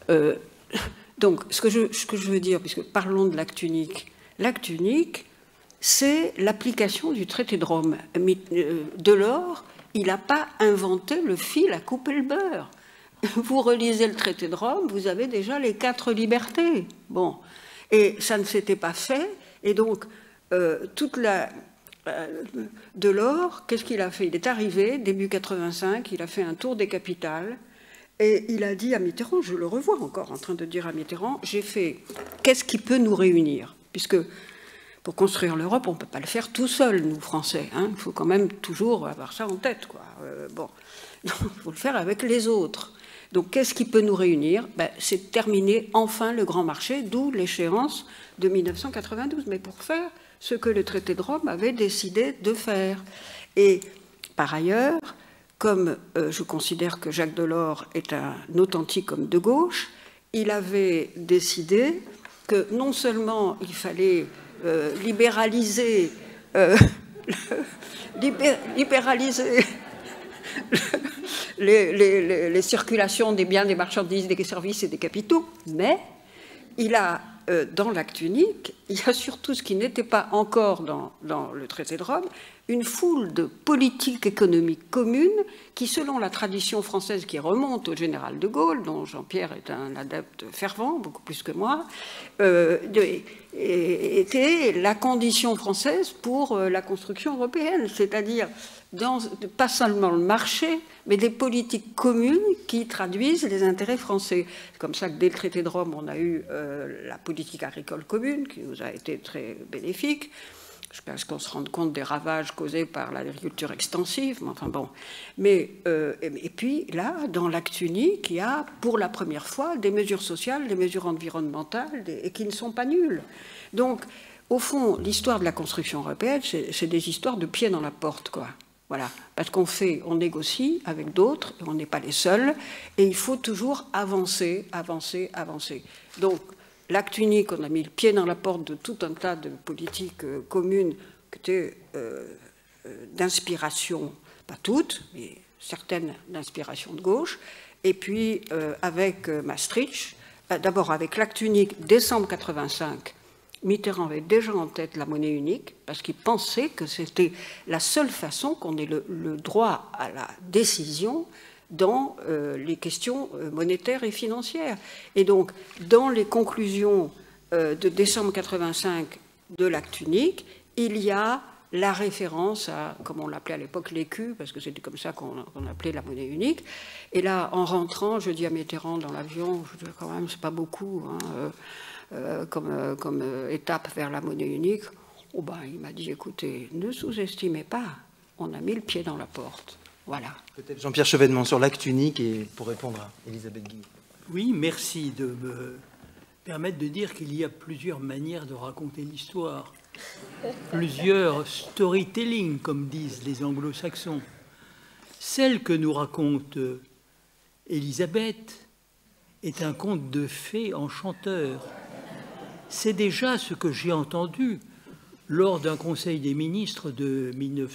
donc, ce que je veux dire, puisque parlons de l'acte unique, c'est l'application du traité de Rome. Delors, il n'a pas inventé le fil à couper le beurre. Vous relisez le traité de Rome, vous avez déjà les 4 libertés. Bon, et ça ne s'était pas fait, et donc Delors, qu'est-ce qu'il a fait? Il est arrivé début 85, il a fait un tour des capitales, et il a dit à Mitterrand, je le revois encore en train de dire à Mitterrand, j'ai fait, qu'est-ce qui peut nous réunir? Puisque pour construire l'Europe, on ne peut pas le faire tout seul, nous, Français. Hein. Il faut quand même toujours avoir ça en tête, quoi. Bon, il faut le faire avec les autres. Donc, qu'est-ce qui peut nous réunir? C'est terminer enfin le grand marché, d'où l'échéance de 1992. Mais pour faire ce que le traité de Rome avait décidé de faire. Et par ailleurs, comme je considère que Jacques Delors est un authentique homme de gauche, il avait décidé que non seulement il fallait libéraliser les circulations des biens, des marchandises, des services et des capitaux, mais il a, dans l'acte unique, il y a surtout ce qui n'était pas encore dans le traité de Rome, une foule de politiques économiques communes qui, selon la tradition française qui remonte au général de Gaulle, dont Jean-Pierre est un adepte fervent, beaucoup plus que moi, était la condition française pour la construction européenne, c'est-à-dire pas seulement le marché, mais des politiques communes qui traduisent les intérêts français. C'est comme ça que dès le traité de Rome, on a eu la politique agricole commune, qui nous a été très bénéfique, jusqu'à ce qu'on se rende compte des ravages causés par l'agriculture extensive. Enfin bon. Et puis là, dans l'acte unique, il y a pour la première fois des mesures sociales, des mesures environnementales, et qui ne sont pas nulles. Donc, au fond, l'histoire de la construction européenne, c'est des histoires de pied dans la porte, quoi. Voilà, parce qu'on négocie avec d'autres, et on n'est pas les seuls, et il faut toujours avancer, avancer, avancer. Donc, l'acte unique, on a mis le pied dans la porte de tout un tas de politiques communes qui étaient d'inspiration, pas toutes, mais certaines d'inspiration de gauche. Et puis, avec Maastricht, d'abord avec l'acte unique, décembre 85, Mitterrand avait déjà en tête la monnaie unique, parce qu'il pensait que c'était la seule façon qu'on ait le droit à la décision dans les questions monétaires et financières. Et donc, dans les conclusions de décembre 85 de l'acte unique, il y a la référence à, comme on l'appelait à l'époque, l'écu, parce que c'était comme ça qu'on appelait la monnaie unique. Et là, en rentrant, je dis à Mitterrand dans l'avion, je dis quand même, c'est pas beaucoup, hein, comme étape vers la monnaie unique. Oh ben, il m'a dit, écoutez, ne sous-estimez pas, on a mis le pied dans la porte. Voilà. Peut-être Jean-Pierre Chevènement sur l'acte unique et pour répondre à Elisabeth Guillou. Oui, merci de me permettre de dire qu'il y a plusieurs manières de raconter l'histoire. Plusieurs storytelling, comme disent les anglo-saxons. Celle que nous raconte Elisabeth est un conte de fées enchanteur. C'est déjà ce que j'ai entendu lors d'un conseil des ministres de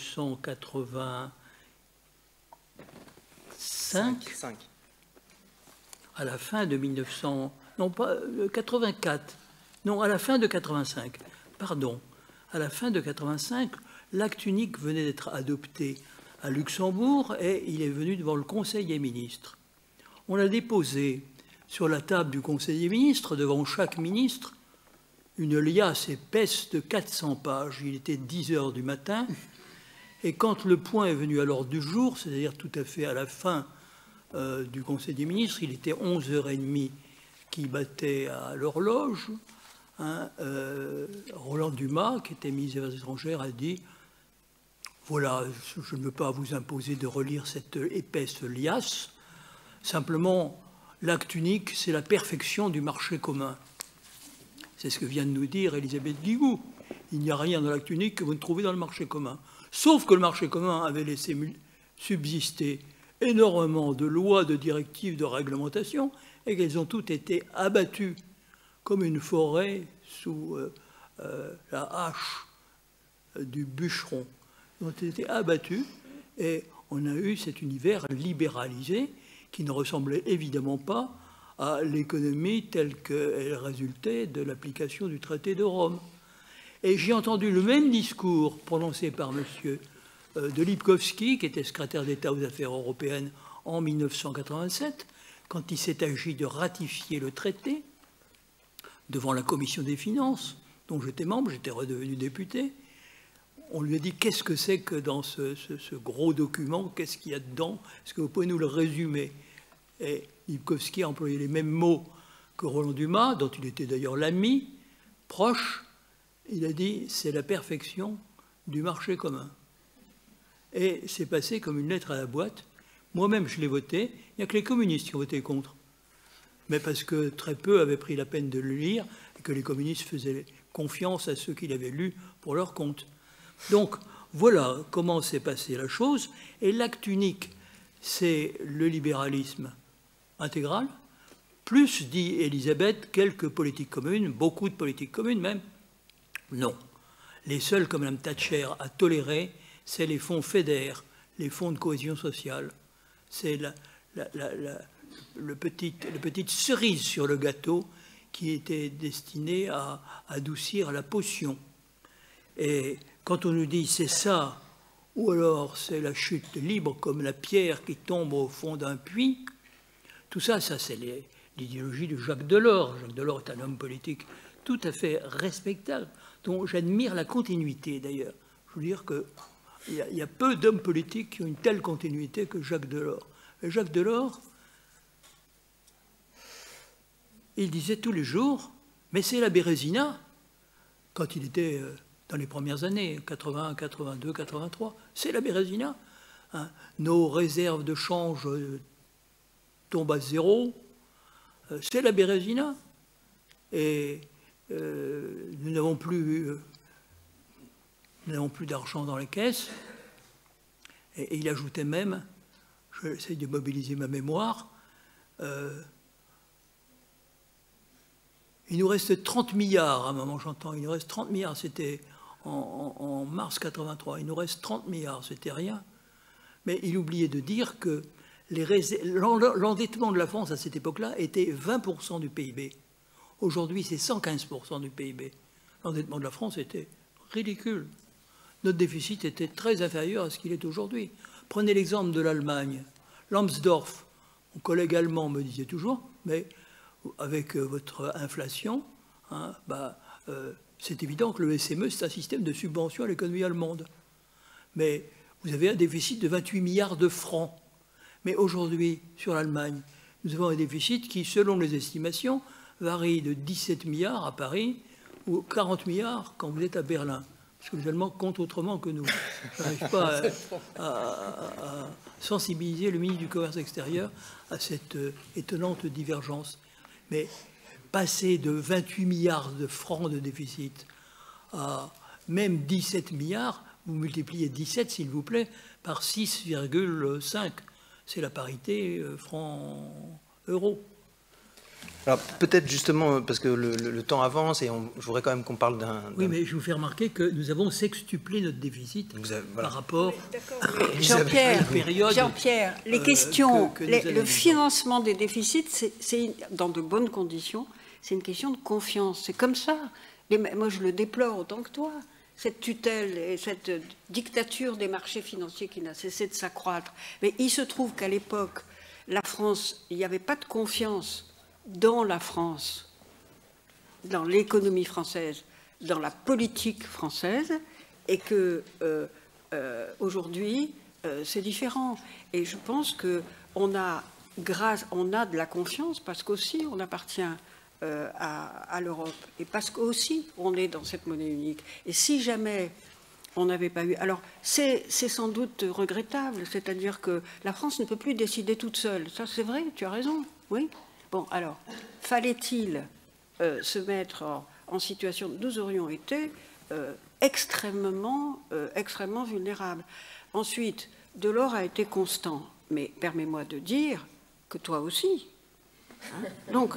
1985, à la fin de 1900, non pas 84, non à la fin de 85, pardon, à la fin de 85, l'acte unique venait d'être adopté à Luxembourg et il est venu devant le Conseil des ministres. On a déposé sur la table du Conseil des ministres, devant chaque ministre, une liasse épaisse de 400 pages. Il était 10 heures du matin, et quand le point est venu à l'ordre du jour, c'est-à-dire tout à fait à la fin du Conseil des ministres, il était 11h30 qui battait à l'horloge. Hein, Roland Dumas, qui était ministre des Affaires étrangères, a dit « Voilà, je ne veux pas vous imposer de relire cette épaisse liasse, simplement... L'acte unique, c'est la perfection du marché commun. » C'est ce que vient de nous dire Elisabeth Guigou. Il n'y a rien dans l'acte unique que vous ne trouvez dans le marché commun. Sauf que le marché commun avait laissé subsister énormément de lois, de directives, de réglementations, et qu'elles ont toutes été abattues comme une forêt sous la hache du bûcheron. Elles ont été abattues, et on a eu cet univers libéralisé qui ne ressemblait évidemment pas à l'économie telle qu'elle résultait de l'application du traité de Rome. Et j'ai entendu le même discours prononcé par M. de Lipkowski, qui était secrétaire d'État aux affaires européennes en 1987, quand il s'est agi de ratifier le traité devant la commission des finances, dont j'étais membre, j'étais redevenu député. On lui a dit, qu'est-ce que c'est que dans ce gros document, qu'est-ce qu'il y a dedans? Est-ce que vous pouvez nous le résumer? Et Lipkowski a employé les mêmes mots que Roland Dumas, dont il était d'ailleurs l'ami, proche. Il a dit, c'est la perfection du marché commun. Et c'est passé comme une lettre à la boîte. Moi-même, je l'ai voté. Il n'y a que les communistes qui ont voté contre. Mais parce que très peu avaient pris la peine de le lire et que les communistes faisaient confiance à ceux qui l'avaient lu pour leur compte. Donc, voilà comment s'est passée la chose. Et l'acte unique, c'est le libéralisme intégral, plus, dit Elisabeth, quelques politiques communes, beaucoup de politiques communes même. Non. Les seuls que Mme Thatcher a tolérés, c'est les fonds FEDER, les fonds de cohésion sociale. C'est le petite cerise sur le gâteau qui était destinée à adoucir la potion. Et quand on nous dit c'est ça, ou alors c'est la chute libre comme la pierre qui tombe au fond d'un puits, tout ça, c'est l'idéologie de Jacques Delors. Jacques Delors est un homme politique tout à fait respectable, dont j'admire la continuité d'ailleurs. Je veux dire qu'il y a peu d'hommes politiques qui ont une telle continuité que Jacques Delors. Et Jacques Delors, il disait tous les jours, mais c'est la Bérésina, quand il était dans les premières années, 81, 82, 83, c'est la Bérésina. Hein. Nos réserves de change tombent à zéro, c'est la Bérésina. Et nous n'avons plus d'argent dans les caisses. Et il ajoutait même, j'essaie de mobiliser ma mémoire, il nous reste 30 milliards, à un moment j'entends, il nous reste 30 milliards, c'était en mars 83, il nous reste 30 milliards, c'était rien. Mais il oubliait de dire que l'endettement de la France à cette époque-là était 20% du PIB. Aujourd'hui, c'est 115% du PIB. L'endettement de la France était ridicule. Notre déficit était très inférieur à ce qu'il est aujourd'hui. Prenez l'exemple de l'Allemagne. Lambsdorff, mon collègue allemand me disait toujours, mais avec votre inflation, hein, c'est évident que le SME, c'est un système de subvention à l'économie allemande. Mais vous avez un déficit de 28 milliards de francs. Mais aujourd'hui, sur l'Allemagne, nous avons un déficit qui, selon les estimations, varie de 17 milliards à Paris ou 40 milliards quand vous êtes à Berlin. Parce que les Allemands comptent autrement que nous. Je n'arrive pas à sensibiliser le ministre du Commerce extérieur à cette étonnante divergence. Mais passer de 28 milliards de francs de déficit à même 17 milliards, vous multipliez 17, s'il vous plaît, par 6,5. C'est la parité franc-euro. Alors peut-être justement, parce que le temps avance et je voudrais quand même qu'on parle d'un... Oui, mais je vous fais remarquer que nous avons sextuplé notre déficit par rapport Jean-Pierre, les questions, le financement des déficits, c'est dans de bonnes conditions, c'est une question de confiance. C'est comme ça. Moi, je le déplore autant que toi. Cette tutelle et cette dictature des marchés financiers qui n'a cessé de s'accroître. Mais il se trouve qu'à l'époque, la France, il n'y avait pas de confiance dans la France, dans l'économie française, dans la politique française, et que aujourd'hui, c'est différent. Et je pense qu'on a de la confiance parce qu'aussi on appartient à l'Europe et parce qu'aussi on est dans cette monnaie unique. Et si jamais on n'avait pas eu... Alors, c'est sans doute regrettable, c'est-à-dire que la France ne peut plus décider toute seule. Ça, c'est vrai, tu as raison, oui. Bon, alors, fallait-il se mettre en situation... Nous aurions été extrêmement vulnérables. Ensuite, Delors a été constant. Mais permets-moi de dire que toi aussi. Hein, donc...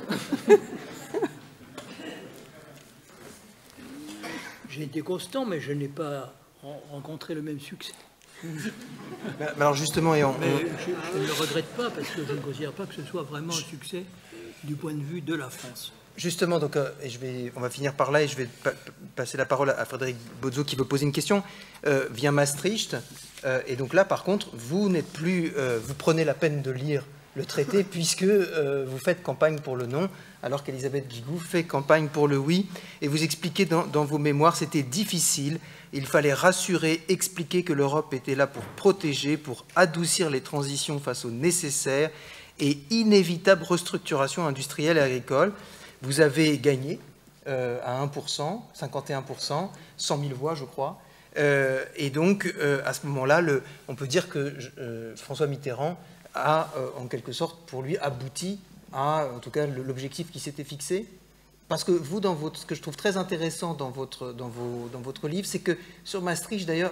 J'ai été constant, mais je n'ai pas rencontré le même succès. Alors justement, je ne le regrette pas, parce que je ne considère pas que ce soit vraiment un succès du point de vue de la France. Justement, donc, on va finir par là et je vais passer la parole à Frédéric Bozzo qui veut poser une question. Vient Maastricht, et donc là, par contre, vous n'êtes plus, vous prenez la peine de lire le traité puisque vous faites campagne pour le non, alors qu'Elisabeth Guigou fait campagne pour le oui. Et vous expliquez dans vos mémoires, c'était difficile, il fallait rassurer, expliquer que l'Europe était là pour protéger, pour adoucir les transitions face aux nécessaires et inévitables restructurations industrielles et agricoles. Vous avez gagné à 1%, 51%, 100 000 voix, je crois. Et donc, à ce moment-là, on peut dire que François Mitterrand a, en quelque sorte, pour lui, abouti à, en tout cas, l'objectif qui s'était fixé. Parce que vous, ce que je trouve très intéressant dans votre livre, c'est que sur Maastricht, d'ailleurs,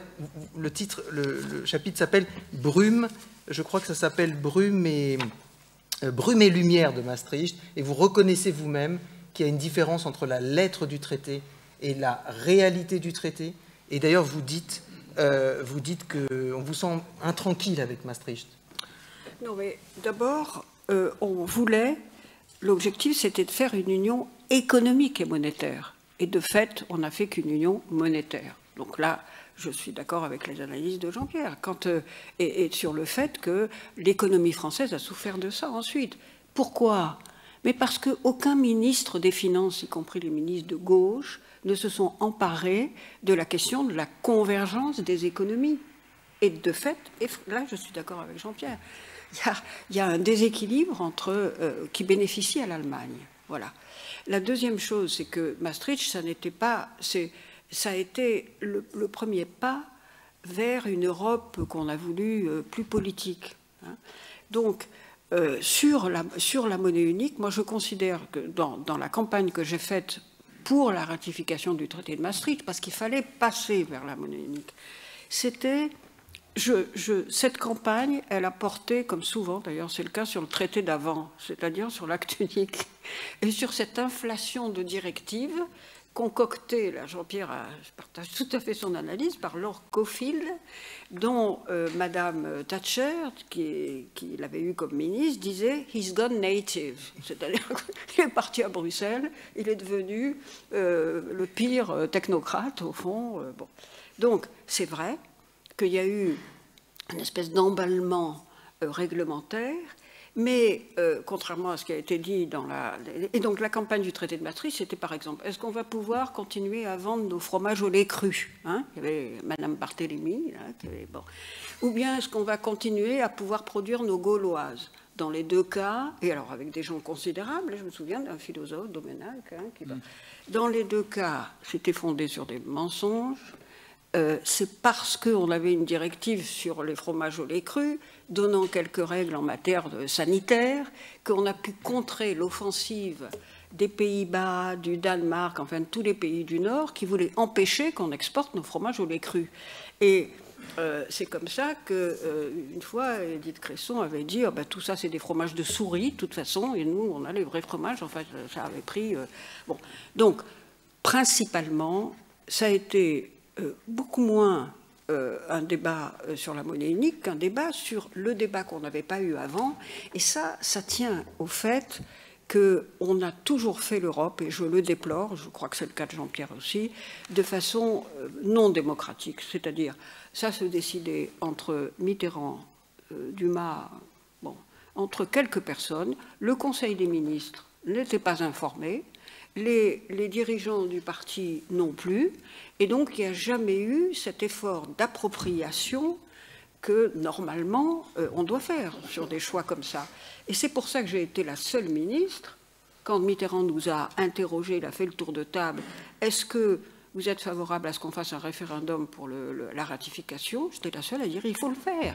le chapitre s'appelle « Brume », je crois que ça s'appelle « Brume et lumière de Maastricht », et vous reconnaissez vous-même qu'il y a une différence entre la lettre du traité et la réalité du traité. Et d'ailleurs, vous dites qu'on vous sent intranquille avec Maastricht. Non, mais d'abord, l'objectif, c'était de faire une union économique et monétaire. Et de fait, on n'a fait qu'une union monétaire. Donc là, je suis d'accord avec les analyses de Jean-Pierre, et sur le fait que l'économie française a souffert de ça ensuite. Pourquoi? Mais parce qu'aucun ministre des Finances, y compris les ministres de gauche, ne se sont emparés de la question de la convergence des économies. Et de fait, et là je suis d'accord avec Jean-Pierre, il y a un déséquilibre qui bénéficie à l'Allemagne. Voilà. La deuxième chose, c'est que Maastricht, ça a été le premier pas vers une Europe qu'on a voulu plus politique. Hein. Donc, sur la monnaie unique, moi je considère que dans la campagne que j'ai faite pour la ratification du traité de Maastricht, parce qu'il fallait passer vers la monnaie unique, cette campagne, elle a porté, comme souvent d'ailleurs c'est le cas sur le traité d'avant, c'est-à-dire sur l'acte unique, et sur cette inflation de directives concoctée, là Jean-Pierre partage tout à fait son analyse, par Lord Cockfield, dont Madame Thatcher, qui l'avait eu comme ministre, disait « he's gone native », c'est-à-dire qu'il est parti à Bruxelles, il est devenu le pire technocrate au fond. Bon. Donc c'est vrai qu'il y a eu une espèce d'emballement réglementaire, mais contrairement à ce qui a été dit et donc la campagne du traité de Maastricht, c'était par exemple, est-ce qu'on va pouvoir continuer à vendre nos fromages au lait cru, hein? Il y avait Madame Barthélemy, là, bon. Ou bien est-ce qu'on va continuer à pouvoir produire nos gauloises? Dans les deux cas, et alors avec des gens considérables, je me souviens d'un philosophe, Domenech, hein, dans les deux cas, c'était fondé sur des mensonges. C'est parce qu'on avait une directive sur les fromages au lait cru, donnant quelques règles en matière sanitaire, qu'on a pu contrer l'offensive des Pays-Bas, du Danemark, enfin de tous les pays du Nord, qui voulaient empêcher qu'on exporte nos fromages au lait cru. Et c'est comme ça qu'une fois, Edith Cresson avait dit oh, ben, tout ça, c'est des fromages de souris, de toute façon, et nous, on a les vrais fromages. Enfin, ça avait pris... Bon. Donc, principalement, ça a été beaucoup moins un débat sur la monnaie unique qu'un débat sur le débat qu'on n'avait pas eu avant. Et ça tient au fait qu'on a toujours fait l'Europe, et je le déplore, je crois que c'est le cas de Jean-Pierre aussi, de façon non démocratique. C'est-à-dire, ça se décidait entre Mitterrand, Dumas, bon, entre quelques personnes. Le Conseil des ministres n'était pas informé, les dirigeants du parti non plus, et donc il n'y a jamais eu cet effort d'appropriation que normalement on doit faire sur des choix comme ça. Et c'est pour ça que j'ai été la seule ministre, quand Mitterrand nous a interrogés, il a fait le tour de table, est-ce que vous êtes favorable à ce qu'on fasse un référendum pour la ratification? J'étais la seule à dire il faut le faire.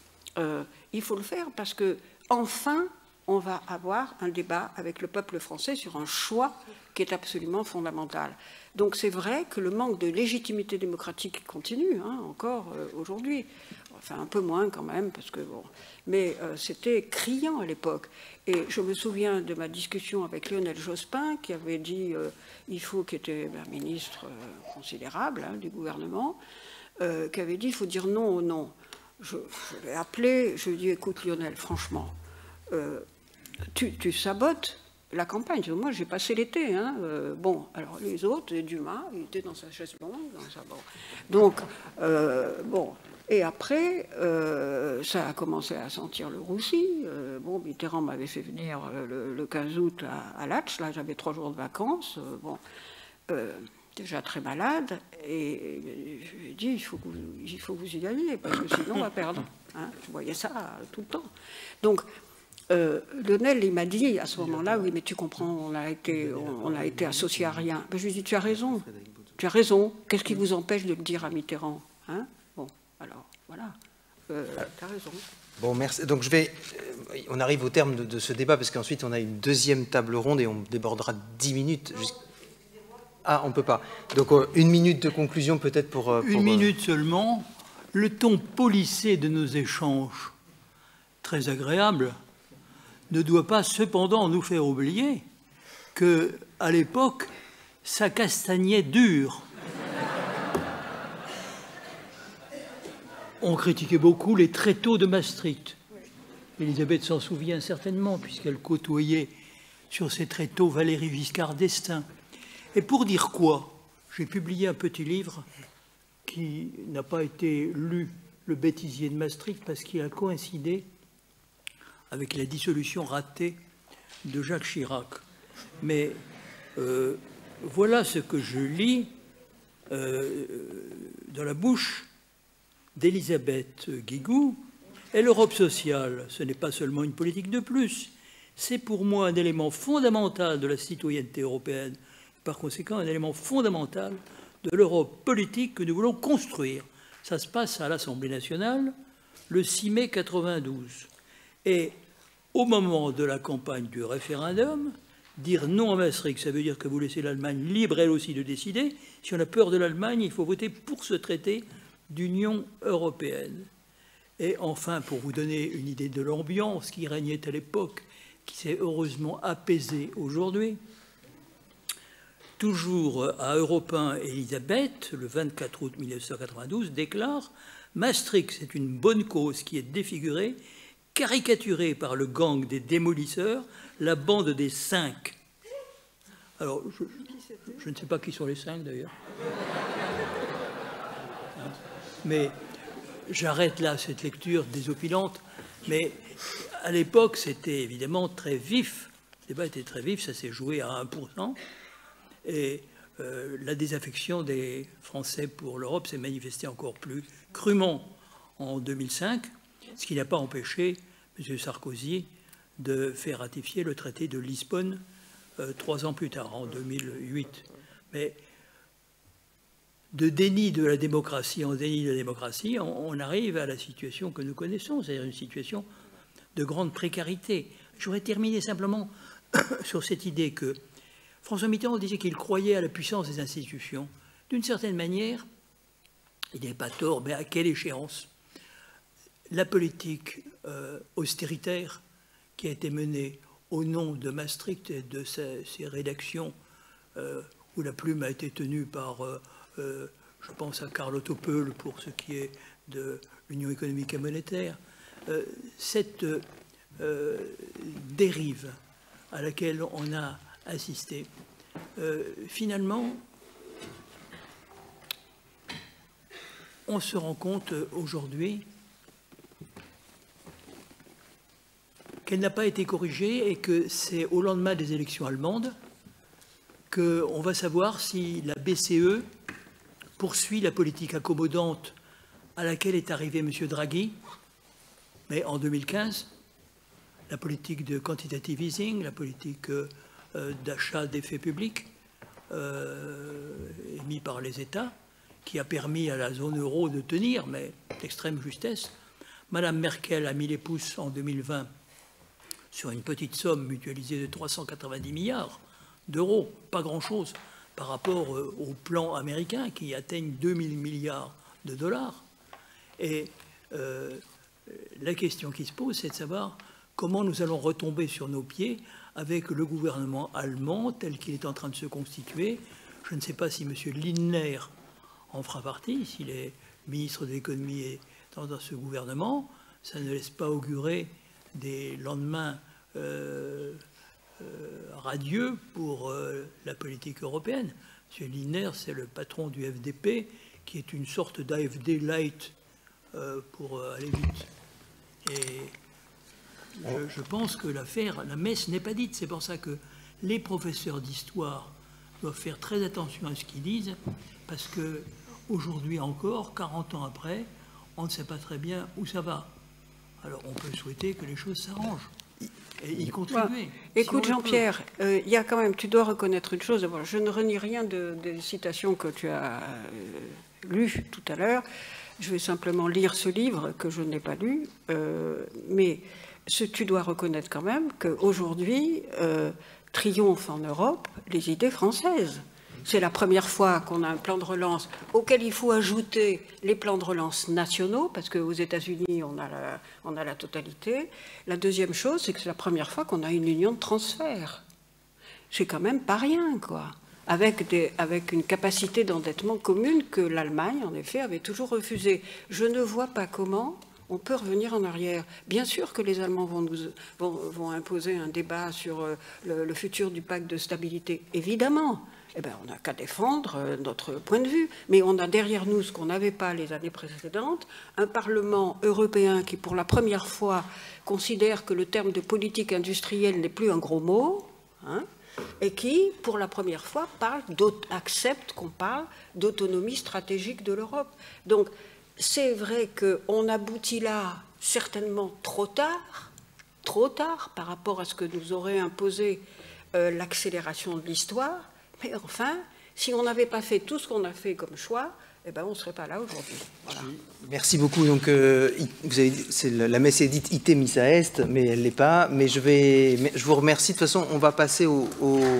Il faut le faire parce que enfin on va avoir un débat avec le peuple français sur un choix qui est absolument fondamental. Donc c'est vrai que le manque de légitimité démocratique continue, hein, encore aujourd'hui. Enfin, un peu moins quand même, parce que bon... Mais c'était criant à l'époque. Et je me souviens de ma discussion avec Lionel Jospin, qui avait dit il faut, qui était un ministre considérable hein, du gouvernement, qui avait dit il faut dire non au non. Je l'ai appelé, je lui ai dit écoute Lionel, franchement, tu sabotes la campagne. Moi, j'ai passé l'été. Hein. Bon, alors les autres, Dumas, il était dans sa chaise longue. Donc, bon. Et après, ça a commencé à sentir le roussi. Bon, Mitterrand m'avait fait venir le 15 août à Latch. Là, j'avais 3 jours de vacances. Bon, déjà très malade. Et je lui ai dit, il faut que vous y alliez, parce que sinon, on va perdre. Hein. Je voyais ça tout le temps. Donc, Lionel, il m'a dit à ce moment-là, oui, mais tu comprends, on a été associés à rien. Ben, je lui ai dit, tu as raison. Qu'est-ce qui vous empêche de le dire à Mitterrand, hein? Bon, alors, voilà, tu as raison. Bon, merci. Donc, on arrive au terme de ce débat, parce qu'ensuite, on a une deuxième table ronde et on débordera 10 minutes. Ah, on ne peut pas. Donc, 1 minute de conclusion, peut-être pour... 1 minute seulement. Le ton policé de nos échanges, très agréable, ne doit pas cependant nous faire oublier qu'à l'époque, ça castagnait dur. On critiquait beaucoup les tréteaux de Maastricht. Elisabeth s'en souvient certainement, puisqu'elle côtoyait sur ces tréteaux Valéry Giscard d'Estaing. Et pour dire quoi, j'ai publié un petit livre qui n'a pas été lu, Le bêtisier de Maastricht, parce qu'il a coïncidé avec la dissolution ratée de Jacques Chirac. Mais voilà ce que je lis dans la bouche d'Elisabeth Guigou. Et l'Europe sociale, ce n'est pas seulement une politique de plus, c'est pour moi un élément fondamental de la citoyenneté européenne, par conséquent un élément fondamental de l'Europe politique que nous voulons construire. Ça se passe à l'Assemblée nationale le 6 mai 92. Et au moment de la campagne du référendum, dire non à Maastricht, ça veut dire que vous laissez l'Allemagne libre, elle aussi, de décider. Si on a peur de l'Allemagne, il faut voter pour ce traité d'Union européenne. Et enfin, pour vous donner une idée de l'ambiance qui régnait à l'époque, qui s'est heureusement apaisée aujourd'hui, toujours à Europe 1, Elisabeth, le 24 août 1992, déclare « Maastricht, c'est une bonne cause qui est défigurée, caricaturée par le gang des démolisseurs, la bande des 5. » Alors, je ne sais pas qui sont les 5 d'ailleurs. Mais j'arrête là cette lecture désopilante. Mais à l'époque, c'était évidemment très vif. Le débat était très vif, ça s'est joué à 1%. Et la désaffection des Français pour l'Europe s'est manifestée encore plus crûment en 2005, ce qui n'a pas empêché M. Sarkozy de faire ratifier le traité de Lisbonne 3 ans plus tard, en 2008. Mais de déni de la démocratie en déni de la démocratie, on arrive à la situation que nous connaissons, c'est-à-dire une situation de grande précarité. J'aurais terminé simplement sur cette idée que François Mitterrand disait qu'il croyait à la puissance des institutions. D'une certaine manière, il n'est pas tort, mais à quelle échéance? La politique austéritaire qui a été menée au nom de Maastricht et de ses rédactions, où la plume a été tenue par, je pense à Carlo Topel pour ce qui est de l'Union économique et monétaire, cette dérive à laquelle on a assisté, finalement, on se rend compte aujourd'hui qu'elle n'a pas été corrigée et que c'est au lendemain des élections allemandes qu'on va savoir si la BCE poursuit la politique accommodante à laquelle est arrivé M. Draghi, mais en 2015, la politique de quantitative easing, la politique d'achat d'effets publics émis par les États, qui a permis à la zone euro de tenir, mais d'extrême justesse. Madame Merkel a mis les pouces en 2020 sur une petite somme mutualisée de 390 milliards d'euros, pas grand-chose par rapport au plan américain qui atteigne 2000 milliards de dollars. Et la question qui se pose, c'est de savoir comment nous allons retomber sur nos pieds avec le gouvernement allemand tel qu'il est en train de se constituer. Je ne sais pas si M. Lindner en fera partie, s'il est ministre de l'économie dans ce gouvernement. Ça ne laisse pas augurer des lendemains radieux pour la politique européenne. M. Lindner, c'est le patron du FDP, qui est une sorte d'AFD light pour aller vite. Et je pense que la messe n'est pas dite. C'est pour ça que les professeurs d'histoire doivent faire très attention à ce qu'ils disent, parce qu'aujourd'hui encore, 40 ans après, on ne sait pas très bien où ça va. Alors on peut souhaiter que les choses s'arrangent et y contribuer. Écoute Jean-Pierre, il y a quand même, tu dois reconnaître une chose. Bon, je ne renie rien des citations que tu as lues tout à l'heure. Je vais simplement lire ce livre que je n'ai pas lu, mais tu dois reconnaître quand même qu'aujourd'hui triomphent en Europe les idées françaises. C'est la première fois qu'on a un plan de relance auquel il faut ajouter les plans de relance nationaux, parce qu'aux États-Unis, on a la totalité. La deuxième chose, c'est que c'est la première fois qu'on a une union de transfert. C'est quand même pas rien, quoi. Avec une capacité d'endettement commune que l'Allemagne, en effet, avait toujours refusée. Je ne vois pas comment on peut revenir en arrière. Bien sûr que les Allemands vont imposer un débat sur le futur du pacte de stabilité, évidemment. Eh bien, on n'a qu'à défendre notre point de vue. Mais on a derrière nous ce qu'on n'avait pas les années précédentes, un Parlement européen qui, pour la première fois, considère que le terme de politique industrielle n'est plus un gros mot, hein, et qui, pour la première fois, accepte qu'on parle d'autonomie stratégique de l'Europe. Donc, c'est vrai qu'on aboutit là certainement trop tard par rapport à ce que nous aurait imposé l'accélération de l'histoire. Mais enfin, si on n'avait pas fait tout ce qu'on a fait comme choix, eh ben, on ne serait pas là aujourd'hui. Voilà. Merci beaucoup. Donc, la messe est dite ite missa est, mais elle ne l'est pas. Mais je vous remercie. De toute façon, on va passer au...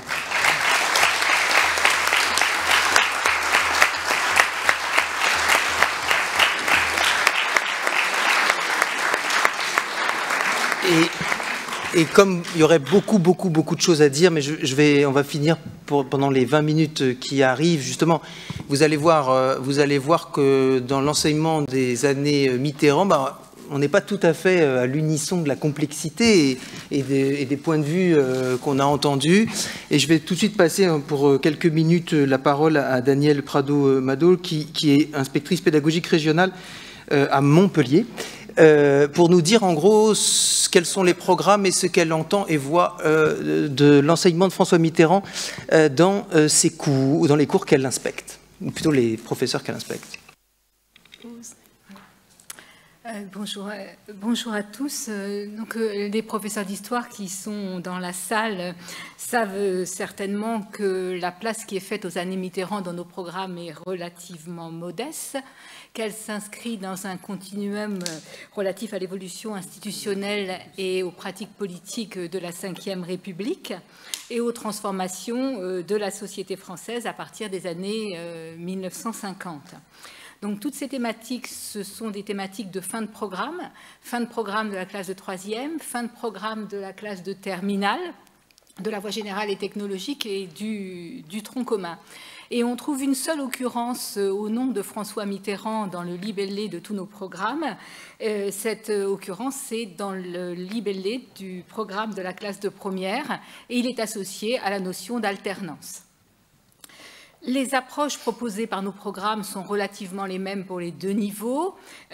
Et comme il y aurait beaucoup de choses à dire, mais on va finir pendant les 20 minutes qui arrivent. Justement, vous allez voir que dans l'enseignement des années Mitterrand, on n'est pas tout à fait à l'unisson de la complexité et des points de vue qu'on a entendus. Et je vais tout de suite passer pour quelques minutes la parole à Danielle Prado-Madol, qui est inspectrice pédagogique régionale à Montpellier, pour nous dire en gros quels sont les programmes et ce qu'elle entend et voit de l'enseignement de François Mitterrand dans ses cours, ou dans les cours qu'elle inspecte, ou plutôt les professeurs qu'elle inspecte. Bonjour à tous. Donc, les professeurs d'histoire qui sont dans la salle savent certainement que la place qui est faite aux années Mitterrand dans nos programmes est relativement modeste, qu'elle s'inscrit dans un continuum relatif à l'évolution institutionnelle et aux pratiques politiques de la Ve République et aux transformations de la société française à partir des années 1950. Donc toutes ces thématiques, ce sont des thématiques de fin de programme de la classe de 3e, fin de programme de la classe de terminale, de la voie générale et technologique et du tronc commun. Et on trouve une seule occurrence au nom de François Mitterrand dans le libellé de tous nos programmes. Cette occurrence, c'est dans le libellé du programme de la classe de première et il est associé à la notion d'alternance. Les approches proposées par nos programmes sont relativement les mêmes pour les deux niveaux,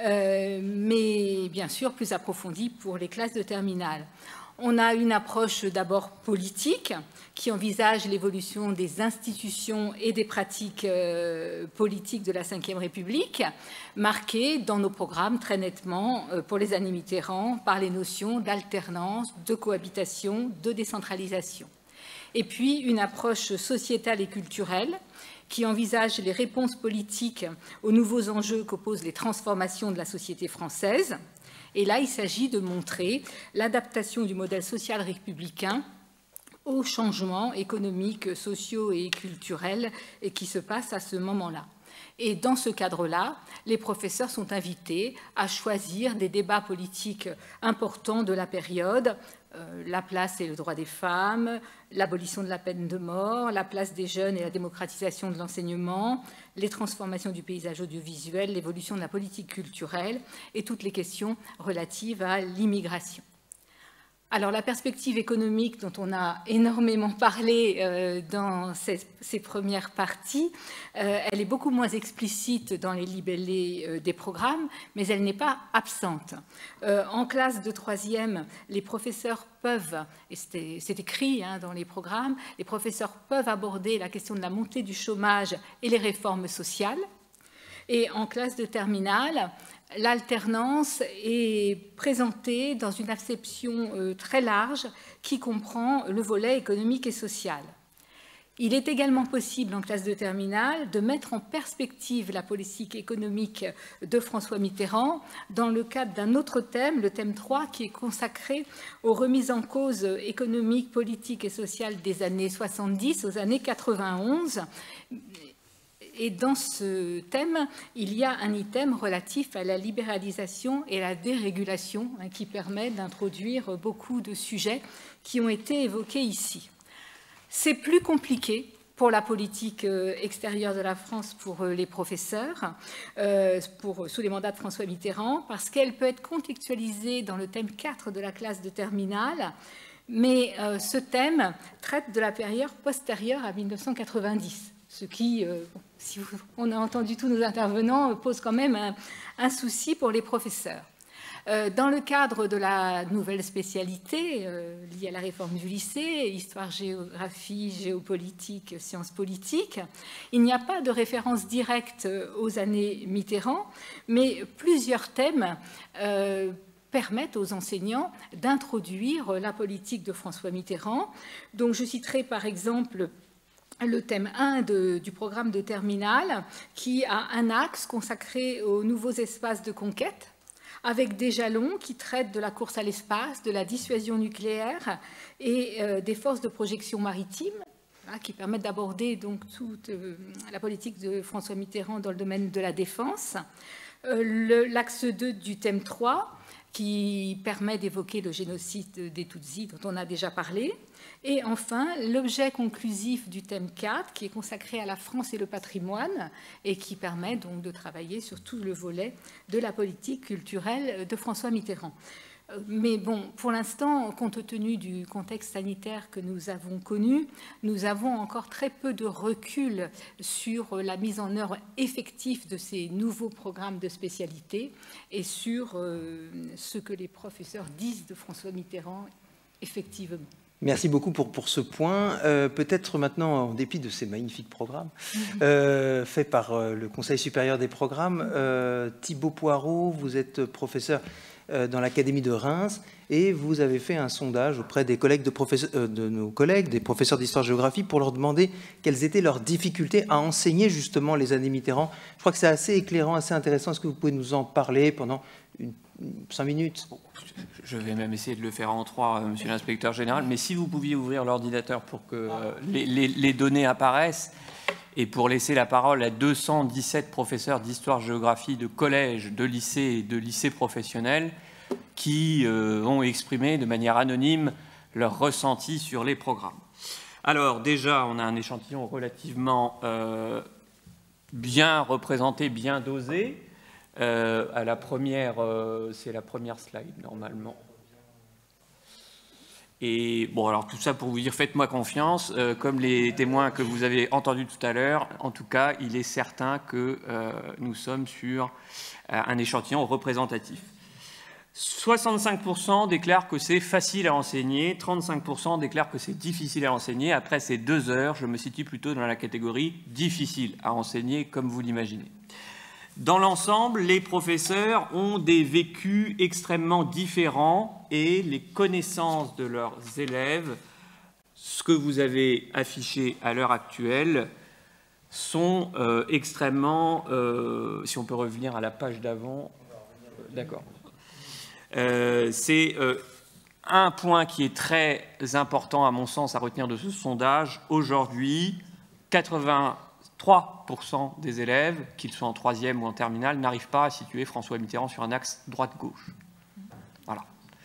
mais bien sûr plus approfondies pour les classes de terminale. On a une approche d'abord politique qui envisage l'évolution des institutions et des pratiques politiques de la Ve République, marquée dans nos programmes très nettement pour les années Mitterrand par les notions d'alternance, de cohabitation, de décentralisation. Et puis une approche sociétale et culturelle qui envisage les réponses politiques aux nouveaux enjeux qu'opposent les transformations de la société française. Et là, il s'agit de montrer l'adaptation du modèle social républicain aux changements économiques, sociaux et culturels qui se passent à ce moment-là. Et dans ce cadre-là, les professeurs sont invités à choisir des débats politiques importants de la période, la place et le droit des femmes, l'abolition de la peine de mort, la place des jeunes et la démocratisation de l'enseignement, les transformations du paysage audiovisuel, l'évolution de la politique culturelle et toutes les questions relatives à l'immigration. Alors la perspective économique dont on a énormément parlé dans ces premières parties, elle est beaucoup moins explicite dans les libellés des programmes, mais elle n'est pas absente. En classe de 3e, les professeurs peuvent, et c'est écrit dans les programmes, les professeurs peuvent aborder la question de la montée du chômage et les réformes sociales. Et en classe de terminale, l'alternance est présentée dans une acception très large qui comprend le volet économique et social. Il est également possible en classe de terminale de mettre en perspective la politique économique de François Mitterrand dans le cadre d'un autre thème, le thème 3, qui est consacré aux remises en cause économiques, politiques et sociales des années 70 aux années 91. Et dans ce thème, il y a un item relatif à la libéralisation et la dérégulation qui permet d'introduire beaucoup de sujets qui ont été évoqués ici. C'est plus compliqué pour la politique extérieure de la France pour les professeurs, sous les mandats de François Mitterrand, parce qu'elle peut être contextualisée dans le thème 4 de la classe de terminale, mais ce thème traite de la période postérieure à 1990. Ce qui, si on a entendu tous nos intervenants, pose quand même un souci pour les professeurs. Dans le cadre de la nouvelle spécialité liée à la réforme du lycée, histoire, géographie, géopolitique, sciences politiques, il n'y a pas de référence directe aux années Mitterrand, mais plusieurs thèmes permettent aux enseignants d'introduire la politique de François Mitterrand. Donc je citerai par exemple le thème 1 du programme de terminale, qui a un axe consacré aux nouveaux espaces de conquête, avec des jalons qui traitent de la course à l'espace, de la dissuasion nucléaire et des forces de projection maritime, qui permettent d'aborder donc toute la politique de François Mitterrand dans le domaine de la défense. L'axe 2 du thème 3, qui permet d'évoquer le génocide des Tutsis dont on a déjà parlé. Et enfin, l'objet conclusif du thème 4, qui est consacré à la France et le patrimoine, et qui permet donc de travailler sur tout le volet de la politique culturelle de François Mitterrand. Mais bon, pour l'instant, compte tenu du contexte sanitaire que nous avons connu, nous avons encore très peu de recul sur la mise en œuvre effective de ces nouveaux programmes de spécialité et sur ce que les professeurs disent de François Mitterrand effectivement. Merci beaucoup pour ce point. Peut-être maintenant, en dépit de ces magnifiques programmes faits par le Conseil supérieur des programmes, Thibaut Poirot, vous êtes professeur dans l'Académie de Reims et vous avez fait un sondage auprès des collègues de nos collègues, des professeurs d'histoire-géographie, pour leur demander quelles étaient leurs difficultés à enseigner justement les années Mitterrand. Je crois que c'est assez éclairant, assez intéressant. Est-ce que vous pouvez nous en parler pendant 5 minutes? Je vais même essayer de le faire en 3, monsieur l'inspecteur général, mais si vous pouviez ouvrir l'ordinateur pour que les données apparaissent, et pour laisser la parole à 217 professeurs d'histoire-géographie de collège, de lycée et de lycée professionnel qui ont exprimé de manière anonyme leur ressenti sur les programmes. Alors déjà, on a un échantillon relativement bien représenté, bien dosé. À la première, c'est la première slide normalement. Et bon, alors tout ça pour vous dire, faites-moi confiance, comme les témoins que vous avez entendus tout à l'heure, en tout cas, il est certain que nous sommes sur un échantillon représentatif. 65% déclarent que c'est facile à enseigner, 35% déclarent que c'est difficile à enseigner. Après ces 2 heures, je me situe plutôt dans la catégorie difficile à enseigner, comme vous l'imaginez. Dans l'ensemble, les professeurs ont des vécus extrêmement différents et les connaissances de leurs élèves, ce que vous avez affiché à l'heure actuelle, sont extrêmement... si on peut revenir à la page d'avant... D'accord. C'est un point qui est très important, à mon sens, à retenir de ce sondage. Aujourd'hui, 83% des élèves, qu'ils soient en 3e ou en terminale, n'arrivent pas à situer François Mitterrand sur un axe droite-gauche. Voilà.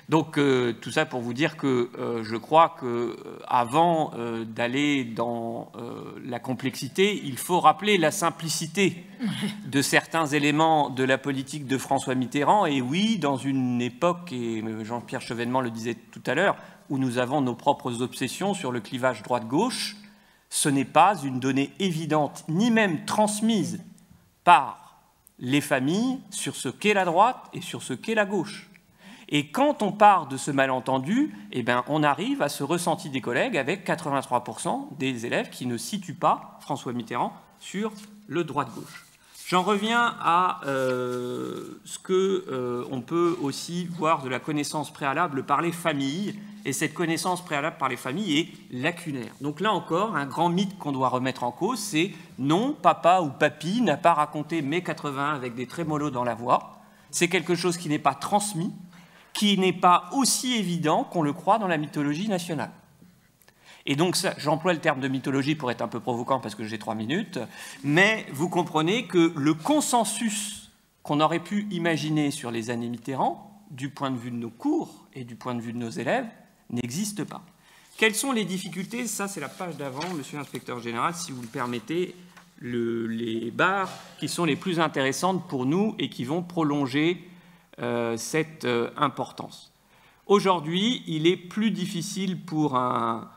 Donc tout ça pour vous dire que je crois qu'avant d'aller dans la complexité, il faut rappeler la simplicité de certains éléments de la politique de François Mitterrand. Et oui, dans une époque, et Jean-Pierre Chevènement le disait tout à l'heure, où nous avons nos propres obsessions sur le clivage droite-gauche, ce n'est pas une donnée évidente, ni même transmise par les familles sur ce qu'est la droite et sur ce qu'est la gauche. Et quand on part de ce malentendu, eh bien, on arrive à ce ressenti des collègues avec 83% des élèves qui ne situent pas François Mitterrand sur le droite-gauche. J'en reviens à ce qu'on peut aussi voir de la connaissance préalable par les familles. Et cette connaissance préalable par les familles est lacunaire. Donc là encore, un grand mythe qu'on doit remettre en cause, c'est non, papa ou papy n'a pas raconté mai 81 avec des trémolos dans la voix. C'est quelque chose qui n'est pas transmis, qui n'est pas aussi évident qu'on le croit dans la mythologie nationale. Et donc, j'emploie le terme de mythologie pour être un peu provocant parce que j'ai 3 minutes, mais vous comprenez que le consensus qu'on aurait pu imaginer sur les années Mitterrand, du point de vue de nos cours et du point de vue de nos élèves, n'existe pas. Quelles sont les difficultés? Ça, c'est la page d'avant, monsieur l'inspecteur général, si vous le permettez, les barres qui sont les plus intéressantes pour nous et qui vont prolonger cette importance. Aujourd'hui, il est plus difficile pour un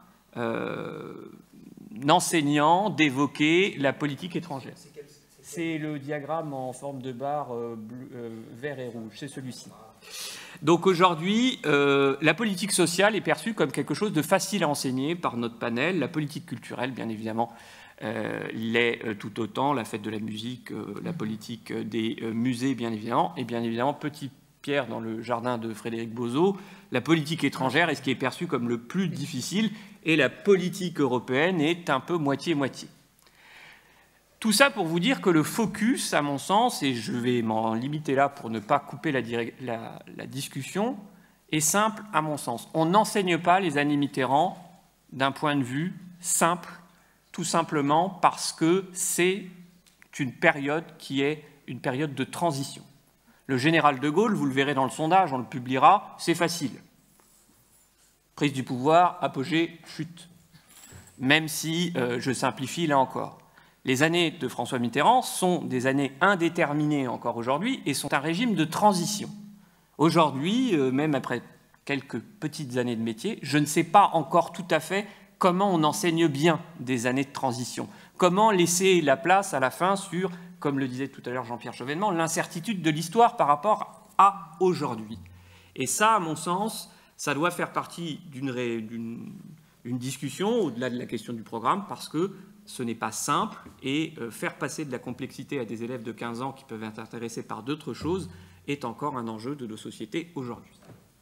enseignant d'évoquer la politique étrangère. C'est le diagramme en forme de barre vert et rouge, c'est celui-ci. Donc aujourd'hui, la politique sociale est perçue comme quelque chose de facile à enseigner par notre panel. La politique culturelle, bien évidemment, l'est tout autant, la fête de la musique, la politique des musées, bien évidemment, et bien évidemment, petit Pierre dans le jardin de Frédéric Bozo, la politique étrangère est ce qui est perçu comme le plus difficile, et la politique européenne est un peu moitié-moitié. Tout ça pour vous dire que le focus, à mon sens, et je vais m'en limiter là pour ne pas couper la discussion, est simple à mon sens. On n'enseigne pas les années Mitterrand d'un point de vue simple, tout simplement parce que c'est une période qui est une période de transition. Le général de Gaulle, vous le verrez dans le sondage, on le publiera, c'est facile. Prise du pouvoir, apogée, chute. Même si je simplifie là encore. Les années de François Mitterrand sont des années indéterminées encore aujourd'hui et sont un régime de transition. Aujourd'hui, même après quelques petites années de métier, je ne sais pas encore tout à fait comment on enseigne bien des années de transition. Comment laisser la place à la fin sur, comme le disait tout à l'heure Jean-Pierre Chevènement, l'incertitude de l'histoire par rapport à aujourd'hui. Et ça, à mon sens, ça doit faire partie d'une discussion au-delà de la question du programme, parce que ce n'est pas simple, et faire passer de la complexité à des élèves de 15 ans qui peuvent être intéressés par d'autres choses est encore un enjeu de nos sociétés aujourd'hui.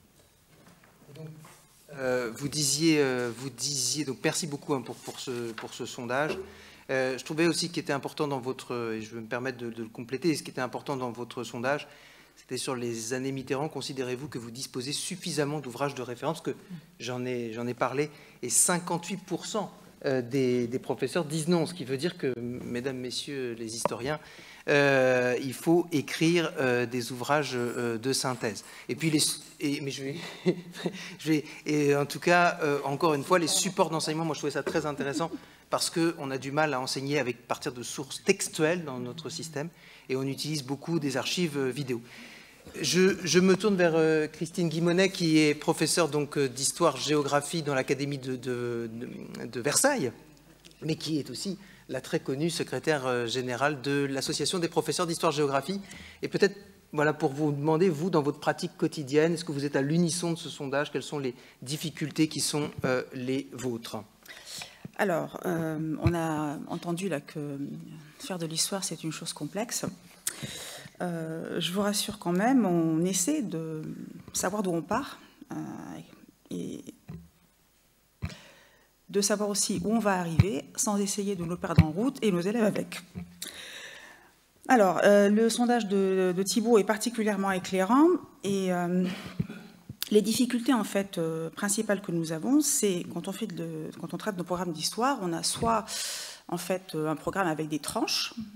Vous disiez, donc merci beaucoup pour ce sondage. Je trouvais aussi qu'il était important dans votre, et je vais me permettre de le compléter, ce qui était important dans votre sondage, c'était sur les années Mitterrand. Considérez-vous que vous disposez suffisamment d'ouvrages de référence, que j'en ai parlé, et 58% des professeurs disent non, ce qui veut dire que, mesdames, messieurs les historiens, il faut écrire des ouvrages de synthèse. Et puis, et en tout cas, encore une fois, les supports d'enseignement, moi je trouvais ça très intéressant, parce qu'on a du mal à enseigner à partir de sources textuelles dans notre système, et on utilise beaucoup des archives vidéo. Je me tourne vers Christine Guimonet, qui est professeure d'histoire-géographie dans l'Académie de Versailles, mais qui est aussi la très connue secrétaire générale de l'Association des professeurs d'histoire-géographie. Et peut-être, voilà, pour vous demander, vous, dans votre pratique quotidienne, est-ce que vous êtes à l'unisson de ce sondage? Quelles sont les difficultés qui sont les vôtres? Alors, on a entendu là que faire de l'histoire, c'est une chose complexe. Je vous rassure quand même, on essaie de savoir d'où on part et de savoir aussi où on va arriver sans essayer de nous perdre en route et nos élèves avec. Alors, le sondage de Thibault est particulièrement éclairant et les difficultés en fait principales que nous avons, c'est quand on traite nos programmes d'histoire, on a soit en fait un programme avec des tranches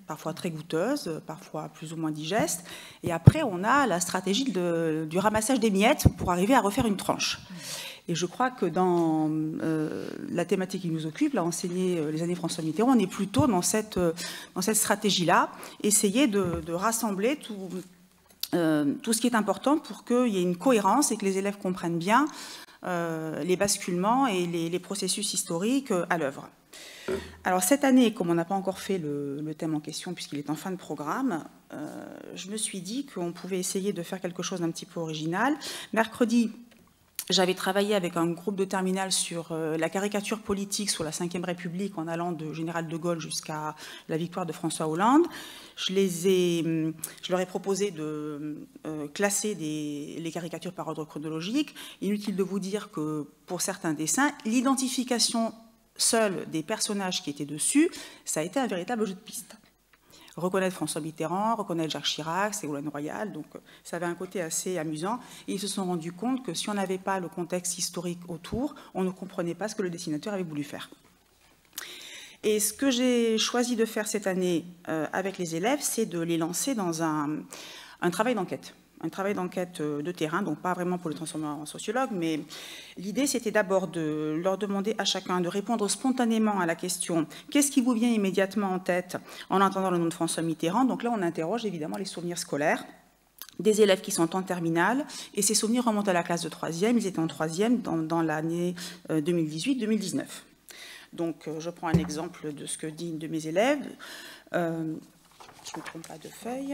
parfois très goûteuses, parfois plus ou moins digestes. Et après, on a la stratégie du ramassage des miettes pour arriver à refaire une tranche. Et je crois que dans la thématique qui nous occupe, là, enseigner les années François Mitterrand, on est plutôt dans cette stratégie-là, essayer de rassembler tout ce qui est important pour qu'il y ait une cohérence et que les élèves comprennent bien les basculements et les processus historiques à l'œuvre. Alors cette année, comme on n'a pas encore fait le thème en question puisqu'il est en fin de programme, je me suis dit qu'on pouvait essayer de faire quelque chose d'un petit peu original. Mercredi, j'avais travaillé avec un groupe de terminale sur la caricature politique sous la Ve République en allant de Général de Gaulle jusqu'à la victoire de François Hollande. Je leur ai proposé de classer les caricatures par ordre chronologique. Inutile de vous dire que pour certains dessins, l'identification seule des personnages qui étaient dessus, ça a été un véritable jeu de piste. Reconnaître François Mitterrand, reconnaître Jacques Chirac, Ségolène Royal, donc ça avait un côté assez amusant. Et ils se sont rendus compte que si on n'avait pas le contexte historique autour, on ne comprenait pas ce que le dessinateur avait voulu faire. Et ce que j'ai choisi de faire cette année avec les élèves, c'est de les lancer dans un travail d'enquête. Un travail d'enquête de terrain, donc pas vraiment pour les transformer en sociologue, mais l'idée c'était d'abord de leur demander à chacun de répondre spontanément à la question « Qu'est-ce qui vous vient immédiatement en tête en entendant le nom de François Mitterrand ?» Donc là, on interroge évidemment les souvenirs scolaires des élèves qui sont en terminale, et ces souvenirs remontent à la classe de 3e, ils étaient en 3e dans l'année 2018-2019. Donc je prends un exemple de ce que dit une de mes élèves. Je ne me trompe pas de feuille.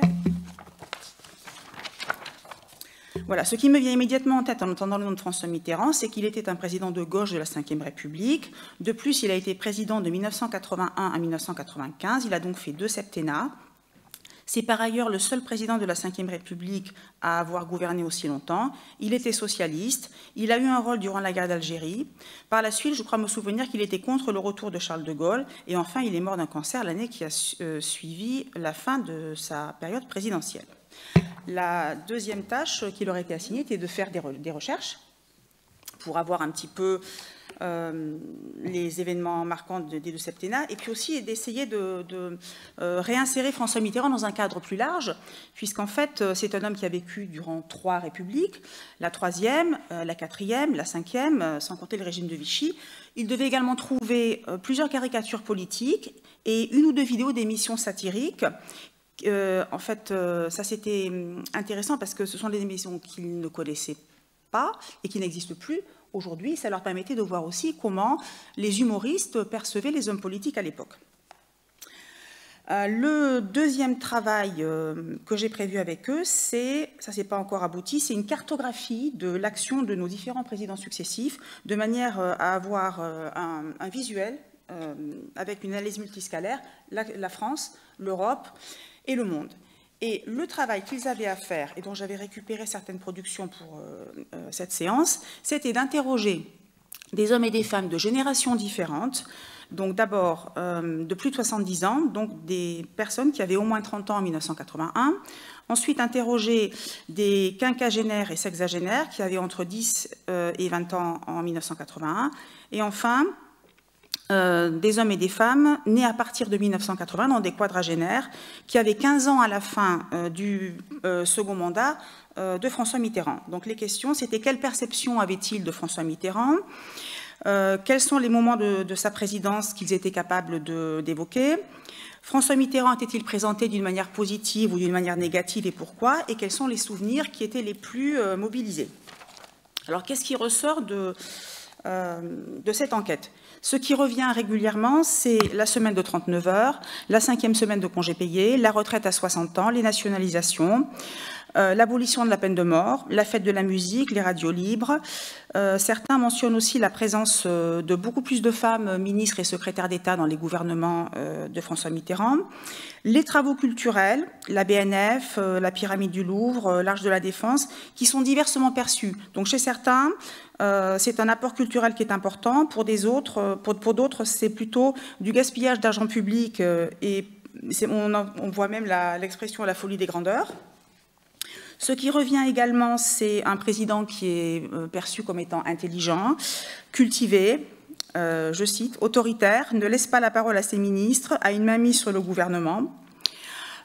Voilà, ce qui me vient immédiatement en tête en entendant le nom de François Mitterrand, c'est qu'il était un président de gauche de la Ve République. De plus, il a été président de 1981 à 1995. Il a donc fait 2 septennats. C'est par ailleurs le seul président de la Ve République à avoir gouverné aussi longtemps. Il était socialiste. Il a eu un rôle durant la guerre d'Algérie. Par la suite, je crois me souvenir qu'il était contre le retour de Charles de Gaulle. Et enfin, il est mort d'un cancer l'année qui a suivi la fin de sa période présidentielle. La deuxième tâche qui leur était assignée était de faire des recherches pour avoir un petit peu les événements marquants des 2 septennats, et puis aussi d'essayer de réinsérer François Mitterrand dans un cadre plus large, puisqu'en fait, c'est un homme qui a vécu durant 3 républiques, la 3e, la 4e, la 5e, sans compter le régime de Vichy. Il devait également trouver plusieurs caricatures politiques et 1 ou 2 vidéos d'émissions satiriques. En fait, ça c'était intéressant parce que ce sont des émissions qu'ils ne connaissaient pas et qui n'existent plus aujourd'hui. Ça leur permettait de voir aussi comment les humoristes percevaient les hommes politiques à l'époque. Le deuxième travail que j'ai prévu avec eux, ça c'est pas encore abouti, c'est une cartographie de l'action de nos différents présidents successifs, de manière à avoir un visuel avec une analyse multiscalaire, la France, l'Europe et le monde. Et le travail qu'ils avaient à faire, et dont j'avais récupéré certaines productions pour cette séance, c'était d'interroger des hommes et des femmes de générations différentes, donc d'abord de plus de 70 ans, donc des personnes qui avaient au moins 30 ans en 1981, ensuite interroger des quinquagénaires et sexagénaires qui avaient entre 10 et 20 ans en 1981, et enfin des hommes et des femmes nés à partir de 1980 dans des quadragénaires qui avaient 15 ans à la fin du second mandat de François Mitterrand. Donc les questions, c'était quelle perception avait-il de François Mitterrand, quels sont les moments de sa présidence qu'ils étaient capables d'évoquer, François Mitterrand était-il présenté d'une manière positive ou d'une manière négative et pourquoi, et quels sont les souvenirs qui étaient les plus mobilisés. Alors qu'est-ce qui ressort de cette enquête? Ce qui revient régulièrement, c'est la semaine de 39 heures, la 5e semaine de congés payés, la retraite à 60 ans, les nationalisations, l'abolition de la peine de mort, la fête de la musique, les radios libres. Certains mentionnent aussi la présence de beaucoup plus de femmes ministres et secrétaires d'État dans les gouvernements de François Mitterrand. Les travaux culturels, la BNF, la pyramide du Louvre, l'Arche de la Défense, qui sont diversement perçus. Donc chez certains, c'est un apport culturel qui est important. Pour d'autres, c'est plutôt du gaspillage d'argent public et on voit même l'expression la folie des grandeurs. Ce qui revient également, c'est un président qui est perçu comme étant intelligent, cultivé, je cite, autoritaire, ne laisse pas la parole à ses ministres, a une mainmise sur le gouvernement.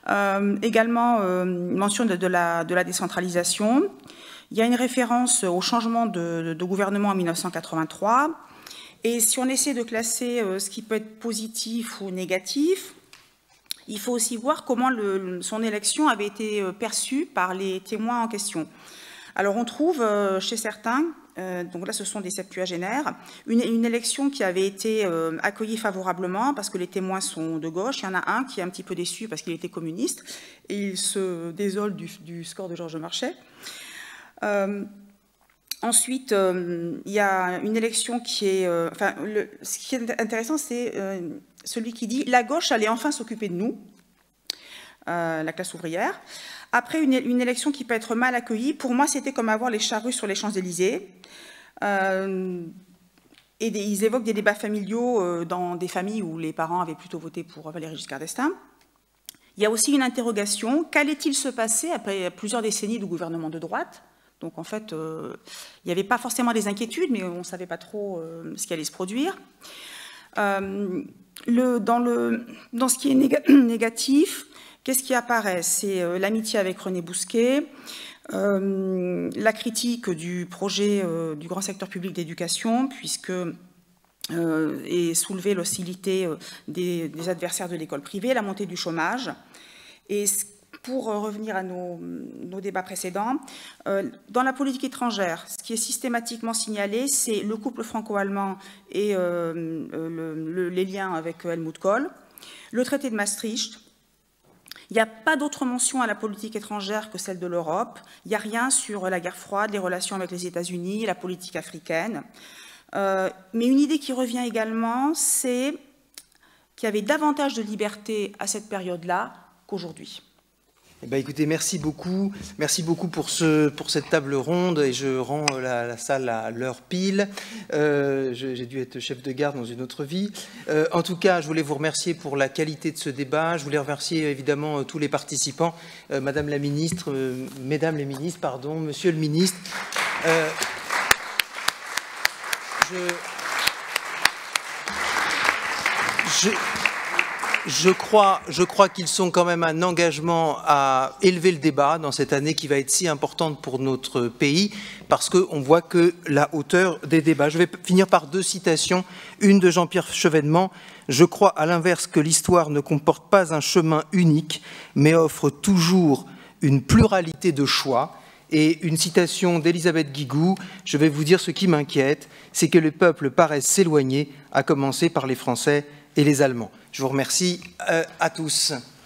Également, mention de la décentralisation. Il y a une référence au changement de gouvernement en 1983. Et si on essaie de classer ce qui peut être positif ou négatif, il faut aussi voir comment son élection avait été perçue par les témoins en question. Alors on trouve chez certains, donc là ce sont des septuagénaires, une élection qui avait été accueillie favorablement parce que les témoins sont de gauche. Il y en a un qui est un petit peu déçu parce qu'il était communiste et il se désole du score de Georges Marchais. Ensuite, il y a une élection qui est... ce qui est intéressant, c'est celui qui dit « La gauche allait enfin s'occuper de nous », la classe ouvrière. Après, une élection qui peut être mal accueillie, pour moi, c'était comme avoir les charrues sur les Champs-Élysées. Et ils évoquent des débats familiaux dans des familles où les parents avaient plutôt voté pour Valéry Giscard d'Estaing. Il y a aussi une interrogation. Qu'allait-il se passer après plusieurs décennies de gouvernement de droite ? Donc, en fait, il n'y avait pas forcément des inquiétudes, mais on ne savait pas trop ce qui allait se produire. Dans ce qui est négatif, qu'est-ce qui apparaît? C'est l'amitié avec René Bousquet, la critique du projet du grand secteur public d'éducation, puisque est soulevée l'hostilité des adversaires de l'école privée, la montée du chômage. Et pour revenir à nos débats précédents, dans la politique étrangère, ce qui est systématiquement signalé, c'est le couple franco-allemand et les liens avec Helmut Kohl, le traité de Maastricht. Il n'y a pas d'autre mention à la politique étrangère que celle de l'Europe. Il n'y a rien sur la guerre froide, les relations avec les États-Unis, la politique africaine. Mais une idée qui revient également, c'est qu'il y avait davantage de liberté à cette période-là qu'aujourd'hui. Eh bien, écoutez, merci beaucoup pour cette table ronde, et je rends la salle à l'heure pile. J'ai dû être chef de gare dans une autre vie. En tout cas, je voulais vous remercier pour la qualité de ce débat. Je voulais remercier évidemment tous les participants, Madame la ministre, Mesdames les ministres, pardon, Monsieur le ministre. Je crois qu'ils sont quand même un engagement à élever le débat dans cette année qui va être si importante pour notre pays, parce qu'on voit que la hauteur des débats. Je vais finir par deux citations. Une de Jean-Pierre Chevènement. « Je crois à l'inverse que l'histoire ne comporte pas un chemin unique, mais offre toujours une pluralité de choix. » Et une citation d'Elisabeth Guigou, je vais vous dire ce qui m'inquiète, c'est que les peuples paraissent s'éloigner, à commencer par les Français et les Allemands. Je vous remercie à tous.